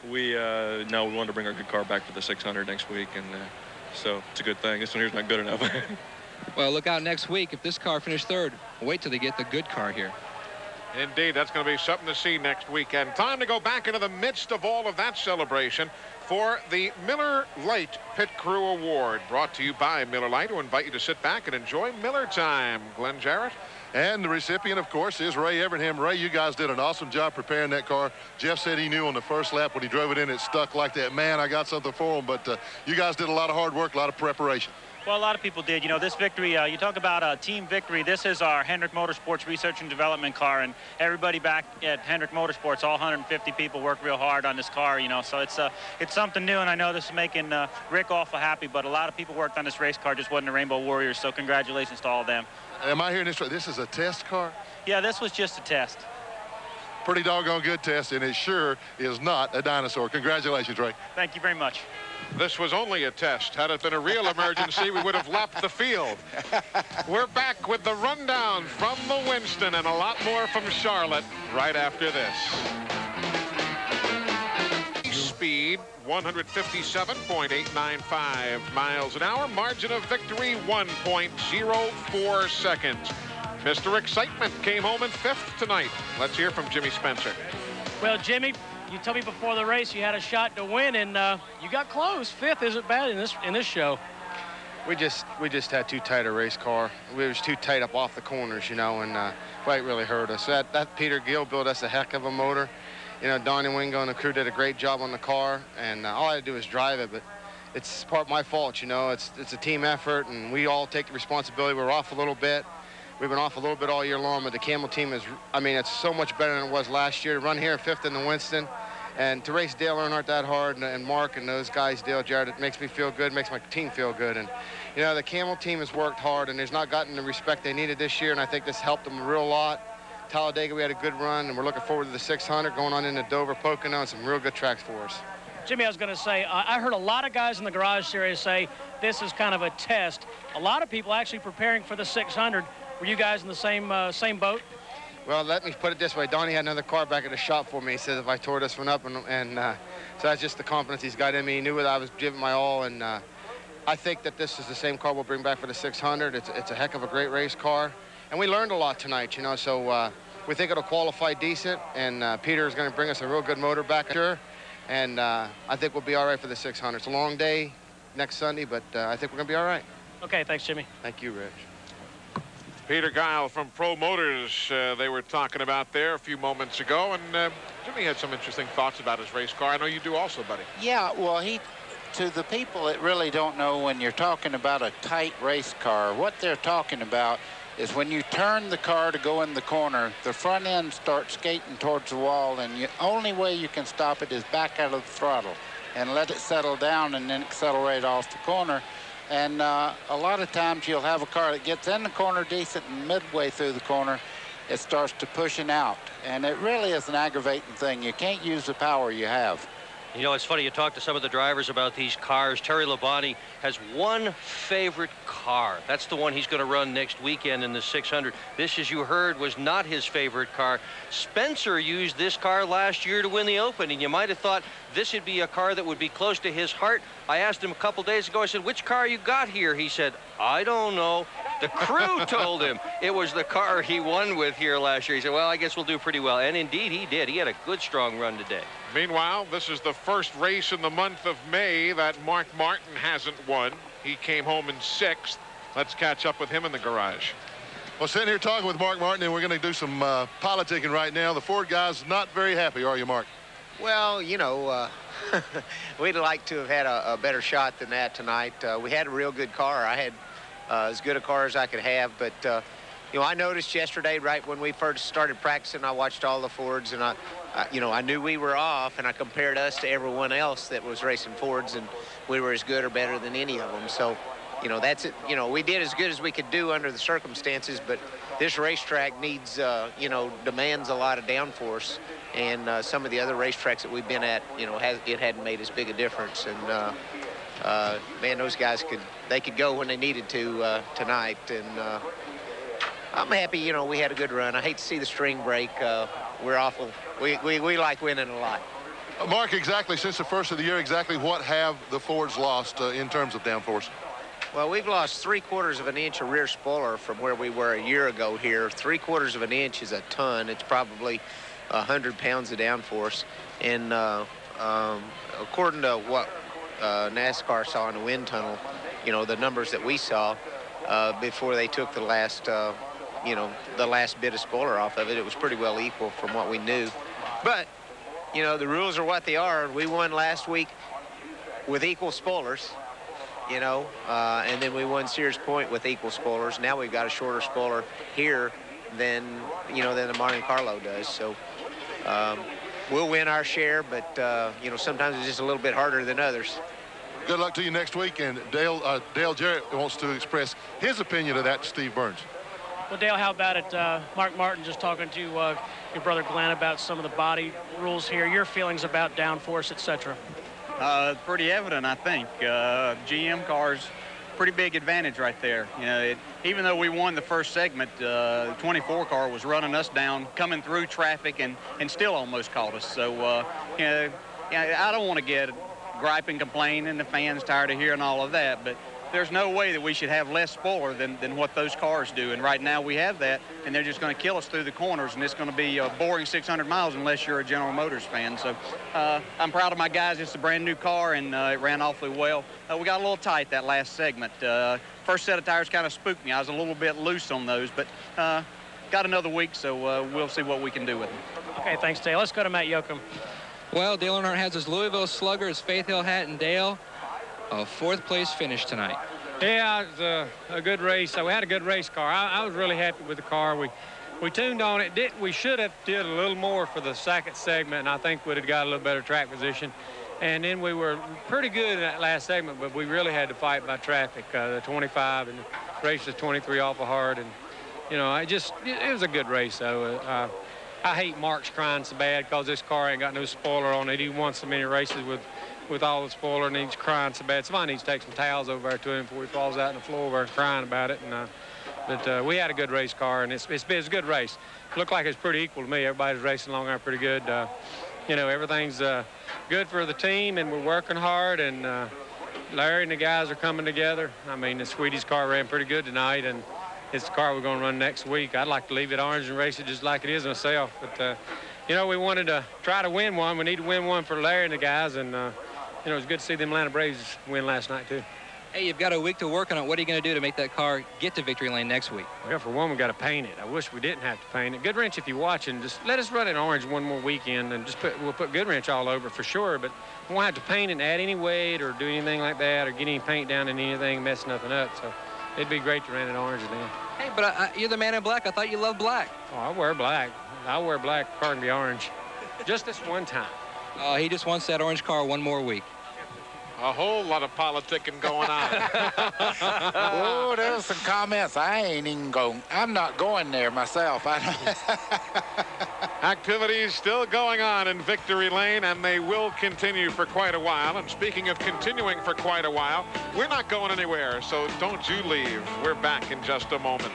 we uh, no, we wanted to bring our good car back for the six hundred next week, and uh, so it's a good thing. This one here's not good enough. Well, look out next week. If this car finished third, wait till they get the good car here. Indeed, that's going to be something to see next weekend. Time to go back into the midst of all of that celebration for the Miller Lite Pit Crew Award, brought to you by Miller Lite, who invite you to sit back and enjoy Miller time. Glenn Jarrett. And the recipient, of course, is Ray Evernham. Ray, you guys did an awesome job preparing that car. Jeff said he knew on the first lap when he drove it in, it stuck like that. Man, I got something for him. But uh, you guys did a lot of hard work, a lot of preparation. Well, a lot of people did. You know, this victory, uh, you talk about a team victory. This is our Hendrick Motorsports Research and Development car, and everybody back at Hendrick Motorsports, all one hundred fifty people, worked real hard on this car, you know. So it's uh, it's something new, and I know this is making uh, Rick awful happy, but a lot of people worked on this race car, just wasn't the Rainbow Warriors, so congratulations to all of them. Am I hearing this right? This is a test car? Yeah, this was just a test. Pretty doggone good test, and it sure is not a dinosaur. Congratulations, Ray. Thank you very much. This was only a test. Had it been a real emergency, we would have lapped the field. We're back with the rundown from the Winston and a lot more from Charlotte right after this. Speed, one hundred fifty-seven point eight nine five miles an hour. Margin of victory, one point zero four seconds. Mister Excitement came home in fifth tonight. Let's hear from Jimmy Spencer. Well, Jimmy, you told me before the race you had a shot to win, and uh, you got close. Fifth isn't bad in this in this show. We just we just had too tight a race car. We was too tight up off the corners, you know, and uh, quite really hurt us. That that Peter Gill built us a heck of a motor. You know, Donnie Wingo and the crew did a great job on the car, and uh, all I had to do was drive it. But it's part of my fault, you know. It's it's a team effort, and we all take the responsibility. We're off a little bit. We've been off a little bit all year long, but the Camel team is, I mean, it's so much better than it was last year. To run here fifth in the Winston and to race Dale Earnhardt that hard, and, and Mark and those guys, Dale, Jared, it makes me feel good, makes my team feel good. And, you know, the Camel team has worked hard and has not gotten the respect they needed this year, and I think this helped them a real lot. Talladega, we had a good run, and we're looking forward to the six hundred going on into Dover, Pocono, and some real good tracks for us. Jimmy, I was going to say, uh, I heard a lot of guys in the Garage Series say this is kind of a test. A lot of people actually preparing for the six hundred. Were you guys in the same uh, same boat? Well, let me put it this way. Donnie had another car back at the shop for me. He says if I tore this one up, and, and uh, so that's just the confidence he's got in me. He knew that I was giving my all, and uh, I think that this is the same car we'll bring back for the six hundred. It's, it's a heck of a great race car, and we learned a lot tonight, you know, so uh, we think it'll qualify decent, and uh, Peter is going to bring us a real good motor back, sure, and uh, I think we'll be all right for the six hundred. It's a long day next Sunday, but uh, I think we're going to be all right. Okay, thanks, Jimmy. Thank you, Rich. Peter Guile from Pro Motors, uh, they were talking about there a few moments ago, and uh, Jimmy had some interesting thoughts about his race car. I know you do also, buddy. Yeah, well, he, to the people that really don't know, when you're talking about a tight race car, what they're talking about is when you turn the car to go in the corner, the front end starts skating towards the wall, and the only way you can stop it is back out of the throttle and let it settle down and then accelerate off the corner. And uh, a lot of times you'll have a car that gets in the corner decent, and midway through the corner, it starts to pushing out. And it really is an aggravating thing. You can't use the power you have. You know, it's funny, you talk to some of the drivers about these cars. Terry Labonte has one favorite car. That's the one he's going to run next weekend in the six hundred. This, as you heard, was not his favorite car. Spencer used this car last year to win the Open, and you might have thought this would be a car that would be close to his heart. I asked him a couple days ago, I said, which car you got here? He said, I don't know. The crew told him it was the car he won with here last year. He said, well, I guess we'll do pretty well. And indeed, he did. He had a good, strong run today. Meanwhile, this is the first race in the month of May that Mark Martin hasn't won. He came home in sixth. Let's catch up with him in the garage. Well, sitting here talking with Mark Martin, and we're going to do some uh, politicking right now. The Ford guy's not very happy, are you, Mark? Well, you know, uh, we'd like to have had a, a better shot than that tonight. Uh, we had a real good car. I had uh, as good a car as I could have, but uh, you know, I noticed yesterday, right when we first started practicing, I watched all the Fords, and I, I, you know, I knew we were off, and I compared us to everyone else that was racing Fords, and we were as good or better than any of them. So, you know, that's it. You know, we did as good as we could do under the circumstances, but this racetrack needs, uh, you know, demands a lot of downforce, and uh, some of the other racetracks that we've been at, you know, has it hadn't made as big a difference. And uh, uh, man, those guys could they could go when they needed to uh, tonight, and uh, I'm happy. You know, we had a good run. I hate to see the string break. Uh, we're awful. We, we we like winning a lot. Uh, Mark, exactly, since the first of the year, exactly what have the Fords lost uh, in terms of downforce? Well, we've lost three quarters of an inch of rear spoiler from where we were a year ago here. Three quarters of an inch is a ton. It's probably one hundred pounds of downforce. And uh, um, according to what uh, NASCAR saw in the wind tunnel, you know, the numbers that we saw uh, before they took the last, uh, you know, the last bit of spoiler off of it, it was pretty well equal from what we knew. But, you know, the rules are what they are. We won last week with equal spoilers. You know, uh, and then we won Sears Point with equal spoilers. Now we've got a shorter spoiler here than, you know, than the Monte Carlo does. So um, we'll win our share, but, uh, you know, sometimes it's just a little bit harder than others. Good luck to you next week. And Dale, uh, Dale Jarrett wants to express his opinion of that to Steve Burns. Well, Dale, how about it? Uh, Mark Martin just talking to uh, your brother Glenn about some of the body rules here, your feelings about downforce, et cetera. Uh, pretty evident, I think. Uh, G M cars, pretty big advantage right there. You know, it, even though we won the first segment, uh, the twenty-four car was running us down, coming through traffic, and, and still almost caught us. So, uh, you know, I don't want to get gripe and complain, and the fans tired of hearing all of that, but there's no way that we should have less spoiler than, than what those cars do. And right now we have that, and they're just going to kill us through the corners, and it's going to be a boring six hundred miles unless you're a General Motors fan. So uh, I'm proud of my guys. It's a brand new car, and uh, it ran awfully well. Uh, we got a little tight that last segment. Uh, first set of tires kind of spooked me. I was a little bit loose on those, but uh, got another week, so uh, we'll see what we can do with them. Okay, thanks, Dale. Let's go to Matt Yoakum. Well, Dale Earnhardt has his Louisville Slugger, his Faith Hill hat, and Dale, a fourth place finish tonight. Yeah, it was a, a good race. So we had a good race car. I, I was really happy with the car. We we tuned on it. Did, we should have did a little more for the second segment, and I think we'd have got a little better track position. And then we were pretty good in that last segment, but we really had to fight by traffic. Uh, the twenty-five and the race was twenty-three awful hard. And, you know, I just, it, it was a good race, though. Uh, I hate Mark's crying so bad because this car ain't got no spoiler on it. He won so many races with with all the spoiler, and he's crying so bad. Somebody needs to take some towels over there to him before he falls out on the floor over crying about it. And uh, But uh, we had a good race car, and it's, it's, it's a good race. It looked like it's pretty equal to me. Everybody's racing along there pretty good. Uh, you know, everything's uh, good for the team, and we're working hard, and uh, Larry and the guys are coming together. I mean, the Sweetie's car ran pretty good tonight, and it's the car we're going to run next week. I'd like to leave it orange and race it just like it is myself. But, uh, you know, we wanted to try to win one. We need to win one for Larry and the guys, and uh, you know, it was good to see the Atlanta Braves win last night, too. Hey, you've got a week to work on it. What are you going to do to make that car get to victory lane next week? Well, for one, we got to paint it. I wish we didn't have to paint it. Goodwrench, if you're watching, just let us run it orange one more weekend, and just put we'll put Goodwrench all over for sure. But we won't have to paint it and add any weight or do anything like that or get any paint down in anything, mess nothing up. So it'd be great to run it orange then. Hey, but I, I, you're the man in black. I thought you loved black. Oh, I wear black. I wear black. Car can be orange. Just this one time. Oh, uh, he just wants that orange car one more week. A whole lot of politicking going on. Oh, there's some comments. I ain't even going. I'm not going there myself. I Activities still going on in Victory Lane, and they will continue for quite a while. And speaking of continuing for quite a while, we're not going anywhere, so don't you leave. We're back in just a moment.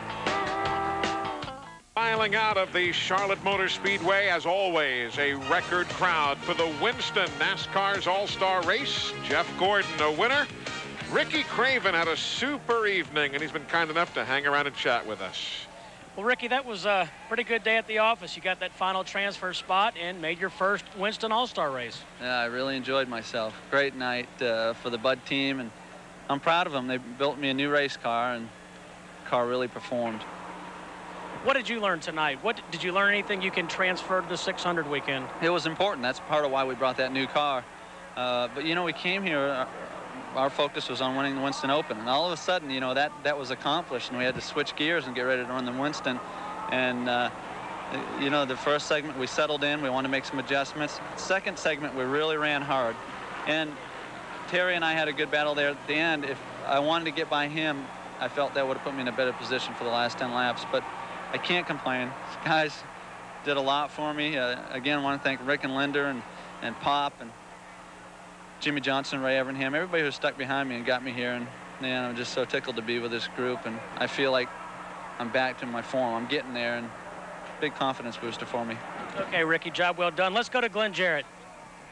Filing out of the Charlotte Motor Speedway, as always, a record crowd for the Winston NASCAR's All-Star Race. Jeff Gordon, a winner. Ricky Craven had a super evening, and he's been kind enough to hang around and chat with us. Well, Ricky, that was a pretty good day at the office. You got that final transfer spot and made your first Winston All-Star race. Yeah, I really enjoyed myself. Great night uh, for the Bud team, and I'm proud of them. They built me a new race car, and the car really performed. What did you learn tonight? What did you learn anything you can transfer to the six hundred weekend? It was important. That's part of why we brought that new car. Uh, but, you know, we came here, our, our focus was on winning the Winston Open. And all of a sudden, you know, that, that was accomplished, and we had to switch gears and get ready to run the Winston. And, uh, you know, the first segment we settled in. We wanted to make some adjustments. Second segment, we really ran hard. And Terry and I had a good battle there at the end. If I wanted to get by him, I felt that would have put me in a better position for the last ten laps. But I can't complain. These guys did a lot for me. Uh, again, I want to thank Rick and Linder and, and Pop and Jimmy Johnson, Ray Evernham, everybody who stuck behind me and got me here. And man, I'm just so tickled to be with this group. And I feel like I'm back to my form. I'm getting there, and big confidence booster for me. Okay, Ricky, job well done. Let's go to Glenn Jarrett.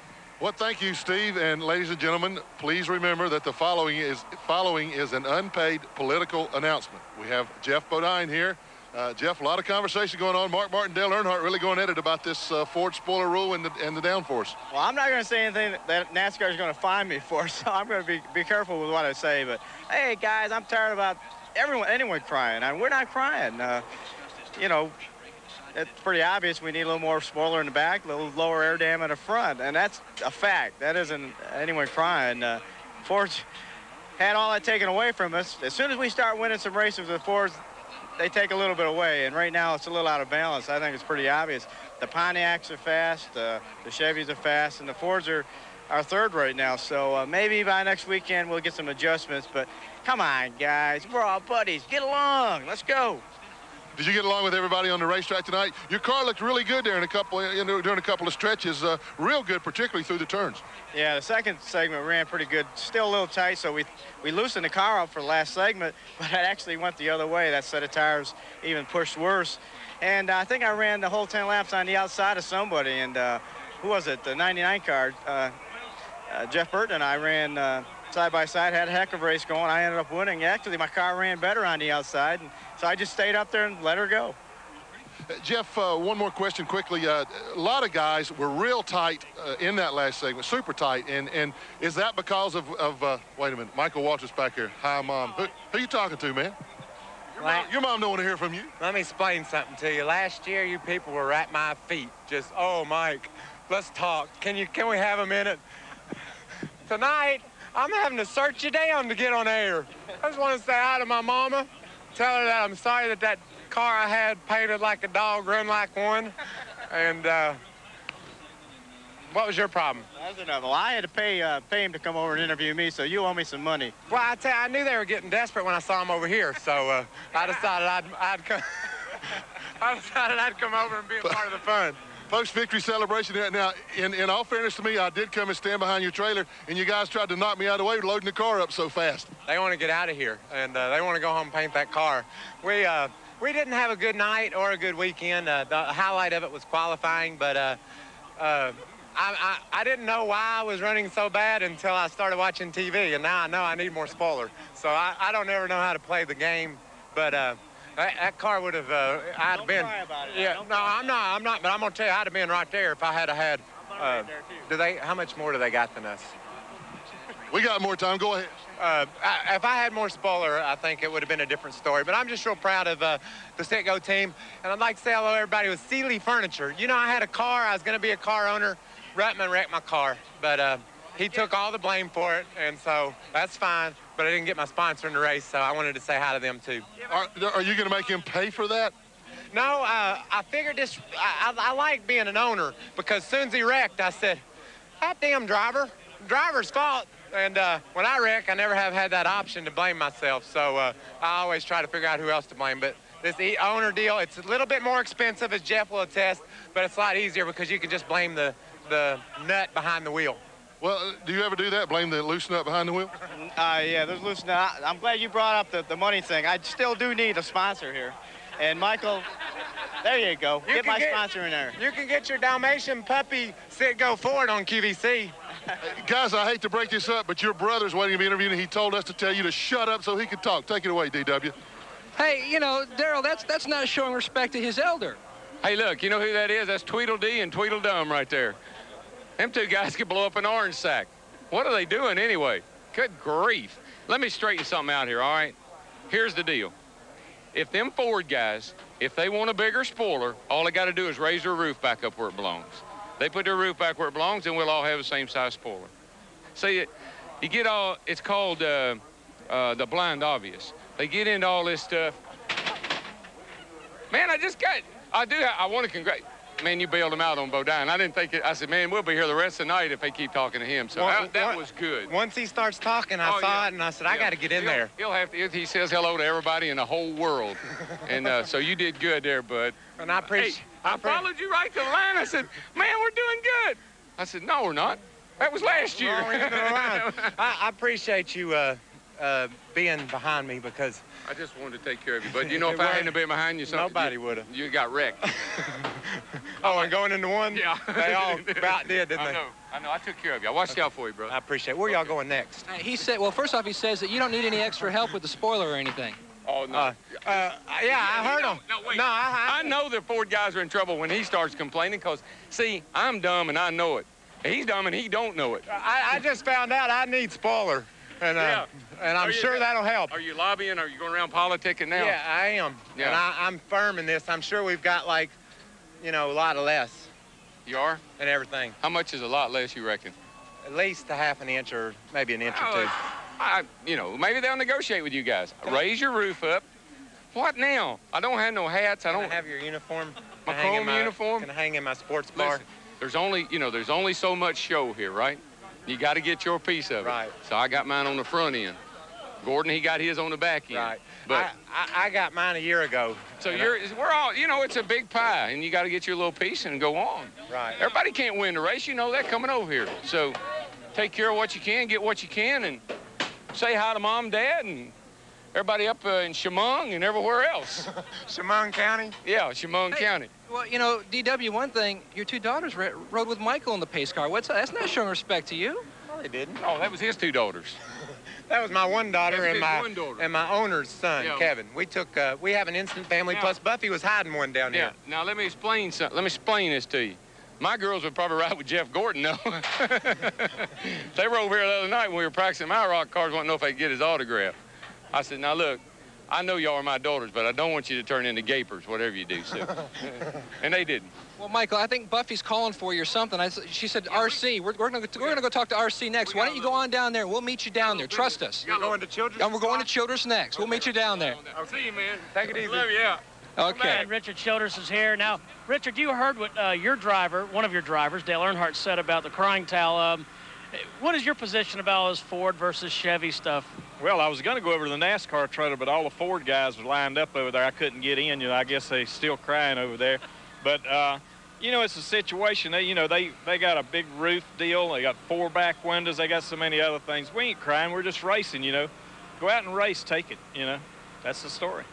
Well, thank you, Steve. And ladies and gentlemen, please remember that the following is following is an unpaid political announcement. We have Jeff Bodine here. Uh, Jeff, a lot of conversation going on. Mark Martin, Dale Earnhardt really going at it about this uh, Ford spoiler rule and the, and the downforce. Well, I'm not going to say anything that NASCAR is going to fine me for, so I'm going to be, be careful with what I say. But, hey, guys, I'm tired about everyone, anyone crying. I mean, we're not crying. Uh, you know, it's pretty obvious we need a little more spoiler in the back, a little lower air dam in the front, and that's a fact. That isn't anyone crying. Uh, Ford's had all that taken away from us. As soon as we start winning some races with Fords, they take a little bit away, and right now it's a little out of balance. I think it's pretty obvious. The Pontiacs are fast, uh, the Chevys are fast, and the Fords are, are third right now. So uh, maybe by next weekend we'll get some adjustments, but come on, guys. We're all buddies. Get along. Let's go. Did you get along with everybody on the racetrack tonight? Your car looked really good there in a couple, you know, during a couple of stretches, uh, real good, particularly through the turns. Yeah, the second segment ran pretty good. Still a little tight, so we we loosened the car up for the last segment, but it actually went the other way. That set of tires even pushed worse. And uh, I think I ran the whole ten laps on the outside of somebody. And uh, who was it? The ninety-nine car. Uh, uh, Jeff Burton and I ran uh, side by side, had a heck of a race going. I ended up winning. Actually, my car ran better on the outside, and so I just stayed up there and let her go. Uh, Jeff, uh, one more question quickly. Uh, a lot of guys were real tight uh, in that last segment, super tight. And, and is that because of, of uh, wait a minute, Michael Walters back here. Hi, Mom. Who, who you talking to, man? Your mom, your mom don't want to hear from you. Let me explain something to you. Last year, you people were at my feet. Just, oh, Mike, let's talk. Can you? Can we have a minute? Tonight, I'm having to search you down to get on air. I just want to say hi to my mama, tell her that I'm sorry that that car I had painted like a dog, run like one. And uh, what was your problem? That's enough. Well, I had to pay uh, pay him to come over and interview me, so you owe me some money. Well, I tell you, I knew they were getting desperate when I saw them over here, so uh, I decided I'd, I'd come. I decided I'd come over and be a part of the fun. Post-victory celebration. Now, in, in all fairness to me, I did come and stand behind your trailer, and you guys tried to knock me out of the way loading the car up so fast. They want to get out of here, and uh, they want to go home and paint that car. We uh, we didn't have a good night or a good weekend. Uh, the highlight of it was qualifying, but uh, uh, I, I, I didn't know why I was running so bad until I started watching T V, and now I know I need more spoiler. So I, I don't ever know how to play the game, but uh, that, that car would have, uh, I'd Don't been. cry about it. Yeah, Don't no, cry. I'm not, I'm not, but I'm gonna tell you, I'd have been right there if I had had. Uh, do they? How much more do they got than us? We got more time. Go ahead. Uh, I, if I had more spoiler, I think it would have been a different story. But I'm just real proud of uh, the Sitco team. And I'd like to say hello to everybody with Sealy Furniture. You know, I had a car. I was going to be a car owner. Rutman wrecked my car. But uh, he took all the blame for it. And so that's fine. But I didn't get my sponsor in the race, so I wanted to say hi to them, too. Are, are you going to make him pay for that? No, uh, I figured this. I, I, I like being an owner because as soon as he wrecked, I said, that damn driver, driver's fault. And uh, when I wreck, I never have had that option to blame myself. So uh, I always try to figure out who else to blame. But this e owner deal, it's a little bit more expensive, as Jeff will attest, but it's a lot easier because you can just blame the, the nut behind the wheel. Well, do you ever do that? Blame the loose nut behind the wheel? Uh, yeah, there's loose nut. I'm glad you brought up the, the money thing. I still do need a sponsor here. And Michael, there you go. You get my get, sponsor in there. You can get your Dalmatian puppy Sitco Ford on Q V C. Guys, I hate to break this up, but your brother's waiting to be interviewed, and he told us to tell you to shut up so he could talk. Take it away, D W. Hey, you know, Darrell, that's that's not showing respect to his elder. Hey, look, you know who that is? That's Tweedledee and Tweedledum right there. Them two guys could blow up an orange sack. What are they doing anyway? Good grief. Let me straighten something out here, all right? Here's the deal. If them Ford guys, if they want a bigger spoiler, all they got to do is raise their roof back up where it belongs. They put their roof back where it belongs, and we'll all have the same size spoiler. See, you get all, it's called uh, uh, the blind obvious. They get into all this stuff. Man, I just got, I do, I want to congratulate. Man, you bailed him out on Bodine. I didn't think it, I said, man, we'll be here the rest of the night if they keep talking to him. So Well, that, that what- was good. Once he starts talking, I Oh, saw yeah. it, and I said, I Yeah. got to get in He'll- there. He'll have to, he says hello to everybody in the whole world. And uh, so you did good there, bud. And I appreciate. Hey, I followed you right to the line. I said, man, we're doing good. I said, no, we're not. That was last year. Well, we're gonna go around. I, I appreciate you uh, uh, uh, being behind me because I just wanted to take care of you. But you know, if I hadn't been behind you, something, nobody you, would have. You got wrecked. Oh, and going into one? Yeah. They all about did, didn't I they? know. I know. I took care of you. I watched out for you, bro. I appreciate it. Where y'all going next? Uh, he said, well, first off, he says that you don't need any extra help with the spoiler or anything. Oh, no. Uh, uh, yeah, I heard him. No, wait. No, I, I know the Ford guys are in trouble when he starts complaining because, see, I'm dumb and I know it. He's dumb and he don't know it. I, I just found out I need spoiler, and uh, Yeah. and I'm Are you- sure that'll help. Are you lobbying? Are you going around politicking now? Yeah, I am. Yeah. And I, I'm firm in this. I'm sure we've got, like, you know, a lot of less. You are? And everything. How much is a lot less, you reckon? At least a half an inch or maybe an inch Oh, or two. I, you know, maybe they'll negotiate with you guys. Raise your roof up. What now? I don't have no hats. I Can don't I have your uniform? My Can I hang in chrome uniform? Can I hang in my sports bar? Listen, there's only, you know, there's only so much show here, right? You got to get your piece of it. Right. So I got mine on the front end. Gordon, he got his on the back end. Right. But I, I, I got mine a year ago. so and you're, we're all, you know, it's a big pie, and you got to get your little piece and go on. Right. Everybody can't win the race. You know that coming over here. So take care of what you can, get what you can, and say hi to mom, dad, and everybody up uh, in Chemung and everywhere else. Chemung County? Yeah, Chemung Hey, County. Well, you know, D W, one thing, your two daughters ro- rode with Michael in the pace car. What's that? That's not showing respect to you. No, they didn't. Oh, that was his two daughters. That was my one daughter That's and his my one daughter. and my owner's son, Yeah. Kevin. We took uh, we have an instant family. Now- Plus Buffy was hiding one down Yeah. here. Now let me explain something. Let me explain this to you. My girls would probably ride with Jeff Gordon, though. They were over here the other night when we were practicing my rock cars, wanting to know if they could get his autograph. I said, now look, I know y'all are my daughters, but I don't want you to turn into gapers, whatever you do. So. And they didn't. Well, Michael, I think Buffy's calling for you or something. I, s- she said R C. We're, we're going we're gonna go talk to R C next. Why don't you go on down there and we'll meet you down there. Trust us. You're going to Children's? And we're going to Childress next. We'll meet you down there. I'll see you, man. Take it easy. Love you out. Okay. And Richard Childress is here. Now, Richard, you heard what uh, your driver, one of your drivers, Dale Earnhardt, said about the crying towel. Um, what is your position about all this Ford versus Chevy stuff? Well, I was going to go over to the NASCAR trailer, but all the Ford guys were lined up over there. I couldn't get in. You know, I guess they still crying over there. But, uh, you know, it's a situation. They, you know, they, they got a big roof deal. They got four back windows. They got so many other things. We ain't crying. We're just racing, you know. Go out and race. Take it, you know. That's the story.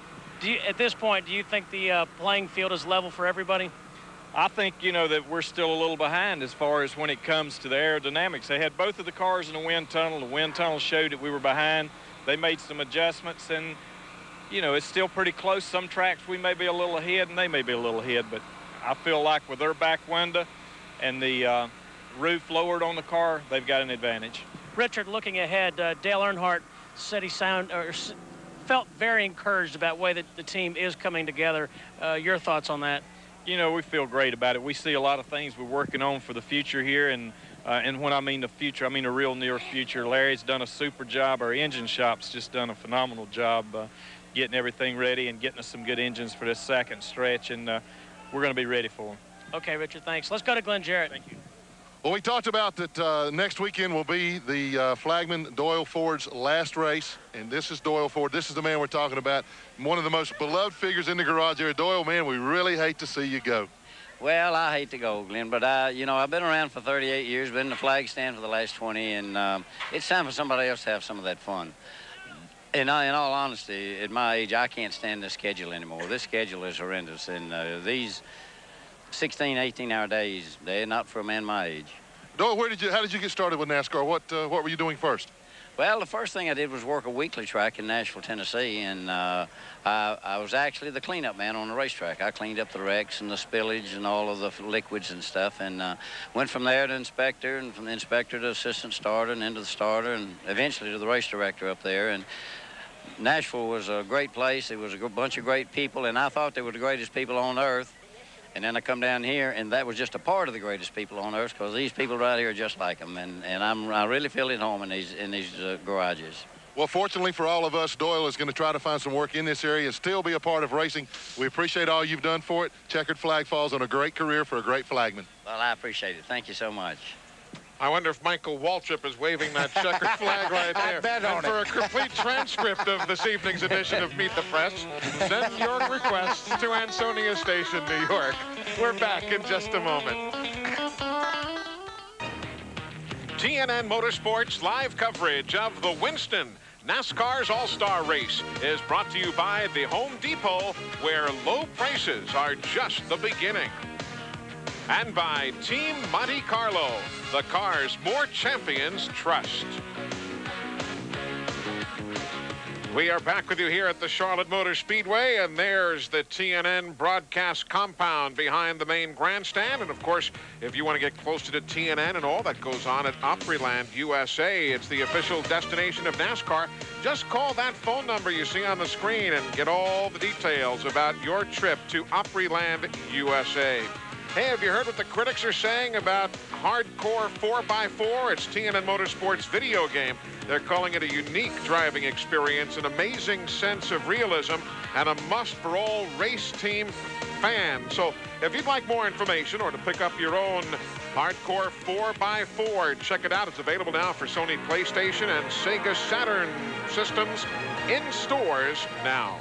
Do you, at this point, do you think the uh, playing field is level for everybody? I think, you know, that we're still a little behind as far as when it comes to the aerodynamics. They had both of the cars in the wind tunnel. The wind tunnel showed that we were behind. They made some adjustments, and, you know, it's still pretty close. Some tracks we may be a little ahead, and they may be a little ahead. But I feel like with their back window and the uh, roof lowered on the car, they've got an advantage. Richard, looking ahead, uh, Dale Earnhardt said he sound, or s- felt very encouraged about the way that the team is coming together. Uh, your thoughts on that? You know, we feel great about it. We see a lot of things we're working on for the future here, and uh, and when I mean the future, I mean a real near future. Larry's done a super job. Our engine shop's just done a phenomenal job uh, getting everything ready and getting us some good engines for this second stretch, and uh, we're going to be ready for them. Okay, Richard, thanks. Let's go to Glenn Jarrett. Thank you. Well, we talked about that uh, next weekend will be the uh, Flagman Doyle Ford's last race, and this is Doyle Ford. This is the man we're talking about, one of the most beloved figures in the garage area. Doyle, man, we really hate to see you go. Well, I hate to go, Glenn, but I, you know, I've been around for thirty-eight years, been in the flag stand for the last twenty, and um, it's time for somebody else to have some of that fun. And I, in all honesty, at my age, I can't stand this schedule anymore. This schedule is horrendous, and uh, these sixteen, eighteen-hour days, they're not for a man my age. Doyle, where did you? How did you get started with NASCAR? What uh, What were you doing first? Well, the first thing I did was work a weekly track in Nashville, Tennessee, and uh, I, I was actually the cleanup man on the racetrack. I cleaned up the wrecks and the spillage and all of the liquids and stuff, and uh, went from there to inspector, and from the inspector to assistant starter, and into the starter, and eventually to the race director up there. And Nashville was a great place. It was a bunch of great people, and I thought they were the greatest people on earth. And then I come down here, and that was just a part of the greatest people on earth, because these people right here are just like them, and, and I'm, I really feel at home in these, in these uh, garages. Well, fortunately for all of us, Doyle is going to try to find some work in this area and still be a part of racing. We appreciate all you've done for it. Checkered Flag falls on a great career for a great flagman. Well, I appreciate it. Thank you so much. I wonder if Michael Waltrip is waving that checkered flag right there. bet and on for it. a complete transcript of this evening's edition of Meet the Press, send your requests to Ansonia Station, New York. We're back in just a moment. T N N Motorsports live coverage of the Winston NASCAR's All-Star Race is brought to you by the Home Depot, where low prices are just the beginning. And by Team Monte Carlo, the cars more champions trust. We are back with you here at the Charlotte Motor Speedway, and there's the T N N broadcast compound behind the main grandstand. And of course, if you want to get closer to T N N and all that goes on at Opryland, U S A, it's the official destination of NASCAR. Just call that phone number you see on the screen and get all the details about your trip to Opryland, U S A. Hey, have you heard what the critics are saying about hardcore four by four? It's T N N Motorsports video game. They're calling it a unique driving experience, an amazing sense of realism, and a must for all race team fans. So if you'd like more information or to pick up your own hardcore four by four, check it out. It's available now for Sony PlayStation and Sega Saturn systems in stores now.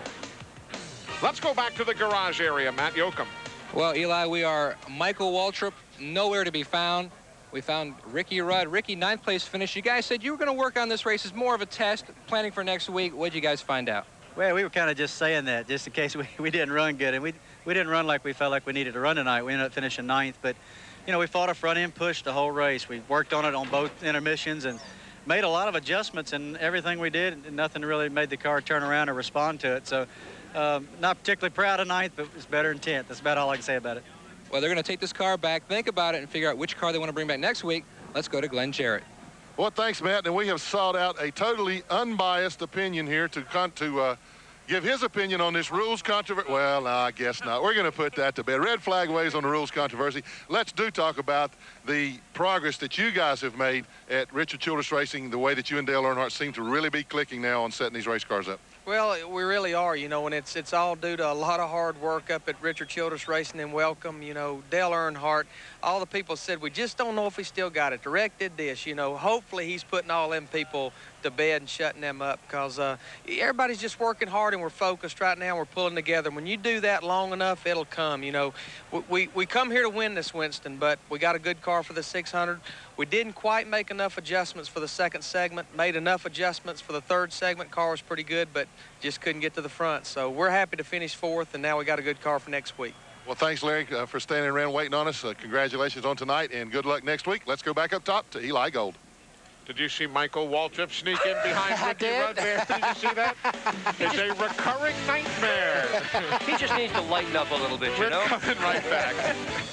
Let's go back to the garage area. Matt Yoakum. Well, Eli, we are Michael Waltrip, nowhere to be found. We found Ricky Rudd. Ricky, ninth place finish. You guys said you were going to work on this race as more of a test, planning for next week. What did you guys find out? Well, we were kind of just saying that just in case we, we didn't run good. And we, we didn't run like we felt like we needed to run tonight. We ended up finishing ninth. But, you know, we fought a front-end push the whole race. We worked on it on both intermissions and made a lot of adjustments in everything we did. And nothing really made the car turn around or respond to it. So, um, not particularly proud of ninth, but it's better than tenth. That's about all I can say about it. Well, they're going to take this car back, think about it, and figure out which car they want to bring back next week. Let's go to Glenn Jarrett. Well, thanks, Matt. And we have sought out a totally unbiased opinion here to con to uh, give his opinion on this rules controversy. Well, no, I guess not. We're going to put that to bed. Red flag ways on the rules controversy. Let's do talk about the progress that you guys have made at Richard Childress Racing, the way that you and Dale Earnhardt seem to really be clicking now on setting these race cars up. Well, we really are, you know, and it's it's all due to a lot of hard work up at Richard Childress Racing and Welcome. You know, Dale Earnhardt, all the people said, we just don't know if he still got it. Direct did this, you know. Hopefully he's putting all them people to bed and shutting them up because uh, everybody's just working hard and we're focused right now. We're pulling together. When you do that long enough, it'll come, you know. We, we, we come here to win this, Winston, but we got a good car for the six hundred. We didn't quite make enough adjustments for the second segment, made enough adjustments for the third segment. Car was pretty good, but just couldn't get to the front. So we're happy to finish fourth, and now we got a good car for next week. Well, thanks, Larry, uh, for standing around waiting on us. Uh, congratulations on tonight, and good luck next week. Let's go back up top to Eli Gold. Did you see Michael Waltrip sneak in behind Ricky Rudd there? Did you see that? It's a recurring nightmare. He just needs to lighten up a little bit, you We're know? coming right back.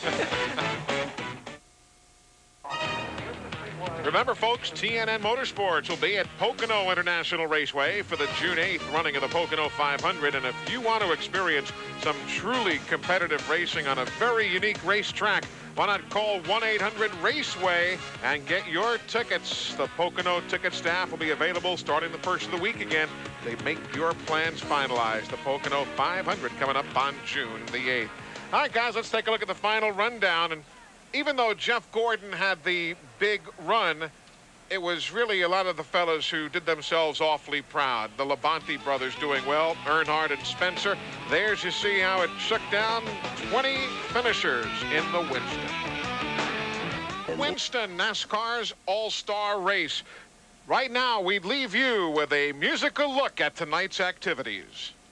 Remember, folks, T N N Motorsports will be at Pocono International Raceway for the June eighth running of the Pocono five hundred. And if you want to experience some truly competitive racing on a very unique racetrack, why not call one eight hundred raceway and get your tickets? The Pocono ticket staff will be available starting the first of the week again. They make your plans finalized. The Pocono five hundred coming up on June the eighth. All right, guys, let's take a look at the final rundown. And even though Jeff Gordon had the big run, it was really a lot of the fellas who did themselves awfully proud. The Labonte brothers doing well, Earnhardt and Spencer. There's you see how it shook down. twenty finishers in the Winston. Winston, NASCAR's All-Star Race. Right now, we'd leave you with a musical look at tonight's activities.